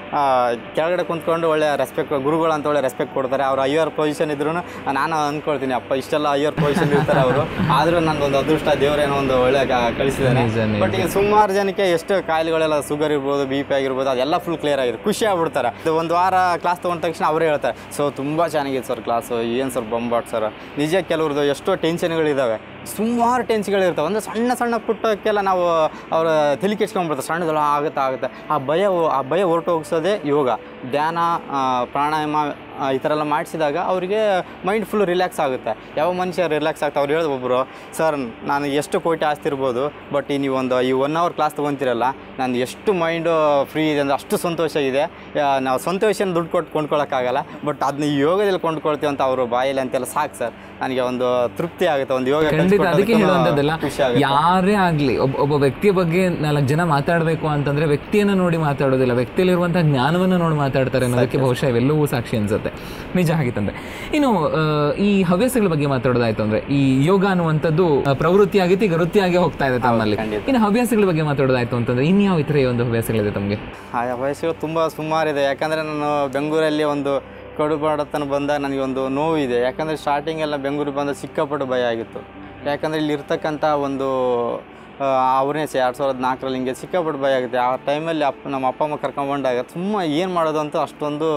ಕೆಳಗಡೆ ಕುಂತ್ಕೊಂಡು ಒಳ್ಳೆ ರೆಸ್ಪೆಕ್ಟ್, ಗುರುಗಳು ಅಂತ ಒಳ್ಳೆ ರೆಸ್ಪೆಕ್ಟ್ ಕೊಡ್ತಾರೆ. ಅವ್ರು ಹೈಯರ್ ಪೊಸಿಷನ್ ಇದ್ರೂ ನಾನು ಅಂದ್ಕೊಳ್ತೀನಿ, ಅಪ್ಪ ಇಷ್ಟೆಲ್ಲ ಹೈಯರ್ ಪೊಸಿಷನ್ ಇರ್ತಾರೆ ಅವರು, ಆದರೂ ನಂದೊಂದು ಅದೃಷ್ಟ ದೇವರೇನೋ ಒಂದು ಒಳ್ಳೆ ಕಳಿಸಿದ್ದಾನೆ. ಬಟ್ ಈಗ ಸುಮಾರು ಜನಕ್ಕೆ ಎಷ್ಟು ಕಾಯಿಲೆಗಳೆಲ್ಲ, ಶುಗರ್ ಇರ್ಬೋದು, ಬಿ ಪಿ ಆಗಿರ್ಬೋದು, ಅದೆಲ್ಲ ಫುಲ್ ಕ್ಲಿಯರ್ ಆಗಿದೆ, ಖುಷಿ ಆಗ್ಬಿಡ್ತಾರೆ. ಒಂದು ವಾರ ಕ್ಲಾಸ್ ತೊಗೊಂಡ ತಕ್ಷಣ ಅವರೇ ಹೇಳ್ತಾರೆ, ಸೊ ತುಂಬ ಚೆನ್ನಾಗಿದೆ ಸರ್ ಕ್ಲಾಸು, ಏನು ಸರ್ ಬೊಂಬಾಟ್ ಸರ್. ನಿಜ ಕೆಲವ್ರದ್ದು ಎಷ್ಟೋ ಟೆನ್ಷನ್ಗಳಿದ್ದಾವೆ, ಸುಮಾರು ಟೆನ್ಷನ್ಗಳಿರ್ತವೆ. ಅಂದರೆ ಸಣ್ಣ ಸಣ್ಣ ಪುಟ್ಟಕ್ಕೆಲ್ಲ ನಾವು ಅವ್ರ ತಲೆ ಕೆಡ್ಸ್ಕೊಂಡ್ಬಿಡ್ತಾರೆ, ಸಣ್ಣದೆಲ್ಲ ಆಗುತ್ತೆ ಆಗುತ್ತೆ ಆ ಭಯ ಆ ಭಯ ಹೊರಟು ಹೋಗಿಸೋದೇ ಯೋಗ, ಧ್ಯಾನ, ಪ್ರಾಣಾಯಾಮ ಈ ಥರ ಎಲ್ಲ ಮಾಡಿಸಿದಾಗ ಅವರಿಗೆ ಮೈಂಡ್ ಫುಲ್ ರಿಲ್ಯಾಕ್ಸ್ ಆಗುತ್ತೆ. ಯಾವ ಮನುಷ್ಯ ರಿಲ್ಯಾಕ್ಸ್ ಆಗ್ತಾ ಅವ್ರು ಹೇಳಿದ್ರು ಒಬ್ಬರು, ಸರ್ ನಾನು ಎಷ್ಟು ಕೋಟಿ ಆಸ್ತಿ ಇರ್ಬೋದು, ಬಟ್ ಈ ನೀವು ಒಂದು ಈ ಒನ್ ಅವರ್ ಕ್ಲಾಸ್ ತೊಗೊತೀರಲ್ಲ, ನಾನು ಎಷ್ಟು ಮೈಂಡು ಫ್ರೀ ಇದೆ ಅಂದರೆ ಅಷ್ಟು ಸಂತೋಷ ಇದೆ. ನಾವು ಸಂತೋಷನ ದುಡ್ಡು ಕೊಟ್ಟು ಕೊಂಡ್ಕೊಳ್ಳೋಕ್ಕಾಗಲ್ಲ, ಬಟ್ ಅದನ್ನ ಈ ಯೋಗದಲ್ಲಿ ಕೊಂಡ್ಕೊಳ್ತೀವಿ ಅಂತ ಅವರು ಬಾಯಲ್ಲಿ ಅಂತೆಲ್ಲ ಸಾಕು ಸರ್, ನನಗೆ ಒಂದು ತೃಪ್ತಿ ಆಗುತ್ತೆ. ಒಂದು ಯೋಗ ಅದಕ್ಕೆ ಹೇಳುವಂಥದ್ದೆಲ್ಲ, ಯಾರೇ ಆಗಲಿ ಒಬ್ಬ ಒಬ್ಬ ವ್ಯಕ್ತಿಯ ಬಗ್ಗೆ ನಾಲ್ಕು ಜನ ಮಾತಾಡಬೇಕು ಅಂತಂದರೆ ವ್ಯಕ್ತಿಯನ್ನು ನೋಡಿ ಮಾತಾಡೋದಿಲ್ಲ, ವ್ಯಕ್ತಿಯಲ್ಲಿರುವಂಥ ಜ್ಞಾನವನ್ನು ನೋಡಿ ಮಾತಾಡ್ತಾರೆ ಅನ್ನೋದಕ್ಕೆ ಬಹುಶಃ ಇವೆಲ್ಲವೂ ಸಾಕ್ಷಿ ಅನ್ಸುತ್ತೆ. ನಿಜ ಆಗಿತ್ತಂದ್ರೆ ಇನ್ನು ಈ ಹವ್ಯಾಸಗಳ ಬಗ್ಗೆ ಮಾತಾಡೋದಾಯ್ತು ಅಂದರೆ, ಈ ಯೋಗ ಅನ್ನುವಂಥದ್ದು ಪ್ರವೃತ್ತಿ ಆಗಿತ್ತು, ಈಗ ವೃತ್ತಿಯಾಗಿ ಹೋಗ್ತಾ ಇದೆ ತಮ್ಮಲ್ಲಿ. ಇನ್ನು ಹವ್ಯಾಸಗಳ ಬಗ್ಗೆ ಮಾತಾಡೋದಾಯ್ತು ಅಂತಂದರೆ ಇನ್ಯಾವ ಇತರ ಒಂದು ಹವ್ಯಾಸಗಳಿದೆ ತಮಗೆ? ಆ ಹವ್ಯಾಸಗಳು ತುಂಬ ಸುಮಾರಿದೆ. ಯಾಕಂದರೆ ನಾನು ಬೆಂಗಳೂರಲ್ಲಿ ಒಂದು ಕಡುಬಾಡತನ ಬಂದಾಗ ನನಗೆ ಒಂದು ನೋವಿದೆ. ಯಾಕಂದರೆ ಸ್ಟಾರ್ಟಿಂಗೆಲ್ಲ ಬೆಂಗಳೂರಿಗೆ ಬಂದ ಸಿಕ್ಕಾಪಟ್ಟು ಭಯ ಆಗಿತ್ತು. ಯಾಕಂದರೆ ಇಲ್ಲಿ ಇರ್ತಕ್ಕಂಥ ಒಂದು ಅವ್ರನ್ನೇ ಸಹ ಎರಡು ಸಾವಿರದ ನಾಲ್ಕರಲ್ಲಿ ಹಿಂಗೆ ಸಿಕ್ಕಾಪಟ್ಟು ಭಯ ಆಗುತ್ತೆ. ಆ ಟೈಮಲ್ಲಿ ಅಪ್ಪ ನಮ್ಮ ಅಪ್ಪ ಅಮ್ಮ ಕರ್ಕೊಂಡ್ಬಂದಾಗ ತುಂಬ ಏನು ಮಾಡೋದು ಅಂತ ಅಷ್ಟೊಂದು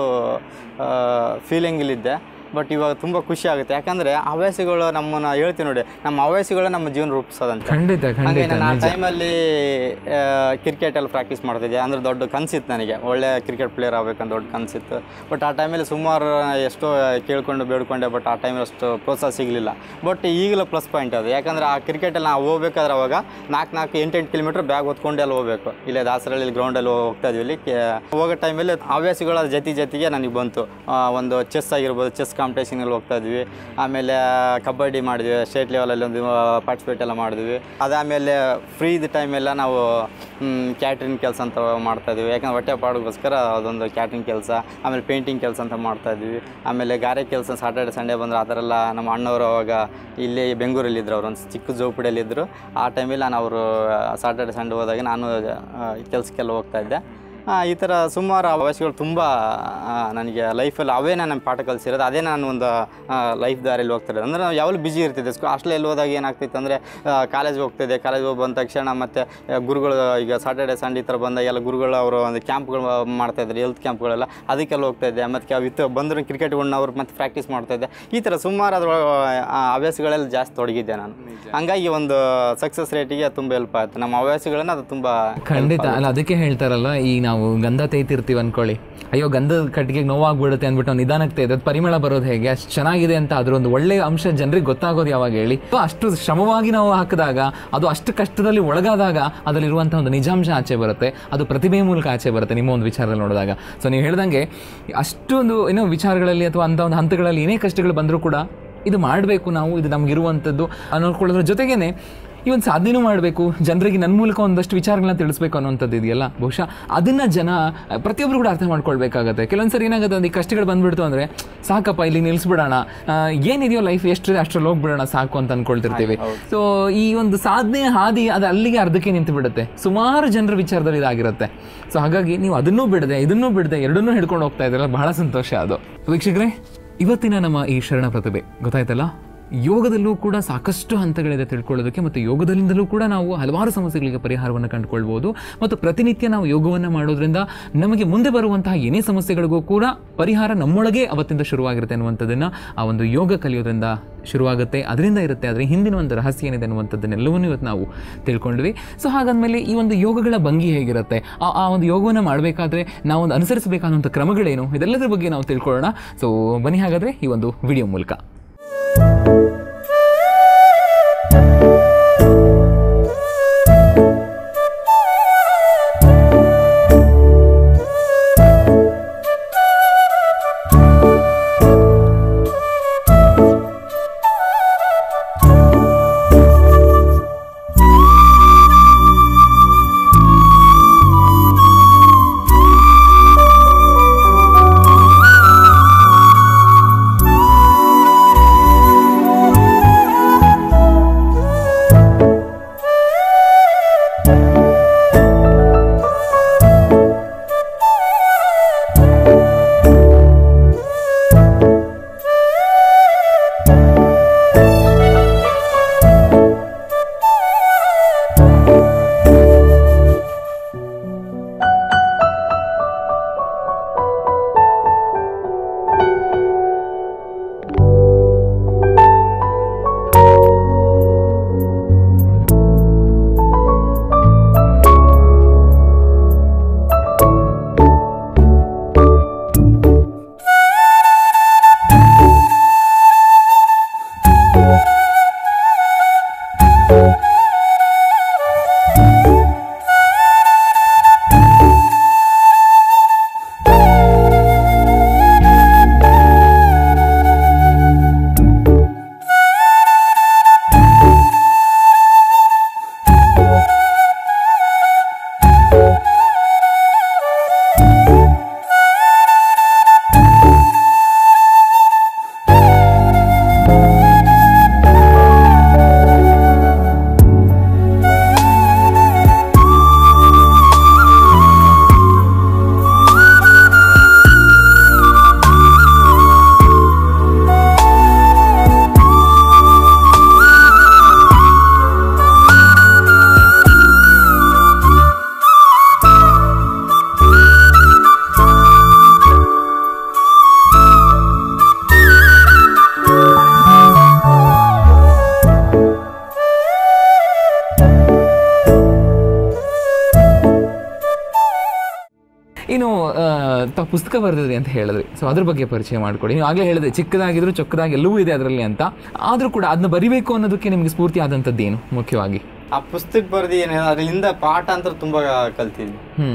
ಫೀಲಿಂಗಲ್ಲಿದ್ದೆ. ಬಟ್ ಇವಾಗ ತುಂಬ ಖುಷಿ ಆಗುತ್ತೆ. ಯಾಕಂದರೆ ಹವ್ಯಾಸಗಳು ನಮ್ಮನ್ನು ಹೇಳ್ತೀವಿ ನೋಡಿ, ನಮ್ಮ ಹವ್ಯಾಸಗಳು ನಮ್ಮ ಜೀವನ ರೂಪಿಸೋದಂತ. ಖಂಡಿತ ಹಾಗೆ ನಾನು ಆ ಟೈಮಲ್ಲಿ ಕ್ರಿಕೆಟಲ್ಲಿ ಪ್ರಾಕ್ಟೀಸ್ ಮಾಡ್ತಿದ್ದೆ. ಅಂದರೆ ದೊಡ್ಡ ಕನಸಿತ್ತು ನನಗೆ, ಒಳ್ಳೆ ಕ್ರಿಕೆಟ್ ಪ್ಲೇಯರ್ ಆಗಬೇಕಂತ ದೊಡ್ಡ ಕನಸಿತ್ತು. ಬಟ್ ಆ ಟೈಮಲ್ಲಿ ಸುಮಾರು ಎಷ್ಟೋ ಕೇಳ್ಕೊಂಡು ಬೇಡ್ಕೊಂಡೆ, ಬಟ್ ಆ ಟೈಮಲ್ಲಿ ಅಷ್ಟು ಪ್ರೋತ್ಸಾಹ ಸಿಗಲಿಲ್ಲ. ಬಟ್ ಈಗಲೂ ಪ್ಲಸ್ ಪಾಯಿಂಟ್ ಅದು. ಯಾಕಂದರೆ ಆ ಕ್ರಿಕೆಟಲ್ಲಿ ನಾವು ಹೋಗ್ಬೇಕಾದ್ರೆ ಅವಾಗ ನಾಲ್ಕು ನಾಲ್ಕು ಎಂಟೆಂಟು ಕಿಲೋಮೀಟ್ರ್ ಬ್ಯಾಗ್ ಹೊತ್ಕೊಂಡೆ ಅಲ್ಲಿ ಹೋಗಬೇಕು. ಇಲ್ಲೇ ದಾಸರಳ್ಳಿ ಗ್ರೌಂಡಲ್ಲಿ ಹೋಗ್ತಾ ಇದ್ವಿ. ಇಲ್ಲಿ ಹೋಗೋ ಟೈಮಲ್ಲಿ ಹವ್ಯಾಸಗಳ ಜೊತೆ ಜೊತೆಗೆ ನನಗೆ ಬಂತು. ಒಂದು ಚೆಸ್ ಆಗಿರ್ಬೋದು, ಚೆಸ್ ಕಾಂಪಿಟೇಷನಲ್ಲಿ ಹೋಗ್ತಾ ಇದ್ವಿ. ಆಮೇಲೆ ಕಬಡ್ಡಿ ಮಾಡಿದ್ವಿ, ಸ್ಟೇಟ್ ಲೆವೆಲಲ್ಲಿ ಒಂದು ಪಾರ್ಟಿಸಿಪೇಟ್ ಎಲ್ಲ ಮಾಡಿದ್ವಿ. ಅದಾದಮೇಲೆ ಫ್ರೀ ಇದ್ದ ಟೈಮೆಲ್ಲ ನಾವು ಕ್ಯಾಟ್ರಿಂಗ್ ಕೆಲಸ ಅಂತ ಮಾಡ್ತಾಯಿದ್ವಿ. ಯಾಕಂದ್ರೆ ಹೊಟ್ಟೆ ಪಾಡಿಗೋಸ್ಕರ ಅದೊಂದು ಕ್ಯಾಟ್ರಿಂಗ್ ಕೆಲಸ, ಆಮೇಲೆ ಪೇಂಟಿಂಗ್ ಕೆಲಸ ಅಂತ ಮಾಡ್ತಾಯಿದ್ವಿ. ಆಮೇಲೆ ಗಾರೆ ಕೆಲಸ ಸಾಟರ್ಡೆ ಸಂಡೇ ಬಂದರೆ ಆ ಥರ ಎಲ್ಲ ನಮ್ಮ ಅಣ್ಣವರು ಅವಾಗ ಇಲ್ಲಿ ಬೆಂಗಳೂರಲ್ಲಿದ್ದರು, ಅವರು ಒಂದು ಚಿಕ್ಕ ಜೋಪಡಿಯಲ್ಲಿದ್ದರು. ಆ ಟೈಮಲ್ಲಿ ನಾನು ಅವರು ಸಾಟರ್ಡೆ ಸಂಡೇ ಹೋದಾಗ ನಾನು ಕೆಲಸಕ್ಕೆಲ್ಲ ಹೋಗ್ತಾಯಿದ್ದೆ. ಈ ಥರ ಸುಮಾರು ಹವ್ಯಾಸಗಳು ತುಂಬ ನನಗೆ ಲೈಫಲ್ಲಿ ಅವೇ ನಾನು ಪಾಠ ಕಲಿಸಿರೋದು. ಅದೇ ನಾನು ಒಂದು ಲೈಫ್ ದಾರಿಯಲ್ಲಿ ಹೋಗ್ತಿರೋದು. ಅಂದರೆ ನಾವು ಯಾವಾಗಲೂ ಬಿಜಿ ಇರ್ತಿದ್ದೆ. ಸ್ಕೂ ಹಾಸ್ಟೆಲಲ್ಲಿ ಹೋದಾಗ ಏನಾಗ್ತಿತ್ತು ಅಂದರೆ, ಕಾಲೇಜ್ಗೆ ಹೋಗ್ತಿದ್ದೆ. ಕಾಲೇಜ್ಗೆ ಹೋಗಿ ಬಂದ ತಕ್ಷಣ ಮತ್ತು ಗುರುಗಳು ಈಗ ಸಾಟರ್ಡೆ ಸಂಡೇ ಈ ಥರ ಬಂದಾಗ ಎಲ್ಲ ಗುರುಗಳು ಅವರು ಒಂದು ಕ್ಯಾಂಪ್ಗಳು ಮಾಡ್ತಾಯಿದ್ರು, ಹೆಲ್ತ್ ಕ್ಯಾಂಪ್ಗಳೆಲ್ಲ, ಅದಕ್ಕೆಲ್ಲ ಹೋಗ್ತಾಯಿದ್ದೆ. ಮತ್ತು ವಿತ್ ಬಂದರೂ ಕ್ರಿಕೆಟ್ ಒನ್ ಅವರ್ ಮತ್ತು ಪ್ರಾಕ್ಟೀಸ್ ಮಾಡ್ತಾಯಿದ್ದೆ. ಈ ಥರ ಸುಮಾರು ಅದ್ರ ಹವ್ಯಾಸಗಳೆಲ್ಲ ಜಾಸ್ತಿ ತೊಡಗಿದ್ದೆ ನಾನು. ಹಂಗಾಗಿ ಒಂದು ಸಕ್ಸಸ್ ರೇಟಿಗೆ ತುಂಬ ಹೆಲ್ಪ್ ಆಯಿತು ನಮ್ಮ ಹವ್ಯಾಸಗಳನ್ನು. ಅದು ತುಂಬ ಖಂಡಿತ ಅಲ್ಲ, ಅದಕ್ಕೆ ಹೇಳ್ತಾರಲ್ಲ, ಈಗ ನಾವು ಗಂಧ ತೈತಿರ್ತೀವಿ ಅಂದ್ಕೊಳ್ಳಿ, ಅಯ್ಯೋ ಗಂಧದ ಕಟ್ಟಿಗೆ ನೋವಾಗ್ಬಿಡುತ್ತೆ ಅಂದ್ಬಿಟ್ಟು ನಾವು ನಿಧಾನಕ್ಕೆ ತೆಗೆದು ಅದು ಪರಿಮಳ ಬರೋದು ಹೇಗೆ, ಅಷ್ಟು ಚೆನ್ನಾಗಿದೆ ಅಂತ ಅದರೊಂದು ಒಳ್ಳೆಯ ಅಂಶ ಜನರಿಗೆ ಗೊತ್ತಾಗೋದು ಯಾವಾಗ ಹೇಳಿ? ಅಷ್ಟು ಶ್ರಮವಾಗಿ ನಾವು ಹಾಕಿದಾಗ, ಅದು ಅಷ್ಟು ಕಷ್ಟದಲ್ಲಿ ಒಳಗಾದಾಗ ಅದರಲ್ಲಿರುವಂಥ ಒಂದು ನಿಜಾಂಶ ಆಚೆ ಬರುತ್ತೆ, ಅದು ಪ್ರತಿಭೆ ಮೂಲಕ ಆಚೆ ಬರುತ್ತೆ ನಿಮ್ಮ ಒಂದು ವಿಚಾರದಲ್ಲಿ ನೋಡಿದಾಗ. ಸೊ ನೀವು ಹೇಳ್ದಂಗೆ ಅಷ್ಟೊಂದು ಏನೋ ವಿಚಾರಗಳಲ್ಲಿ ಅಥವಾ ಅಂಥ ಒಂದು ಹಂತಗಳಲ್ಲಿ ಏನೇ ಕಷ್ಟಗಳು ಬಂದರೂ ಕೂಡ ಇದು ಮಾಡಬೇಕು ನಾವು, ಇದು ನಮಗಿರುವಂಥದ್ದು ಅನ್ನೋಕೊಳ್ಳೋದ್ರ ಜೊತೆಗೇ ಈ ಒಂದು ಸಾಧನೆನೂ ಮಾಡಬೇಕು, ಜನರಿಗೆ ನನ್ನ ಮೂಲಕ ಒಂದಷ್ಟು ವಿಚಾರಗಳನ್ನ ತಿಳಿಸ್ಬೇಕು ಅನ್ನೋಂಥದ್ದು ಇದೆಯಲ್ಲ, ಬಹುಶಃ ಅದನ್ನು ಜನ ಪ್ರತಿಯೊಬ್ಬರು ಕೂಡ ಅರ್ಥ ಮಾಡ್ಕೊಳ್ಬೇಕಾಗತ್ತೆ. ಕೆಲವೊಂದು ಸರಿ ಏನಾಗುತ್ತೆ ಅಂದ್ರೆ ಈ ಕಷ್ಟಗಳು ಬಂದುಬಿಡ್ತು ಅಂದರೆ ಸಾಕಪ್ಪ ಇಲ್ಲಿ ನಿಲ್ಲಿಸ್ಬಿಡೋಣ, ಏನಿದೆಯೋ ಲೈಫ್ ಎಷ್ಟಿದೆ ಅಷ್ಟರಲ್ಲಿ ಹೋಗ್ಬಿಡೋಣ ಸಾಕು ಅಂತ ಅಂದ್ಕೊಳ್ತಿರ್ತೀವಿ. ಸೊ ಈ ಒಂದು ಸಾಧನೆ ಹಾದಿ ಅದು ಅಲ್ಲಿಗೆ ಅರ್ಧಕ್ಕೆ ನಿಂತು ಬಿಡುತ್ತೆ. ಸುಮಾರು ಜನರ ವಿಚಾರದಲ್ಲಿ ಇದಾಗಿರುತ್ತೆ. ಸೊ ಹಾಗಾಗಿ ನೀವು ಅದನ್ನೂ ಬಿಡದೆ ಇದನ್ನೂ ಬಿಡದೆ ಎರಡನ್ನೂ ಹಿಡ್ಕೊಂಡು ಹೋಗ್ತಾ ಇದ್ದೀರಲ್ಲ, ಬಹಳ ಸಂತೋಷ ಅದು. ವೀಕ್ಷಕರೇ, ಇವತ್ತಿನ ನಮ್ಮ ಈ ಶರಣ ಪ್ರತಿಭೆ ಗೊತ್ತಾಯ್ತಲ್ಲ, ಯೋಗದಲ್ಲೂ ಕೂಡ ಸಾಕಷ್ಟು ಹಂತಗಳಿದೆ ತಿಳ್ಕೊಳ್ಳೋದಕ್ಕೆ, ಮತ್ತು ಯೋಗದಲ್ಲಿಂದಲೂ ಕೂಡ ನಾವು ಹಲವಾರು ಸಮಸ್ಯೆಗಳಿಗೆ ಪರಿಹಾರವನ್ನು ಕಂಡುಕೊಳ್ಬೋದು. ಮತ್ತು ಪ್ರತಿನಿತ್ಯ ನಾವು ಯೋಗವನ್ನು ಮಾಡೋದ್ರಿಂದ ನಮಗೆ ಮುಂದೆ ಬರುವಂತಹ ಏನೇ ಸಮಸ್ಯೆಗಳಿಗೂ ಕೂಡ ಪರಿಹಾರ ನಮ್ಮೊಳಗೆ ಅವತ್ತಿಂದ ಶುರುವಾಗಿರುತ್ತೆ ಅನ್ನುವಂಥದ್ದನ್ನು ಆ ಒಂದು ಯೋಗ ಕಲಿಯೋದ್ರಿಂದ ಶುರುವಾಗುತ್ತೆ, ಅದರಿಂದ ಇರುತ್ತೆ. ಆದರೆ ಹಿಂದಿನ ಒಂದು ರಹಸ್ಯ ಏನಿದೆ ಅನ್ನುವಂಥದ್ದನ್ನೆಲ್ಲವನ್ನೂ ಇವತ್ತು ನಾವು ತಿಳ್ಕೊಂಡ್ವಿ. ಸೊ ಹಾಗಾದ್ಮೇಲೆ ಈ ಒಂದು ಯೋಗಗಳ ಭಂಗಿ ಹೇಗಿರುತ್ತೆ, ಆ ಆ ಒಂದು ಯೋಗವನ್ನು ಮಾಡಬೇಕಾದ್ರೆ ನಾವೊಂದು ಅನುಸರಿಸಬೇಕಾದಂಥ ಕ್ರಮಗಳೇನು, ಇದೆಲ್ಲದರ ಬಗ್ಗೆ ನಾವು ತಿಳ್ಕೊಳ್ಳೋಣ. ಸೊ ಬನ್ನಿ ಹಾಗಾದರೆ ಈ ಒಂದು ವಿಡಿಯೋ ಮೂಲಕ. ಇನ್ನು ತಾವು ಪುಸ್ತಕ ಬರೆದಿದೆ ಅಂತ ಹೇಳಿದ್ರಿ, ಸೊ ಅದ್ರ ಬಗ್ಗೆ ಪರಿಚಯ ಮಾಡಿಕೊಡಿ. ನೀವು ಆಗಲೇ ಹೇಳಿದ್ರೆ ಚಿಕ್ಕದಾಗಿದ್ರು ಚೊಕ್ಕದಾಗಿ ಎಲ್ಲವೂ ಇದೆ ಅದರಲ್ಲಿ ಅಂತ, ಆದರೂ ಕೂಡ ಅದನ್ನ ಬರಿಬೇಕು ಅನ್ನೋದಕ್ಕೆ ನಿಮಗೆ ಸ್ಫೂರ್ತಿ ಆದಂಥದ್ದು ಏನು ಮುಖ್ಯವಾಗಿ? ಆ ಪುಸ್ತಕ ಬರೆದು ಏನಿದೆ ಅದರಿಂದ ಪಾಠ ಅಂತ ತುಂಬಾ ಕಲ್ತಿದ್ವಿ.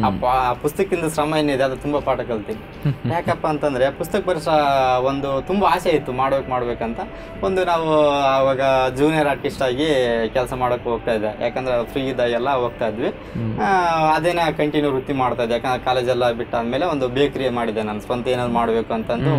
ಆ ಪುಸ್ತಕದಿಂದ ಶ್ರಮ ಏನಿದೆ ಅದು ತುಂಬಾ ಪಾಠ ಕಲ್ತಿದ್ವಿ. ಯಾಕಪ್ಪ ಅಂತಂದ್ರೆ ಪುಸ್ತಕ ಬರೆಸ ಒಂದು ತುಂಬಾ ಆಸೆ ಇತ್ತು, ಮಾಡ್ಬೇಕು ಮಾಡ್ಬೇಕಂತ. ಒಂದು ನಾವು ಅವಾಗ ಜೂನಿಯರ್ ಆರ್ಟಿಸ್ಟ್ ಆಗಿ ಕೆಲಸ ಮಾಡಕ್ ಹೋಗ್ತಾ ಇದ್ದೆ, ಯಾಕಂದ್ರೆ ಫ್ರೀ ಇದ್ದಾಗೆಲ್ಲ ಹೋಗ್ತಾ ಇದ್ವಿ. ಅದೇನೇ ಕಂಟಿನ್ಯೂ ವೃತ್ತಿ ಮಾಡ್ತಾ ಇದ್ದೆ. ಯಾಕಂದ್ರೆ ಕಾಲೇಜೆಲ್ಲ ಬಿಟ್ಟಾದ್ಮೇಲೆ ಒಂದು ಬೇಕ್ರಿ ಮಾಡಿದೆ, ನಾನು ಸ್ವಂತ ಏನಾದ್ರು ಮಾಡ್ಬೇಕು ಅಂತಂದು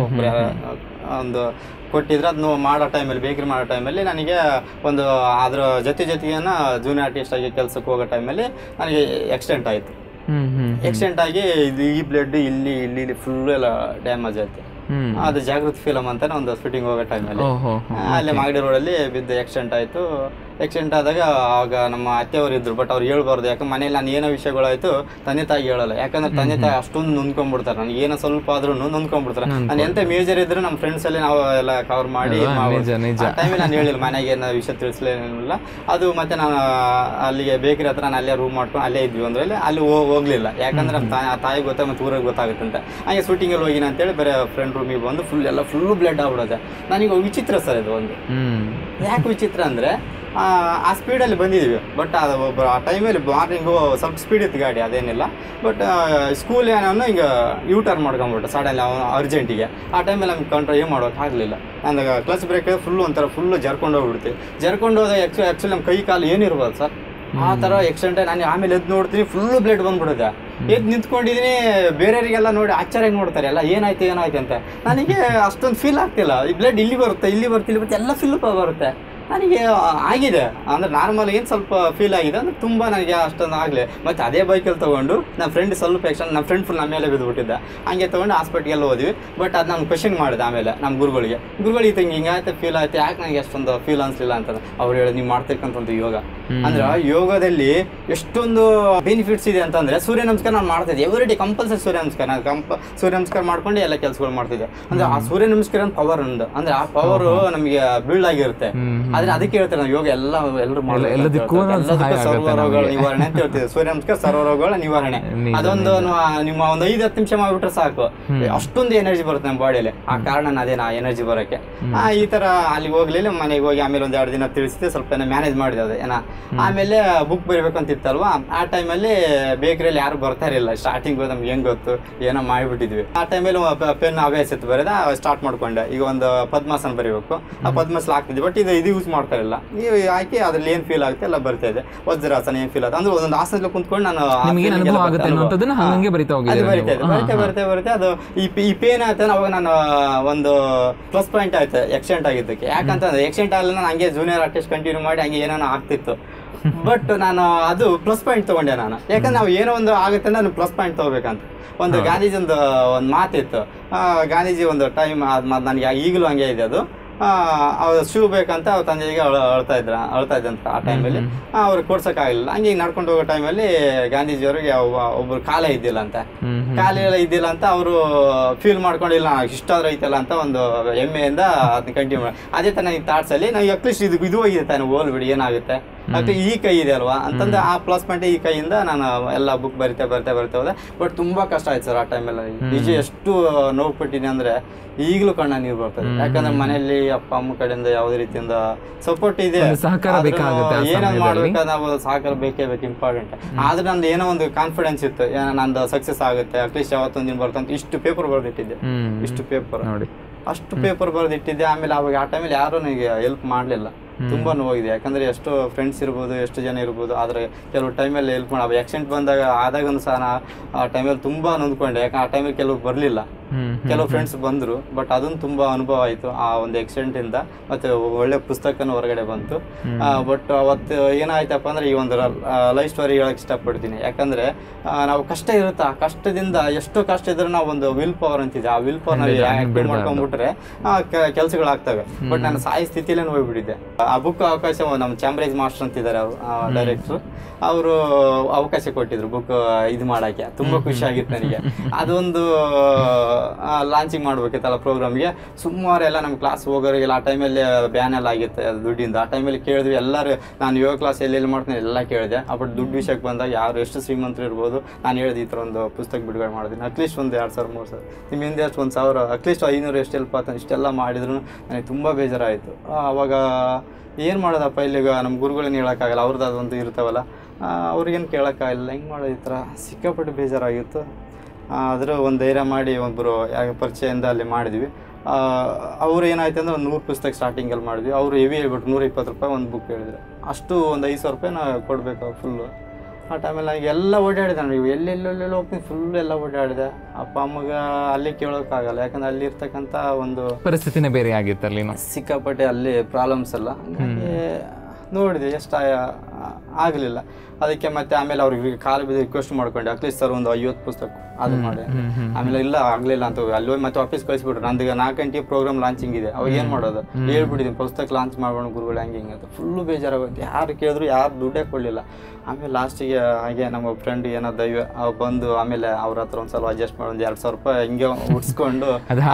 ಒಂದು ಕೊಟ್ಟಿದ್ರೆ ಅದನ್ನು ಮಾಡೋ ಟೈಮಲ್ಲಿ, ಬೇಕ್ರಿ ಮಾಡೋ ಟೈಮಲ್ಲಿ ನನಗೆ ಒಂದು ಅದ್ರ ಜೊತೆ ಜೊತೆಗೇನ ಜೂನಿಯರ್ ಆರ್ಟಿಸ್ಟ್ ಆಗಿ ಕೆಲಸಕ್ಕೆ ಹೋಗೋ ಟೈಮಲ್ಲಿ ನನಗೆ ಎಕ್ಸಿಡೆಂಟ್ ಆಯಿತು. ಎಕ್ಸಿಡೆಂಟ್ ಆಗಿ ಇದು ಈ ಬ್ಲಡ್ ಇಲ್ಲಿ ಇಲ್ಲಿ ಇಲ್ಲಿ ಫುಲ್ ಎಲ್ಲ ಡ್ಯಾಮೇಜ್ ಆಯ್ತು. ಅದು ಜಾಗೃತಿ ಫಿಲಮ್ ಅಂತಾನೆ ಒಂದು ಶೂಟಿಂಗ್ ಹೋಗೋ ಟೈಮಲ್ಲಿ ಅಲ್ಲೇ ಮಾಗಡಿ ರೋಡಲ್ಲಿ ಬಿದ್ದು ಆಕ್ಸಿಡೆಂಟ್ ಆಯಿತು. ಆಕ್ಸಿಡೆಂಟ್ ಆದಾಗ ಆಗ ನಮ್ಮ ಅತ್ತೆಯವರು ಇದ್ರು, ಬಟ್ ಅವ್ರು ಹೇಳ್ಬಾರ್ದು. ಯಾಕಂದ್ರೆ ಮನೇಲಿ ನಾನು ಏನೋ ವಿಷಯಗಳಾಯ್ತು ತಂದೆ ತಾಯಿ ಹೇಳಲ್ಲ. ಯಾಕಂದ್ರೆ ತಂದೆ ತಾಯಿ ಅಷ್ಟೊಂದು ನೊಂದ್ಕೊಂಡ್ಬಿಡ್ತಾರೆ, ನನಗೆ ಏನೋ ಸ್ವಲ್ಪ ಆದ್ರೂ ನೊಂದ್ಕೊಂಡ್ಬಿಡ್ತಾರೆ. ನಾನು ಎಂತ ಮೇಜರ್ ಇದ್ರು ನಮ್ಮ ಫ್ರೆಂಡ್ಸ್ ಅಲ್ಲಿ ನಾವು ಎಲ್ಲ ಕವರ್ ಮಾಡಿ ಟೈಮಲ್ಲಿ ನಾನು ಹೇಳಿಲ್ಲ, ಮನೆಗೆ ಏನೋ ವಿಷಯ ತಿಳಿಸ್ಲಿಲ್ಲ. ಅದು ಮತ್ತೆ ನಾನು ಅಲ್ಲಿಗೆ ಬೇಕರಿ ಹತ್ರ ನಾನು ಅಲ್ಲೇ ರೂಮ್ ಮಾಡ್ಕೊಂಡು ಅಲ್ಲೇ ಇದ್ವಿ ಅಂದ್ರೆ ಅಲ್ಲಿ ಹೋಗ್ಲಿಲ್ಲ. ಯಾಕಂದ್ರೆ ಆ ತಾಯಿ ಗೊತ್ತಾ ಮತ್ತೆ ಊರಿಗೆ ಗೊತ್ತಾಗುತ್ತೆ ಅಂತ. ಹಾಗೆ ಶೂಟಿಂಗಲ್ಲಿ ಹೋಗಿನ ಅಂತೇಳಿ ಬೇರೆ ಫ್ರೆಂಡ್ ರೂಮಿಗೆ ಬಂದು ಫುಲ್ ಎಲ್ಲ ಫುಲ್ ಬ್ಲಡ್ ಆಗ್ಬಿಡೋದೆ. ನನಗೆ ವಿಚಿತ್ರ ಸರ್ ಇದು ಒಂದು. ಯಾಕೆ ವಿಚಿತ್ರ ಅಂದ್ರೆ ಆ ಸ್ಪೀಡಲ್ಲಿ ಬಂದಿದ್ದೀವಿ. ಬಟ್ ಅದು ಒಬ್ಬ ಆ ಟೈಮಲ್ಲಿ ಮಾರ್ನಿಂಗು ಸ್ವಲ್ಪ ಸ್ಪೀಡ್ ಇತ್ತು ಗಾಡಿ, ಅದೇನಿಲ್ಲ. ಬಟ್ ಸ್ಕೂಲ್ ಏನೋ ಹಿಂಗೆ ಯೂ ಟರ್ನ್ ಮಾಡ್ಕೊಂಬಿಟ್ಟು ಸಡನ್ಲಿ ಅವನು ಅರ್ಜೆಂಟಿಗೆ. ಆ ಟೈಮಲ್ಲಿ ನಮ್ಗೆ ಕಂಟ್ರೋಲ್ ಏನು ಮಾಡೋಕ್ಕಾಗಲಿಲ್ಲ. ನನಗೆ ಕ್ಲಚ್ ಬ್ರೇಕ್ ಫುಲ್ಲು ಒಂಥರ ಫುಲ್ಲು ಜರ್ಕೊಂಡು ಹೋಗ್ಬಿಡ್ತೀವಿ. ಜರ್ಕೊಂಡು ಹೋದಾಗ ಆ್ಯಕ್ಚು ಆ್ಯಕ್ಚುಲಿ ನಮ್ಮ ಕೈ ಕಾಲು ಏನಿರ್ಬೋದು ಸರ್, ಆ ಥರ ಎಕ್ಸಿಡೆಂಟ್. ನಾನು ಆಮೇಲೆ ಎದ್ದು ನೋಡ್ತೀನಿ ಫುಲ್ಲು ಬ್ಲಡ್ ಬಂದ್ಬಿಡುತ್ತೆ. ಎದ್ದು ನಿಂತ್ಕೊಂಡಿದ್ದೀನಿ, ಬೇರೆಯವರಿಗೆಲ್ಲ ನೋಡಿ ಆಶ್ಚರ್ಯ ನೋಡ್ತಾರೆ, ಎಲ್ಲ ಏನಾಯ್ತು ಏನಾಯ್ತು ಅಂತ. ನನಗೆ ಅಷ್ಟೊಂದು ಫೀಲ್ ಆಗ್ತಿಲ್ಲ. ಈ ಬ್ಲಡ್ ಇಲ್ಲಿ ಬರುತ್ತೆ ಇಲ್ಲಿ ಬರುತ್ತೆ ಇಲ್ಲಿ ಬರುತ್ತೆ ಎಲ್ಲ ಫೀಲ್ ಬರುತ್ತೆ. ನನಗೆ ಆಗಿದೆ ಅಂದರೆ ನಾರ್ಮಲ್ ಏನು ಸ್ವಲ್ಪ ಫೀಲ್ ಆಗಿದೆ ಅಂದರೆ ತುಂಬ ನನಗೆ ಅಷ್ಟೊಂದು ಆಗಲಿ. ಮತ್ತು ಅದೇ ಬೈಕಲ್ಲಿ ತೊಗೊಂಡು ನಮ್ಮ ಫ್ರೆಂಡ್ ಸ್ವಲ್ಪ ಎಕ್ಸ್ಟೆಂಡ್ ನಮ್ಮ ಫ್ರೆಂಡ್ ಫುಲ್ ನಮ್ಮ ಮೇಲೆ ಬಿದ್ದುಬಿಟ್ಟಿದ್ದೆ. ಹಂಗೆ ತೊಗೊಂಡು ಹಾಸ್ಪಿಟ್ಲಿಗೆಲ್ಲ ಹೋದ್ವಿ. ಬಟ್ ಅದು ನಾನು ಕ್ವೆಶನ್ ಮಾಡಿದೆ ಆಮೇಲೆ ನಮ್ಮ ಗುರುಗಳಿಗೆ, ಗುರುಗಳು ಇದು ಹಿಂಗೆ ಹಿಂಗಾಯ್ತು ಫೀಲ್ ಆಯ್ತು, ಯಾಕೆ ನನಗೆ ಅಷ್ಟೊಂದು ಫೀಲ್ ಅನಿಸಲಿಲ್ಲ ಅಂತ. ಅವ್ರು ಹೇಳಿ ನೀವು ಮಾಡ್ತಿರ್ಕಂತ ಒಂದು ಯೋಗ ಅಂದ್ರೆ ಯೋಗದಲ್ಲಿ ಎಷ್ಟೊಂದು ಬೆನಿಫಿಟ್ಸ್ ಇದೆ ಅಂತಂದರೆ, ಸೂರ್ಯ ನಮಸ್ಕಾರ ನಾನು ಮಾಡ್ತಿದ್ದೆ ಎವ್ರಿ ಡೇ ಕಂಪಲ್ಸರಿ. ಸೂರ್ಯ ನಮಸ್ಕಾರ ನಾನು ಕಂಪ ಸೂರ್ಯ ನಮಸ್ಕಾರ ಮಾಡ್ಕೊಂಡು ಎಲ್ಲ ಕೆಲಸಗಳು ಮಾಡ್ತಿದ್ದೆ. ಅಂದರೆ ಆ ಸೂರ್ಯ ನಮಸ್ಕಾರ ಪವರ್ ಒಂದು ಅಂದರೆ ಆ ಪವರು ನಮಗೆ ಬಿಲ್ಡ್ ಆಗಿರುತ್ತೆ. ಆದ್ರೆ ಅದಕ್ಕೆ ಹೇಳ್ತಾರೆ ನಾವು ಯೋಗ ಎಲ್ಲ ಎಲ್ಲರೂ ಸರ್ವ ರೋಗಗಳ ನಿವಾರಣೆ ಅಂತ ಹೇಳ್ತೀವಿ. ಸೂರ್ಯ ನಮಸ್ಕಾರ ಸರ್ವ ರೋಗಗಳ ನಿವಾರಣೆ. ಅದೊಂದು ನಿಮ್ಮ ಒಂದು ಐದು ಹತ್ತು ನಿಮಿಷ ಮಾಡ್ಬಿಟ್ರೆ ಸಾಕು, ಅಷ್ಟೊಂದು ಎನರ್ಜಿ ಬರುತ್ತೆ ನಮ್ಮ ಬಾಡಿಯಲ್ಲಿ. ಆ ಕಾರಣ ಅದೇನ ಆ ಎನರ್ಜಿ ಬರೋಕ್ಕೆ. ಈ ತರ ಅಲ್ಲಿ ಹೋಗ್ಲಿಲ್ಲ, ಮನೆಗೆ ಹೋಗಿ ಆಮೇಲೆ ಒಂದ್ ಎರಡು ದಿನ ತಿಳಿಸಿದೆ, ಸ್ವಲ್ಪ ಮ್ಯಾನೇಜ್ ಮಾಡಿದೆ ಅದು ಏನ. ಆಮೇಲೆ ಬುಕ್ ಬರಿಬೇಕಂತ ಇತ್ತಲ್ವಾ, ಆ ಟೈಮಲ್ಲಿ ಬೇಕರಿಯಲ್ಲಿ ಯಾರು ಬರ್ತಾ ಇರಲಿಲ್ಲ. ಸ್ಟಾರ್ಟಿಂಗ್ ನಮ್ಗೆ ಹೆಂಗ್ ಗೊತ್ತು ಏನೋ ಮಾಡಿಬಿಟ್ಟಿದ್ವಿ. ಆ ಟೈಮಲ್ಲಿ ಪೆನ್ ಅಭ್ಯಾಸ ಇತ್ತು ಬರೋದ, ಸ್ಟಾರ್ಟ್ ಮಾಡ್ಕೊಂಡೆ. ಈಗ ಒಂದು ಪದ್ಮಾಸನ ಬರೀಬೇಕು, ಆ ಪದ್ಮಾಸನ ಹಾಕ್ತಿದ್ವಿ. ಬಟ್ ಇದು ಇದು ಯೂಸ್ ಮಾಡ್ತಾ ಇಲ್ಲ. ನೀವು ಹಾಕಿ ಅದ್ರಲ್ಲಿ ಏನ್ ಫೀಲ್ ಆಗುತ್ತೆ ಎಲ್ಲ ಬರ್ತಾ ಇದೆ. ವಜ್ರಾಸನ ಏನ್ ಫೀಲ್ ಆಗುತ್ತೆ ಅಂದ್ರೆ ಒಂದೊಂದು ಆಸನದಲ್ಲಿ ಕುಂತ್ಕೊಂಡು ನಾನು ಬರಿತಾ ಬರಿತಾ ಬರುತ್ತೆ. ಅದು ಈ ಪೇನ್ ಆಯ್ತು ಅವಾಗ ನಾನು ಒಂದು ಪ್ಲಸ್ ಪಾಯಿಂಟ್ ಆಯ್ತು ಎಕ್ಸಿಡೆಂಟ್ ಆಗಿದ್ದಕ್ಕೆ. ಯಾಕಂತಂದ್ರೆ ಎಕ್ಸಿಡೆಂಟ್ ಆಗಲ್ಲ, ನಾನು ಹಂಗೆ ಜೂನಿಯರ್ ಆರ್ಟಿಸ್ಟ್ ಕಂಟಿನ್ಯೂ ಮಾಡಿ ಹಂಗೆ ಏನೋ ಆಗ್ತಿತ್ತು. ಬಟ್ ನಾನು ಅದು ಪ್ಲಸ್ ಪಾಯಿಂಟ್ ತಗೊಂಡೆ ನಾನು. ಯಾಕಂದ್ರೆ ನಾವು ಏನೋ ಒಂದು ಆಗುತ್ತೆ ನಾನು ಪ್ಲಸ್ ಪಾಯಿಂಟ್ ತಗೋಬೇಕಂತ. ಒಂದು ಗಾಂಧೀಜಿ ಒಂದು ಒಂದು ಮಾತಿತ್ತು. ಗಾಂಧೀಜಿ ಒಂದು ಟೈಮ್ ನನಗೆ ಈಗಲೂ ಹಂಗೆ ಇದೆ ಅದು. ಅವ್ರು ಶೂ ಬೇಕಂತ ಅವ್ರ ತಂದೆಗೆ ಅಳ್ತಾ ಇದ್ರ ಅಳ್ತಾ ಇದ್ದಂತ. ಆ ಟೈಮಲ್ಲಿ ಅವ್ರಿಗೆ ಕೊಡ್ಸೋಕ್ಕಾಗಲಿಲ್ಲ. ಹಂಗೆ ನಡ್ಕೊಂಡು ಹೋಗೋ ಟೈಮಲ್ಲಿ ಗಾಂಧೀಜಿಯವ್ರಿಗೆ ಒಬ್ರು ಕಾಲ ಇದ್ದಿಲ್ಲ ಅಂತ ಕಾಲ ಇದ್ದಿಲ್ಲ ಅಂತ ಅವರು ಫೀಲ್ ಮಾಡ್ಕೊಂಡಿಲ್ಲ, ಇಷ್ಟಾದ್ರೂ ಐತಲ್ಲ ಅಂತ ಒಂದು ಹೆಮ್ಮೆಯಿಂದ ಅದನ್ನ ಕಂಟಿನ್ಯೂ ಮಾಡಿ. ಅದೇ ತರ ಈ ಥಾಟ್ಸಲ್ಲಿ ನಾವು ಅಟ್ಲೀಸ್ಟ್ ಇದು ಇದು ಹೋಗಿದೆ ತಾನು, ಹೋಲ್ ಬಿಡಿ ಏನಾಗುತ್ತೆ ಮತ್ತೆ ಈ ಕೈ ಇದೆ ಅಲ್ವಾ ಅಂತಂದ್ರೆ ಆ ಪ್ಲಸ್ ಪಾಯಿಂಟ್ ಈ ಕೈಯಿಂದ ನಾನು ಎಲ್ಲ ಬುಕ್ ಬರಿತಾ ಬರಿತಾ ಬರಿತಾ ಹೋದೆ. ಬಟ್ ತುಂಬಾ ಕಷ್ಟ ಆಯ್ತು ಸರ್ ಆ ಟೈಮಲ್ಲಿ. ನಿಜ ಎಷ್ಟು ನೋವು ಪಟ್ಟಿನಿ ಅಂದ್ರೆ ಈಗಲೂ ಕಣ್ಣ ನೀರು ಬರ್ತದೆ. ಯಾಕಂದ್ರೆ ಮನೆಯಲ್ಲಿ ಅಪ್ಪ ಅಮ್ಮ ಕಡೆಯಿಂದ ಯಾವುದೇ ರೀತಿಯಿಂದ ಸಪೋರ್ಟ್ ಇದೆ, ಏನಾದ್ರು ಮಾಡ್ಬೇಕಾದ್ರೆ ನಾವು ಸಹಕಾರ ಬೇಕೇ ಬೇಕು, ಇಂಪಾರ್ಟೆಂಟ್. ಆದ್ರೆ ನಂದು ಏನೋ ಒಂದು ಕಾನ್ಫಿಡೆನ್ಸ್ ಇತ್ತು, ನಂದು ಸಕ್ಸಸ್ ಆಗುತ್ತೆ ಅಟ್ಲೀಸ್ಟ್ ಯಾವತ್ತೊಂದು ದಿನ ಬರ್ತಂತ. ಇಷ್ಟು ಪೇಪರ್ ಬರೆದಿಟ್ಟಿದ್ದೆ, ಇಷ್ಟು ಪೇಪರ್ ಅಷ್ಟು ಪೇಪರ್ ಬರೆದಿಟ್ಟಿದ್ದೆ. ಆಮೇಲೆ ಅವಾಗ ಆ ಟೈಮಲ್ಲಿ ಯಾರು ನನಗೆ ಹೆಲ್ಪ್ ಮಾಡಲಿಲ್ಲ. ತುಂಬಾ ನೋವಾಗಿದೆ. ಯಾಕಂದ್ರೆ ಎಷ್ಟೋ ಫ್ರೆಂಡ್ಸ್ ಇರ್ಬೋದು, ಎಷ್ಟು ಜನ ಇರ್ಬೋದು, ಆದ್ರೆ ಕೆಲವು ಟೈಮಲ್ಲಿ ಹೆಲ್ಪ್ ಮಾಡ. ಆಕ್ಸಿಡೆಂಟ್ ಬಂದಾಗ ಆದಾಗನು ಸಹ ಆ ಟೈಮಲ್ಲಿ ತುಂಬಾ ನೊಂದ್ಕೊಂಡೆ. ಯಾಕಂದ್ರೆ ಆ ಟೈಮಲ್ಲಿ ಕೆಲವು ಬರಲಿಲ್ಲ, ಕೆಲವು ಫ್ರೆಂಡ್ಸ್ ಬಂದರು. ಬಟ್ ಅದನ್ನು ತುಂಬಾ ಅನುಭವ ಆಯಿತು ಆ ಒಂದು ಆಕ್ಸಿಡೆಂಟ್ ಇಂದ. ಮತ್ತೆ ಒಳ್ಳೆ ಪುಸ್ತಕನೂ ಹೊರಗಡೆ ಬಂತು. ಬಟ್ ಅವತ್ತು ಏನಾಯ್ತಪ್ಪ ಅಂದ್ರೆ ಈ ಒಂದು ಲೈಫ್ ಸ್ಟೋರಿ ಹೇಳಕ್ ಇಷ್ಟಪಡ್ತೀನಿ. ಯಾಕಂದ್ರೆ ನಾವು ಕಷ್ಟ ಇರುತ್ತೆ, ಆ ಕಷ್ಟದಿಂದ ಎಷ್ಟೋ ಕಷ್ಟ ಇದ್ರೆ ನಾವು ಒಂದು ವಿಲ್ ಪವರ್ ಅಂತಿದೆ, ಆ ವಿಲ್ ಪವರ್ ನಾವು ಆಕ್ಟಿವೇಟ್ ಮಾಡ್ಕೊಂಡ್ಬಿಟ್ರೆ ಕೆಲಸಗಳಾಗ್ತವೆ. ಬಟ್ ನಾನು ಸಾಯಿ ಸ್ಥಿತಿಲೇ ಹೋಗ್ಬಿಟ್ಟಿದ್ದೆ. ಆ ಬುಕ್ ಅವಕಾಶ ನಮ್ಮ ಚಾಂಬ್ರೇಜ್ ಮಾಸ್ಟರ್ ಅಂತಿದ್ದಾರೆ, ಅವರು ಡೈರೆಕ್ಟ್ರು, ಅವರು ಅವಕಾಶ ಕೊಟ್ಟಿದ್ರು ಬುಕ್ ಇದು ಮಾಡಕ್ಕೆ. ತುಂಬಾ ಖುಷಿ ಆಗಿತ್ತು ನನಗೆ. ಅದೊಂದು ಲಾಂಚಿಂಗ್ ಮಾಡ್ಬೇಕಿತ್ತಲ್ಲ ಪ್ರೋಗ್ರಾಮ್ಗೆ. ಸುಮಾರು ಎಲ್ಲ ನಮ್ಮ ಕ್ಲಾಸ್ ಹೋಗೋರಿಗೆಲ್ಲ ಆ ಟೈಮಲ್ಲಿ ಬ್ಯಾನ್ ಎಲ್ಲ ಆಗಿತ್ತು ದುಡ್ಡಿಂದ. ಆ ಟೈಮಲ್ಲಿ ಕೇಳಿದ್ವಿ ಎಲ್ಲರೂ, ನಾನು ಯೋಗ ಕ್ಲಾಸ್ ಎಲ್ಲೆಲ್ಲಿ ಮಾಡ್ತೀನಿ ಎಲ್ಲ ಕೇಳಿದೆ. ಬಟ್ ದುಡ್ಡು ವಿಷಯಕ್ಕೆ ಬಂದಾಗ ಯಾರು ಎಷ್ಟು ಶ್ರೀಮಂತರು ಇರ್ಬೋದು, ನಾನು ಹೇಳಿದೆ ಈ ಥರ ಒಂದು ಪುಸ್ತಕ ಬಿಡುಗಡೆ ಮಾಡಿದ್ದೀನಿ, ಅಟ್ಲೀಸ್ಟ್ ಒಂದು ಎರಡು ಸಾವಿರ ಮೂರು ಸಾವಿರ ನಿಮ್ಮ ಹಿಂದೆ ಅಷ್ಟು ಒಂದು ಸಾವಿರ ಅಟ್ಲೀಸ್ಟ್ ಐನೂರು ಎಷ್ಟು ಹೆಲ್ಪ್ ಆಗ್ತಾನೆ. ಇಷ್ಟೆಲ್ಲ ಮಾಡಿದ್ರು ನನಗೆ ತುಂಬ ಬೇಜಾರಾಯಿತು. ಆವಾಗ ಏನು ಮಾಡೋದಪ್ಪ, ಇಲ್ಲಿಗ ನಮ್ಮ ಗುರುಗಳೇನು ಹೇಳೋಕ್ಕಾಗಲ್ಲ, ಅವ್ರದ್ದು ಅದೊಂದು ಇರ್ತಾವಲ್ಲ, ಅವ್ರಿಗೇನು ಕೇಳೋಕ್ಕಾಗಲ್ಲ. ಹೆಂಗೆ ಮಾಡೋದು ಈ ಥರ ಸಿಕ್ಕಾಪಟ್ಟೆ ಬೇಜಾರಾಗಿತ್ತು. ಆದರೂ ಒಂದು ಧೈರ್ಯ ಮಾಡಿ ಒಬ್ಬರು ಯಾಕೆ ಪರಿಚಯದಿಂದ ಅಲ್ಲಿ ಮಾಡಿದ್ವಿ. ಅವ್ರು ಏನಾಯ್ತು ಅಂದರೆ ಒಂದು ನೂರು ಪುಸ್ತಕ ಸ್ಟಾರ್ಟಿಂಗಲ್ಲಿ ಮಾಡಿದ್ವಿ. ಅವರು ಹೆವಿ ಹೇಳ್ಬಿಟ್ಟು ನೂರ ಇಪ್ಪತ್ತು ರೂಪಾಯಿ ಒಂದು ಬುಕ್ ಹೇಳಿದ್ರು. ಅಷ್ಟು ಒಂದು ಐದು ಸಾವಿರ ರೂಪಾಯಿ ನಾವು ಕೊಡಬೇಕು ಫುಲ್ಲು. ಆ ಟೈಮಲ್ಲಿ ನನಗೆ ಎಲ್ಲ ಓಡಾಡಿದೆ, ನೀವು ಎಲ್ಲೆಲ್ಲೆಲ್ಲೆಲ್ಲ ಹೋಗ್ತೀನಿ ಫುಲ್ ಎಲ್ಲ ಓಡಾಡಿದೆ. ಅಪ್ಪ ಅಮ್ಮಗೆ ಅಲ್ಲಿ ಕೇಳೋಕ್ಕಾಗಲ್ಲ, ಯಾಕಂದ್ರೆ ಅಲ್ಲಿ ಇರ್ತಕ್ಕಂಥ ಒಂದು ಪರಿಸ್ಥಿತಿನೇ ಬೇರೆ ಆಗಿತ್ತು. ಅಲ್ಲಿ ಸಿಕ್ಕಾಪಟ್ಟೆ ಅಲ್ಲಿ ಪ್ರಾಬ್ಲಮ್ಸ್ ಎಲ್ಲ ನೋಡಿದೆ, ಎಷ್ಟು ಆಗಲಿಲ್ಲ. ಅದಕ್ಕೆ ಮತ್ತೆ ಆಮೇಲೆ ಅವ್ರಿಗೆ ಕಾಲು ಬಿದ್ದು ರಿಕ್ವೆಸ್ಟ್ ಮಾಡ್ಕೊಂಡೆ, ಅಟ್ಲೀಸ್ಟ್ ಸರ್ ಒಂದು ಐವತ್ತು ಪುಸ್ತಕ ಅದು ಮಾಡಿ. ಆಮೇಲೆ ಇಲ್ಲ ಆಗಲಿಲ್ಲ ಅಂತ ಅಲ್ಲಿ ಹೋಗಿ ಮತ್ತೆ ಆಫೀಸ್ ಕಳಿಸ್ಬಿಟ್ರು. ನಂದೀಗ ನಾಲ್ಕು ಗಂಟೆ ಪ್ರೋಗ್ರಾಮ್ ಲಾಂಚಿಂಗ್ ಇದೆ, ಅವಾಗ ಏನು ಮಾಡೋದು ಹೇಳ್ಬಿಟ್ಟಿದ್ದೀನಿ, ಪುಸ್ತಕ ಲಾಂಚ್ ಮಾಡೋಣ ಗುರುಗಳು ಹಂಗೆ ಹಿಂಗೆ ಅಂತ. ಫುಲ್ಲು ಬೇಜಾರಾಗುತ್ತೆ. ಯಾರು ಕೇಳಿದ್ರು ಯಾರು ದುಡ್ಡೇ ಕೊಡಲಿಲ್ಲ. ಆಮೇಲೆ ಲಾಸ್ಟಿಗೆ ಹಾಗೆ ನಮ್ಮ ಫ್ರೆಂಡ್ ಏನೋ ದೈವ ಬಂದು ಆಮೇಲೆ ಅವ್ರ ಹತ್ರ ಒಂದ್ಸಲ ಅಡ್ಜಸ್ಟ್ ಮಾಡಿ ಒಂದು ಎರಡು ಸಾವಿರ ರೂಪಾಯಿ ಹಿಂಗೆ ಉಡ್ಸ್ಕೊಂಡು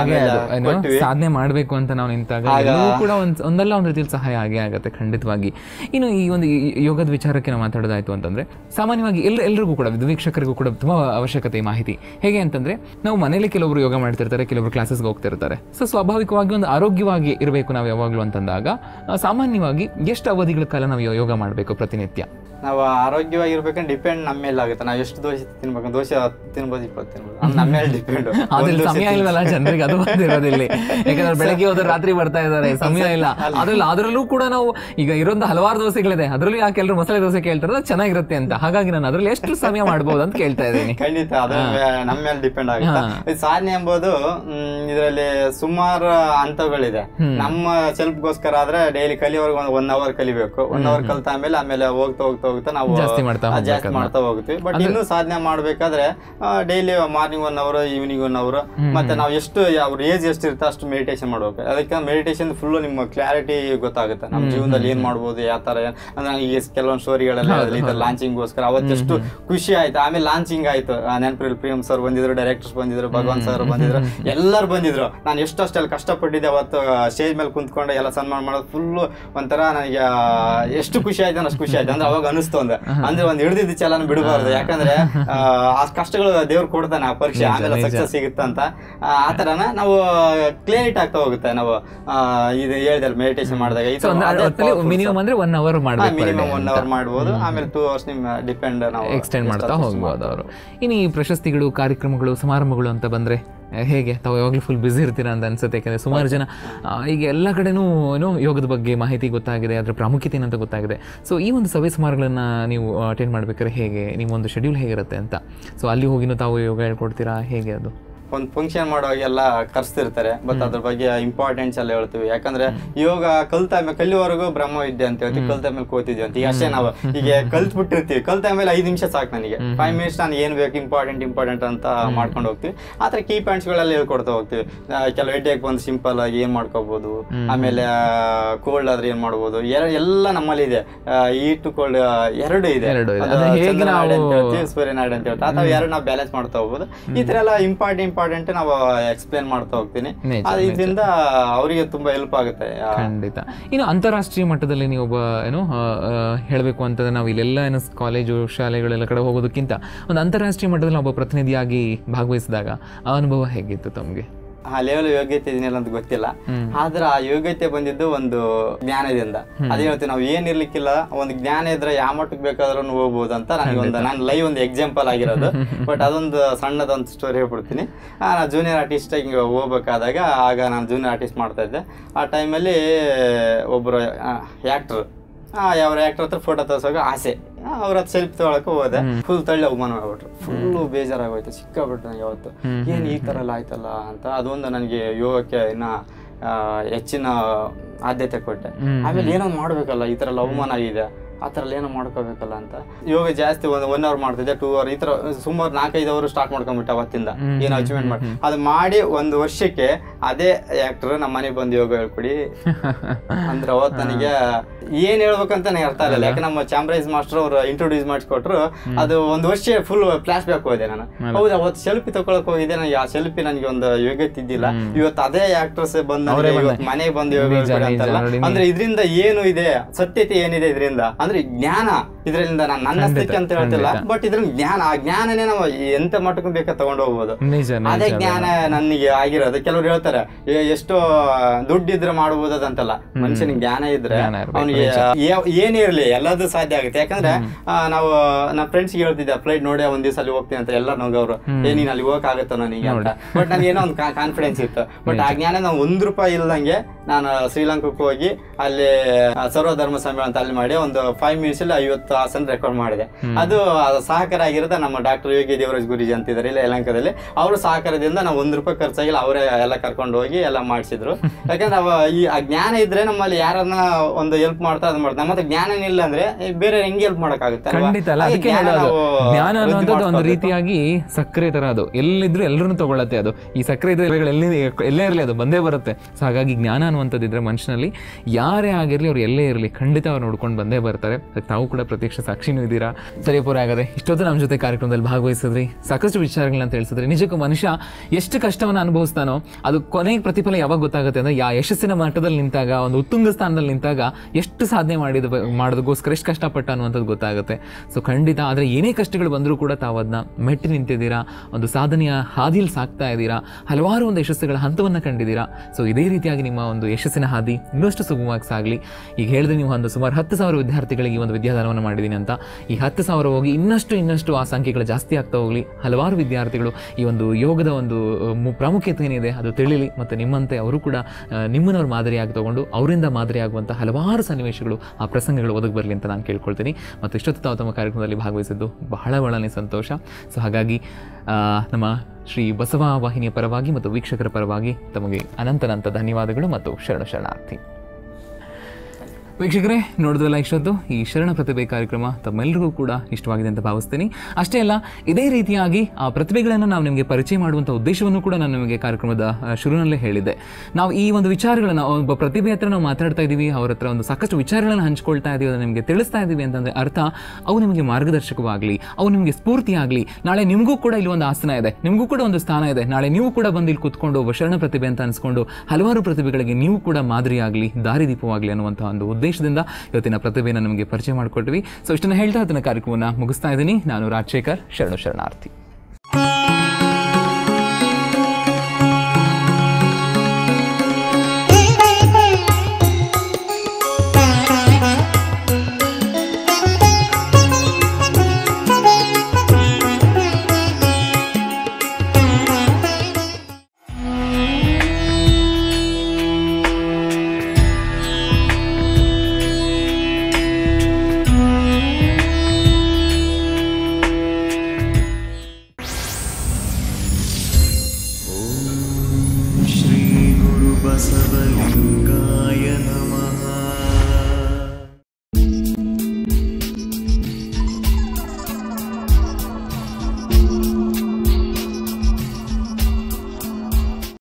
ಸಾಧನೆ ಮಾಡಬೇಕು ಅಂತ ನಾವು ನಿಂತಾಗ ಕೂಡ ಒಂದು ಒಂದಲ್ಲ ಒಂದು ರೀತಿಯಲ್ಲಿ ಸಹಾಯ ಆಗೇ ಆಗುತ್ತೆ ಖಂಡಿತವಾಗಿ. ಇನ್ನು ಈ ಒಂದು ಯೋಗದ ವಿಚಾರಕ್ಕೆ ನಾವು ಮಾತಾಡೋದಾಯ್ತು ಅಂತಂದ್ರೆ, ಸಾಮಾನ್ಯವಾಗಿ ಎಲ್ಲ ಎಲ್ರಿಗೂ ಕೂಡ ವೀಕ್ಷಕರಿಗೂ ಕೂಡ ತುಂಬಾ ಅವಶ್ಯಕತೆ ಈ ಮಾಹಿತಿ ರೀತಿ. ಹೇಗೆ ಅಂತಂದರೆ ನಾವು ಮನೇಲಿ ಕೆಲವರು ಯೋಗ ಮಾಡ್ತಿರ್ತಾರೆ, ಕೆಲವರು ಕ್ಲಾಸಸ್ಗೆ ಹೋಗ್ತಿರ್ತಾರೆ. ಸೊ ಸ್ವಾಭಾವಿಕವಾಗಿ ಒಂದು ಆರೋಗ್ಯವಾಗಿ ಇರಬೇಕು ನಾವು ಯಾವಾಗಲೂ ಅಂತಂದಾಗ ಸಾಮಾನ್ಯವಾಗಿ ಎಷ್ಟು ಅವಧಿಗಳ ಕಾಲ ನಾವು ಯೋಗ ಮಾಡಬೇಕು ಪ್ರತಿನಿತ್ಯ? ನಾವು ಆರೋಗ್ಯವಾಗಿರ್ಬೇಕಂದ್ರೆ ಡಿಪೆಂಡ್ ನಮ್ಮ ಮೇಲೆ ಆಗುತ್ತೆ. ನಾವು ಎಷ್ಟು ದೋಸೆ ತಿನ್ಬೇಕು, ದೋಸೆ ತಿನ್ಬೋದು ಇಪ್ಪತ್ತು ತಿನ್ಬೋದು, ನಮ್ಮ ಮೇಲೆ ಡಿಪೆಂಡ್. ಅದ್ರಲ್ಲಿ ಸಮಯ ಇಲ್ವಲ್ಲ ಜನರಿಗೆ, ಅದು ಬಂದಿರೋದಿಲ್ಲ. ಯಾಕಂದ್ರೆ ಬೆಳಗ್ಗೆ ಹೋದ್ರೆ ರಾತ್ರಿ ಬರ್ತಾ ಇದ್ದಾರೆ, ಸಮಯ ಇಲ್ಲ. ಅದ್ರಲ್ಲಿ ಅದರಲ್ಲೂ ಕೂಡ ನಾವು ಈಗ ಇರೋಂಥ ಹಲವಾರು ದೋಸೆಗಳಿದೆ, ಅದರಲ್ಲೂ ಯಾಕೆ ಎಲ್ಲರೂ ಮಸಾಲೆ ದೋಸೆ ಕೇಳ್ತಾರೆ ಚೆನ್ನಾಗಿರುತ್ತೆ ಅಂತ. ಹಾಗಾಗಿ ನಾನು ಅದ್ರಲ್ಲಿ ಎಷ್ಟು ಸಮಯ ಮಾಡ್ಬೋದು ಅಂತ ಕೇಳ್ತಾ ಇದ್ದೀನಿ. ಖಂಡಿತ ಅದ್ರ ನಮ್ಮ ಮೇಲೆ ಡಿಪೆಂಡ್ ಆಗುತ್ತೆ. ಸಾಧನೆ ಎಂಬುದು ಇದರಲ್ಲಿ ಸುಮಾರು ಹಂತಗಳಿದೆ. ನಮ್ಮ ಸೆಲ್ಫ್ಗೋಸ್ಕರ ಆದ್ರೆ ಡೈಲಿ ಕಲಿಯೋರ್ಗೆ ಒಂದು ಒನ್ ಅವರ್ ಕಲಿಬೇಕು. ಒನ್ ಅವರ್ ಕಲ್ತ ಆಮೇಲೆ ಆಮೇಲೆ ಹೋಗ್ತಾ ಹೋಗ್ತಾ ಹೋಗ್ತಾ ನಾವು ಜಾಸ್ತಿ ಮಾಡ್ತಾ ಜಾಸ್ತಿ ಮಾಡ್ತಾ ಹೋಗ್ತೀವಿ. ಬಟ್ ಇನ್ನೂ ಸಾಧನೆ ಮಾಡ್ಬೇಕಾದ್ರೆ daily morning one hour, evening one hour, ಮತ್ತೆ ನಾವು ಎಷ್ಟು ಅವ್ರ ಏಜ್ ಎಷ್ಟು ಇರುತ್ತೆ ಅಷ್ಟು ಮೆಡಿಟೇಷನ್ ಮಾಡ್ಬೇಕು. ಅದಕ್ಕೆ ಮೆಡಿಟೇಷನ್ ಫುಲ್ ನಿಮ್ಮ ಕ್ಲಾರಿಟಿ ಗೊತ್ತಾಗುತ್ತೆ. ನಮ್ಮ ಜೀವನದಲ್ಲಿ ಏನ್ ಮಾಡ್ಬೋದು, ಯಾವ ತರ ಅಂದ್ರೆ ಈಗ ಕೆಲವೊಂದು ಸ್ಟೋರಿಗಳೆಲ್ಲ ಲಾಂಚಿಂಗ್ಗೋಸ್ಕರ ಅವತ್ತೆಷ್ಟು ಖುಷಿ ಆಯ್ತು. ಆಮೇಲೆ ಲಾಂಚಿಂಗ್ ಆಯ್ತು, ನೆನಪಿರಲಿ ಪ್ರಿಯಂ ಸರ್ ಬಂದಿದ್ರು, ಡೈರೆಕ್ಟರ್ಸ್ ಬಂದಿದ್ರು, ಭಗವಾನ್ ಸರ್ ಬಂದಿದ್ರು, ಎಲ್ಲರೂ ಬಂದಿದ್ರು. ನಾನು ಎಷ್ಟು ಅಷ್ಟೆಲ್ಲ ಕಷ್ಟಪಟ್ಟಿದ್ದೆ ಅವತ್ತು ಸ್ಟೇಜ್ ಮೇಲೆ ಕುಂತ್ಕೊಂಡು ಎಲ್ಲ ಸನ್ಮಾನ ಮಾಡೋದು ಫುಲ್ಲು ಒಂಥರ ನನಗೆ ಎಷ್ಟು ಖುಷಿ ಆಯ್ತು ಅಷ್ಟು ಖುಷಿ ಆಯ್ತು. ಅಂದ್ರೆ ಅವಾಗ ಅನಿಸ್ತು ಒಂದು ಅಂದ್ರೆ ಒಂದು ಹಿಡಿದಿದ್ದು ಚಾಲನ ಬಿಡಬಾರ್ದು. ಯಾಕಂದ್ರೆ ಆ ಕಷ್ಟಗಳು ದೇವ್ರು ಕೊಡ್ತಾನೆ, ಆ ಪರೀಕ್ಷೆ ಆಮೇಲೆ ಸಕ್ಸಸ್ ಸಿಗುತ್ತೆ ಅಂತ. ಆ ತರನ ನಾವು ಕ್ಲಿಯರಿಟಿ ಆಗ್ತಾ ಹೋಗುತ್ತೆ. ನಾವು ಇದು ಹೇಳಿದ್ರೆ ಮೆಡಿಟೇಷನ್ ಮಾಡಿದಾಗ ಮಿನಿಮಮ್ ಅಂದ್ರೆ ಒನ್ ಅವರ್ ಮಾಡಬೇಕು, ಮಿನಿಮಮ್ ಒನ್ ಅವರ್ ಮಾಡ್ಬೋದು. ಆಮೇಲೆ ಟೂ ಅವರ್ಸ್ ನಿಮ್ ಡಿಪೆಂಡ್ ನಾವು ಎಕ್ಸ್ಟೆಂಡ್ ಮಾಡ್ತಾ ಹೋಗ್ಬೋದು ಅವರು. ಇನ್ನು ಈ ಪ್ರಶಸ್ತಿಗಳು, ಕಾರ್ಯಕ್ರಮಗಳು, ಸಮಾರಂಭಗಳು ಅಂತ ಬಂದ್ರೆ ಹೇಗೆ ತಾವು ಯಾವಾಗಲೂ ಫುಲ್ ಬ್ಯುಸಿ ಇರ್ತೀರಾ ಅಂತ ಅನ್ಸುತ್ತೆ. ಯಾಕಂದರೆ ಸುಮಾರು ಜನ ಈಗ ಎಲ್ಲ ಕಡೆನೂ ಏನೋ ಯೋಗದ ಬಗ್ಗೆ ಮಾಹಿತಿ ಗೊತ್ತಾಗಿದೆ, ಅದರ ಪ್ರಾಮುಖ್ಯತೆ ಏನಂತ ಗೊತ್ತಾಗಿದೆ. ಸೊ ಈ ಒಂದು ಸಭೆ ಸಮಾರಂಭಗಳನ್ನು ನೀವು ಅಟೆಂಡ್ ಮಾಡ್ಬೇಕಾದ್ರೆ ಹೇಗೆ, ನಿಮ್ಮೊಂದು ಶೆಡ್ಯೂಲ್ ಹೇಗಿರುತ್ತೆ ಅಂತ? ಸೊ ಅಲ್ಲಿ ಹೋಗಿನೂ ತಾವು ಯೋಗ ಹೇಳ್ಕೊಡ್ತೀರಾ, ಹೇಗೆ ಅದು? ಒಂದು ಫಂಕ್ಷನ್ ಮಾಡುವಾಗೆಲ್ಲ ಕರ್ಸ್ತಿರ್ತಾರೆ, ಬಟ್ ಅದ್ರ ಬಗ್ಗೆ ಇಂಪಾರ್ಟೆನ್ಸ್ ಎಲ್ಲ ಹೇಳ್ತೀವಿ. ಯಾಕಂದ್ರೆ ಯೋಗ ಕಲ್ತ ಮೇಲೆ ಕಲಿಯುವವರೆಗೂ ಬ್ರಹ್ಮವಿದ್ಯೆ ಅಂತ ಹೇಳ್ತೀವಿ, ಕಲ್ತ ಮೇಲೆ ಕೂತಿದ್ವಿ ಅಂತ. ಈಗ ಅಷ್ಟೇ ನಾವು ಈಗ ಕಲ್ತ್ ಬಿಟ್ಟಿರ್ತೀವಿ, ಕಲ್ತ ಮೇಲೆ ಐದು ನಿಮಿಷ ಸಾಕು ನನಗೆ, ಫೈವ್ ಮಿನಿಟ್ಸ್ ನಾನು ಏನ್ ಬೇಕು ಇಂಪಾರ್ಟೆಂಟ್ ಇಂಪಾರ್ಟೆಂಟ್ ಅಂತ ಮಾಡ್ಕೊಂಡು ಹೋಗ್ತೀವಿ. ಆತರ ಕೀ ಪಾಯಿಂಟ್ಸ್ ಗಳೆಲ್ಲ ಹೇಳ್ಕೊಡ್ತಾ ಹೋಗ್ತೀವಿ. ಕೆಲವು ಹೆಡ್ಡೇಕ್ ಬಂದು ಸಿಂಪಲ್ ಆಗಿ ಏನ್ ಮಾಡ್ಕೋಬಹುದು, ಆಮೇಲೆ ಕೋಲ್ಡ್ ಆದ್ರೆ ಏನ್ ಮಾಡ್ಬೋದು, ಎರಡು ಎಲ್ಲ ನಮ್ಮಲ್ಲಿ ಇದೆ. ಈಟ್ ಕೋಲ್ಡ್ ಎರಡು ಇದೆ, ಚಂದ್ರನಾಡಿ ಅಂತ ಹೇಳ್ತೀವಿ, ಸೂರ್ಯನಾಡಿ ಅಂತ ಹೇಳ್ತೀವಿ. ಅಥವಾ ಎರಡು ನಾವು ಬ್ಯಾಲೆನ್ಸ್ ಮಾಡ್ತಾ ಹೋಗ್ಬೋದು. ಈ ತರ ಎಲ್ಲ ಇಂಪಾರ್ಟೆಂಟ್ ನಾವು ಎಕ್ಸ್ಪ್ಲೇನ್ ಮಾಡ್ತಾ ಹೋಗ್ತೀನಿ. ಇದರಿಂದ ಅವರಿಗೆ ತುಂಬಾ ಹೆಲ್ಪ್ ಆಗುತ್ತೆ. ಖಂಡಿತ. ಇನ್ನು ಅಂತಾರಾಷ್ಟ್ರೀಯ ಮಟ್ಟದಲ್ಲಿ ನೀವು ಒಬ್ಬ ಏನೋ ಹೇಳಬೇಕು ಅಂತಂದ್ರೆ ನಾವು ಇಲ್ಲೆಲ್ಲ ಏನೋ ಕಾಲೇಜು ಶಾಲೆಗಳೆಲ್ಲ ಕಡೆ ಹೋಗೋದಕ್ಕಿಂತ ಒಂದು ಅಂತಾರಾಷ್ಟ್ರೀಯ ಮಟ್ಟದಲ್ಲಿ ಒಬ್ಬ ಪ್ರತಿನಿಧಿಯಾಗಿ ಭಾಗವಹಿಸಿದಾಗ ಆ ಅನುಭವ ಹೇಗಿತ್ತು ತಮಗೆ? ಆ ಲೆವೆಲ್ ಯೋಗ್ಯತೆ ಇದನ್ನೆಲ್ಲ ಅಂತ ಗೊತ್ತಿಲ್ಲ, ಆದ್ರೆ ಆ ಯೋಗ್ಯತೆ ಬಂದಿದ್ದು ಒಂದು ಜ್ಞಾನದಿಂದ. ಅದೇ ಹೇಳ್ತೀವಿ, ನಾವು ಏನಿರ್ಲಿಕ್ಕಿಲ್ಲ, ಒಂದು ಜ್ಞಾನ ಇದ್ರೆ ಯಾವ ಮಟ್ಟಕ್ಕೆ ಬೇಕಾದ್ರೂ ಹೋಗ್ಬೋದು ಅಂತ ನನಗೆ ಒಂದು ನಾನು ಲೈವ್ ಒಂದು ಎಕ್ಸಾಂಪಲ್ ಆಗಿರೋದು. ಬಟ್ ಅದೊಂದು ಸಣ್ಣದೊಂದು ಸ್ಟೋರಿ ಹೇಳ್ಬಿಡ್ತೀನಿ. ನಾನು ಜೂನಿಯರ್ ಆರ್ಟಿಸ್ಟ್ ಹಿಂಗೆ ಹೋಗ್ಬೇಕಾದಾಗ, ಆಗ ನಾನು ಜೂನಿಯರ್ ಆರ್ಟಿಸ್ಟ್ ಮಾಡ್ತಾ ಇದ್ದೆ. ಆ ಟೈಮಲ್ಲಿ ಒಬ್ಬರು ಆ್ಯಕ್ಟ್ರು ಯಾವ ಆ್ಯಕ್ಟರ್ ಹತ್ರ ಫೋಟೋ ತೋರ್ಸೋಕೆ ಆಸೆ, ಅವ್ರ ಹತ್ರ ಸೆಲ್ಫಿ ತೊಗೊಳಕ್ಕೆ ಹೋದೆ. ಫುಲ್ ತಳ್ಳಿ ಅವಮಾನ ಆಗ್ಬಿಟ್ರು, ಫುಲ್ಲು ಬೇಜಾರಾಗೋಯ್ತು, ಸಿಕ್ಕಾಬಿಟ್ರು ನನಗೆ ಯಾವತ್ತು. ಏನು ಈ ಥರ ಎಲ್ಲ ಆಯ್ತಲ್ಲ ಅಂತ. ಅದೊಂದು ನನಗೆ ಯೋಗಕ್ಕೆ ಇನ್ನ ಹೆಚ್ಚಿನ ಆದ್ಯತೆ ಕೊಟ್ಟೆ. ಆಮೇಲೆ ಏನೋ ಮಾಡ್ಬೇಕಲ್ಲ, ಈ ಥರ ಎಲ್ಲ ಅವಮಾನ ಆಗಿದೆ, ಆ ಥರ ಏನೋ ಮಾಡ್ಕೋಬೇಕಲ್ಲ ಅಂತ ಯೋಗ ಜಾಸ್ತಿ ಒಂದು ಒನ್ ಅವರ್ ಮಾಡ್ತಿದ್ದೆ, ಟೂ ಅವರ್ ಈ ಥರ ಸುಮಾರು ನಾಲ್ಕೈದು ಅವರು ಸ್ಟಾರ್ಟ್ ಮಾಡ್ಕೊಂಡ್ಬಿಟ್ಟೆ ಅವತ್ತಿಂದ. ಏನು ಅಚೀವ್ಮೆಂಟ್ ಮಾಡಿ ಅದು ಮಾಡಿ ಒಂದು ವರ್ಷಕ್ಕೆ ಅದೇ ಆ್ಯಕ್ಟರ್ ನಮ್ಮ ಮನೆಗೆ ಬಂದು ಯೋಗ ಹೇಳ್ಕೊಡಿ ಅಂದ್ರೆ ಅವತ್ತು ನನಗೆ ಏನ್ ಹೇಳ್ಬೇಕಂತ ನನಗೆ ಅರ್ಥ ಆಗಲ್ಲ. ಯಾಕೆ ನಮ್ಮ ಚಾಂಬ್ರೈಸ್ ಮಾಸ್ಟರ್ ಅವರು ಇಂಟ್ರೊಡ್ಯೂಸ್ ಮಾಡಿಸ್ಕೊಟ್ರು. ಅದು ಒಂದು ವರ್ಷ ಫುಲ್ ಫ್ಲಾಶ್ ಬ್ಯಾಕ್ ಹೋದೆ ನಾನು. ಹೌದು, ಅವತ್ತು ಸೆಲ್ಫಿ ತಗೊಳಕ್ ಹೋಗಿದ್ದೆ, ನನಗೆ ಆ ಸೆಲ್ಫಿ ನನಗೆ ಒಂದು ಯೋಗ್ಯತೆ ಇದ್ದಿಲ್ಲ. ಇವತ್ತು ಅದೇ ಆಕ್ಟರ್ಸ್ ಬಂದು ಮನೆಗೆ ಬಂದು ಯೋಗ ಅಂತಲ್ಲ ಅಂದ್ರೆ ಇದರಿಂದ ಏನು ಇದೆ, ಸತ್ಯತೆ ಏನಿದೆ ಇದರಿಂದ ಅಂದ್ರೆ ಜ್ಞಾನ. ಇದರಿಂದ ನಾನು ನನ್ನ ಸ್ಥಿತಿ ಅಂತ ಹೇಳ್ತಿಲ್ಲ, ಬಟ್ ಇದ್ರಿಂದ ಜ್ಞಾನ, ಆ ಜ್ಞಾನನೇ ನಾವು ಎಂತ ಮಟ್ಟಕ್ಕೂ ಬೇಕಾ ತಗೊಂಡು ಹೋಗ್ಬೋದು. ಅದೇ ಜ್ಞಾನ ನನಗೆ ಆಗಿರೋದು. ಕೆಲವ್ರು ಹೇಳ್ತಾರೆ ಎಷ್ಟೋ ದುಡ್ಡಿದ್ರೆ ಮಾಡ್ಬೋದು ಅಂತಲ್ಲ, ಮನುಷ್ಯನಿಗೆ ಜ್ಞಾನ ಇದ್ರೆ ಅವ್ನಿಗೆ ಏನೇ ಇರ್ಲಿ ಎಲ್ಲದೂ ಸಾಧ್ಯ ಆಗುತ್ತೆ. ಯಾಕಂದ್ರೆ ನಾವು ನಮ್ಮ ಫ್ರೆಂಡ್ಸ್ ಹೇಳ್ತಿದ್ದೆ, ಫ್ಲೈಟ್ ನೋಡಿ ಒಂದ್ ದಿವಸ ಅಲ್ಲಿ ಹೋಗ್ತೀನಿ ಅಂತ. ಎಲ್ಲ ನೋಗವ್ರು ಏ ನೀನ್ ಅಲ್ಲಿ ಹೋಗಕ್ ಆಗುತ್ತ ನನಗೆ ಅಂತ. ಬಟ್ ನನಗೆ ಏನೋ ಒಂದು ಕಾನ್ಫಿಡೆನ್ಸ್ ಇತ್ತು. ಬಟ್ ಆ ಜ್ಞಾನ ನಾವು ಒಂದ್ ರೂಪಾಯಿ ಇಲ್ದಂಗೆ ನಾನು ಶ್ರೀಲಂಕಕ್ಕೆ ಹೋಗಿ ಅಲ್ಲಿ ಸರ್ವಧರ್ಮ ಸಮ್ಮೇಳನ ಅಂತ ಅಲ್ಲಿ ಮಾಡಿ ಒಂದು ಫೈವ್ ಮಿನಿಟ್ಸ್ ಅಲ್ಲಿ ಐವತ್ತು ಆಸನ ರೆಕಾರ್ಡ್ ಮಾಡಿದೆ. ಅದು ಸಹಕಾರ ಆಗಿರೋದ ನಮ್ಮ ಡಾಕ್ಟರ್ ಯೋಗಿ ದೇವರಾಜ್ ಗುರೂಜಿ ಅಂತಿದ್ದಾರೆ ಇಲ್ಲ ಯಲಹಂಕದಲ್ಲಿ. ಅವ್ರ ಸಹಕಾರದಿಂದ ನಾವು ಒಂದ್ ರೂಪಾಯಿ ಖರ್ಚಾಗಿಲ್ಲ, ಅವರೇ ಎಲ್ಲ ಕರ್ಕೊಂಡು ಹೋಗಿ ಎಲ್ಲ ಮಾಡಿಸಿದ್ರು. ಯಾಕಂದ್ರೆ ಅವ ಈ ಆ ಜ್ಞಾನ ಇದ್ರೆ ನಮ್ಮಲ್ಲಿ ಯಾರನ್ನ ಒಂದು ಹೆಲ್ಪ್ ಮಾಡ್ತಾ ಅದ್ ಮಾಡ್ತಾ, ಮತ್ತೆ ಜ್ಞಾನ ಇಲ್ಲ ಅಂದ್ರೆ ಬೇರೆ ಹೆಂಗೆ ಹೆಲ್ಪ್ ಮಾಡಕ್ಕಾಗುತ್ತೆ? ಜ್ಞಾನ ಅನ್ನೋದು ಒಂದು ರೀತಿಯಾಗಿ ಸಕ್ಕರೆ ತರ, ಅದು ಎಲ್ಲಿದ್ರು ಎಲ್ಲರನ್ನು ತಗೊಳತ್ತೆ. ಅದು ಈ ಸಕ್ಕರೆ ಎಲ್ಲಿ ಎಲ್ಲೇ ಇರಲಿ ಅದು ಬಂದೇ ಬರುತ್ತೆ. ಸೊ ಹಾಗಾಗಿ ಜ್ಞಾನ ಅನ್ನುವಂಥದ್ದಿದ್ರೆ ಮನುಷ್ಯನಲ್ಲಿ ಯಾರೇ ಆಗಿರಲಿ ಅವ್ರು ಎಲ್ಲೇ ಇರಲಿ ಖಂಡಿತ ಅವ್ರು ನೋಡ್ಕೊಂಡು ಬಂದೇ ಬರ್ತಾರೆ. ತಾವು ಕೂಡ ಪ್ರತಿ ಪ್ರತ್ಯಕ್ಷ ಸಾಕ್ಷಿನೂ ಇದ್ದೀರಾ. ಸರಿಯಪುರ ಆಗದೆ ಇಷ್ಟೊತ್ತು ನಮ್ಮ ಜೊತೆ ಕಾರ್ಯಕ್ರಮದಲ್ಲಿ ಭಾಗವಹಿಸಿದ್ರಿ, ಸಾಕಷ್ಟು ವಿಚಾರಗಳನ್ನ ತಿಳಿಸಿದ್ರಿ. ನಿಜಕ್ಕೂ ಮನುಷ್ಯ ಎಷ್ಟು ಕಷ್ಟವನ್ನು ಅನುಭವಿಸ್ತಾನೋ ಅದು ಕೊನೆಗೆ ಪ್ರತಿಫಲ ಯಾವಾಗ ಗೊತ್ತಾಗುತ್ತೆ ಅಂದರೆ ಯಾ ಯಶಸ್ಸಿನ ಮಟ್ಟದಲ್ಲಿ ನಿಂತಾಗ, ಒಂದು ಉತ್ತುಂಗ ಸ್ಥಾನದಲ್ಲಿ ನಿಂತಾಗ ಎಷ್ಟು ಸಾಧನೆ ಮಾಡಿದ ಮಾಡೋದಕ್ಕೋಸ್ಕರ ಎಷ್ಟು ಕಷ್ಟಪಟ್ಟ ಅನ್ನುವಂಥದ್ದು ಗೊತ್ತಾಗುತ್ತೆ. ಸೊ ಖಂಡಿತ. ಆದರೆ ಏನೇ ಕಷ್ಟಗಳು ಬಂದರೂ ಕೂಡ ತಾವು ಅದನ್ನ ಮೆಟ್ಟಿ ನಿಂತಿದ್ದೀರಾ, ಒಂದು ಸಾಧನೆಯ ಹಾದಿಯಲ್ಲಿ ಸಾಕ್ತಾ ಇದ್ದೀರಾ, ಹಲವಾರು ಒಂದು ಯಶಸ್ಸುಗಳ ಹಂತವನ್ನು ಕಂಡಿದ್ದೀರಾ. ಸೊ ಇದೇ ರೀತಿಯಾಗಿ ನಿಮ್ಮ ಒಂದು ಯಶಸ್ಸಿನ ಹಾದಿ ಇನ್ನಷ್ಟು ಸುಗಮವಾಗಿ ಸಾಗಲಿ. ಈಗ ಹೇಳಿದ್ರೆ ನೀವು ಒಂದು ಸುಮಾರು ಹತ್ತು ಸಾವಿರ ವಿದ್ಯಾರ್ಥಿಗಳಿಗೆ ಈ ಒಂದು ವಿದ್ಯಾದಾನವನ್ನು ಮಾಡಿದ್ದೀನಿ ಅಂತ. ಈ ಹತ್ತು ಸಾವಿರ ಹೋಗಿ ಇನ್ನಷ್ಟು ಇನ್ನಷ್ಟು ಆ ಸಂಖ್ಯೆಗಳು ಜಾಸ್ತಿ ಆಗ್ತಾ ಹೋಗಲಿ. ಹಲವಾರು ವಿದ್ಯಾರ್ಥಿಗಳು ಈ ಒಂದು ಯೋಗದ ಒಂದು ಪ್ರಾಮುಖ್ಯತೆ ಏನಿದೆ ಅದು ತಿಳಿಲಿ, ಮತ್ತು ನಿಮ್ಮಂತೆ ಅವರು ಕೂಡ ನಿಮ್ಮನ್ನವ್ರು ಮಾದರಿಯಾಗಿ ತಗೊಂಡು ಅವರಿಂದ ಮಾದರಿಯಾಗುವಂಥ ಹಲವಾರು ಸನ್ನಿವೇಶಗಳು, ಆ ಪ್ರಸಂಗಗಳು ಒದಗಿ ಬರಲಿ ಅಂತ ನಾನು ಕೇಳ್ಕೊಳ್ತೀನಿ. ಮತ್ತು ಇಷ್ಟೊತ್ತು ತಾವು ತಮ್ಮ ಕಾರ್ಯಕ್ರಮದಲ್ಲಿ ಭಾಗವಹಿಸಿದ್ದು ಬಹಳ ಬಹಳನೇ ಸಂತೋಷ. ಸೊ ಹಾಗಾಗಿ ನಮ್ಮ ಶ್ರೀ ಬಸವ ವಾಹಿನಿಯ ಪರವಾಗಿ ಮತ್ತು ವೀಕ್ಷಕರ ಪರವಾಗಿ ತಮಗೆ ಅನಂತನಂತ ಧನ್ಯವಾದಗಳು ಮತ್ತು ಶರಣ ಶರಣಾರ್ಥಿ. ವೀಕ್ಷಕರೇ, ನೋಡಿದ್ರಲ್ಲ ಇಷ್ಟೊತ್ತು ಈ ಶರಣ ಪ್ರತಿಭೆ ಕಾರ್ಯಕ್ರಮ ತಮ್ಮೆಲ್ಲರಿಗೂ ಕೂಡ ಇಷ್ಟವಾಗಿದೆ ಅಂತ ಭಾವಿಸ್ತೀನಿ. ಅಷ್ಟೇ ಅಲ್ಲ, ಇದೇ ರೀತಿಯಾಗಿ ಆ ಪ್ರತಿಭೆಗಳನ್ನು ನಾವು ನಿಮಗೆ ಪರಿಚಯ ಮಾಡುವಂಥ ಉದ್ದೇಶವನ್ನು ಕೂಡ ನಾನು ನಿಮಗೆ ಕಾರ್ಯಕ್ರಮದ ಶುರುವಿನಲ್ಲೇ ಹೇಳಿದ್ದೆ. ನಾವು ಈ ಒಂದು ವಿಚಾರಗಳನ್ನು ಒಬ್ಬ ಪ್ರತಿಭೆ ಹತ್ರ ನಾವು ಮಾತಾಡ್ತಾ ಇದ್ದೀವಿ, ಅವ್ರ ಹತ್ರ ಒಂದು ಸಾಕಷ್ಟು ವಿಚಾರಗಳನ್ನು ಹಂಚ್ಕೊಳ್ತಾ ಇದ್ದೀವಿ, ಅದನ್ನು ನಿಮಗೆ ತಿಳಿಸ್ತಾ ಇದ್ದೀವಿ ಅಂತಂದರೆ ಅರ್ಥ ಅವು ನಿಮಗೆ ಮಾರ್ಗದರ್ಶಕವಾಗಲಿ, ಅವು ನಿಮಗೆ ಸ್ಫೂರ್ತಿಯಾಗಲಿ. ನಾಳೆ ನಿಮಗೂ ಕೂಡ ಇಲ್ಲಿ ಒಂದು ಆಸನ ಇದೆ, ನಿಮಗೂ ಕೂಡ ಒಂದು ಸ್ಥಾನ ಇದೆ. ನಾಳೆ ನೀವು ಕೂಡ ಬಂದು ಇಲ್ಲಿ ಕೂತ್ಕೊಂಡು ಒಬ್ಬ ಶರಣ ಪ್ರತಿಭೆ ಅಂತ ಅನಿಸ್ಕೊಂಡು ಹಲವಾರು ಪ್ರತಿಭೆಗಳಿಗೆ ನೀವು ಕೂಡ ಮಾದರಿಯಾಗಲಿ, ದಾರಿದೀಪವಾಗಲಿ ಅನ್ನುವಂಥ ಒಂದು ಉದ್ದೇಶದಿಂದ ಇವತ್ತಿನ ಪ್ರತಿಭೆಯನ್ನು ನಮಗೆ ಪರಿಚಯ ಮಾಡಿಕೊಟ್ವಿ. ಸೊ ಇಷ್ಟನ್ನು ಹೇಳ್ತಾ ಅದನ್ನ ಕಾರ್ಯಕ್ರಮವನ್ನು ಮುಗಿಸ್ತಾ ಇದ್ದೀನಿ. ನಾನು ರಾಜಶೇಖರ್, ಶರಣು ಶರಣಾರ್ಥಿ.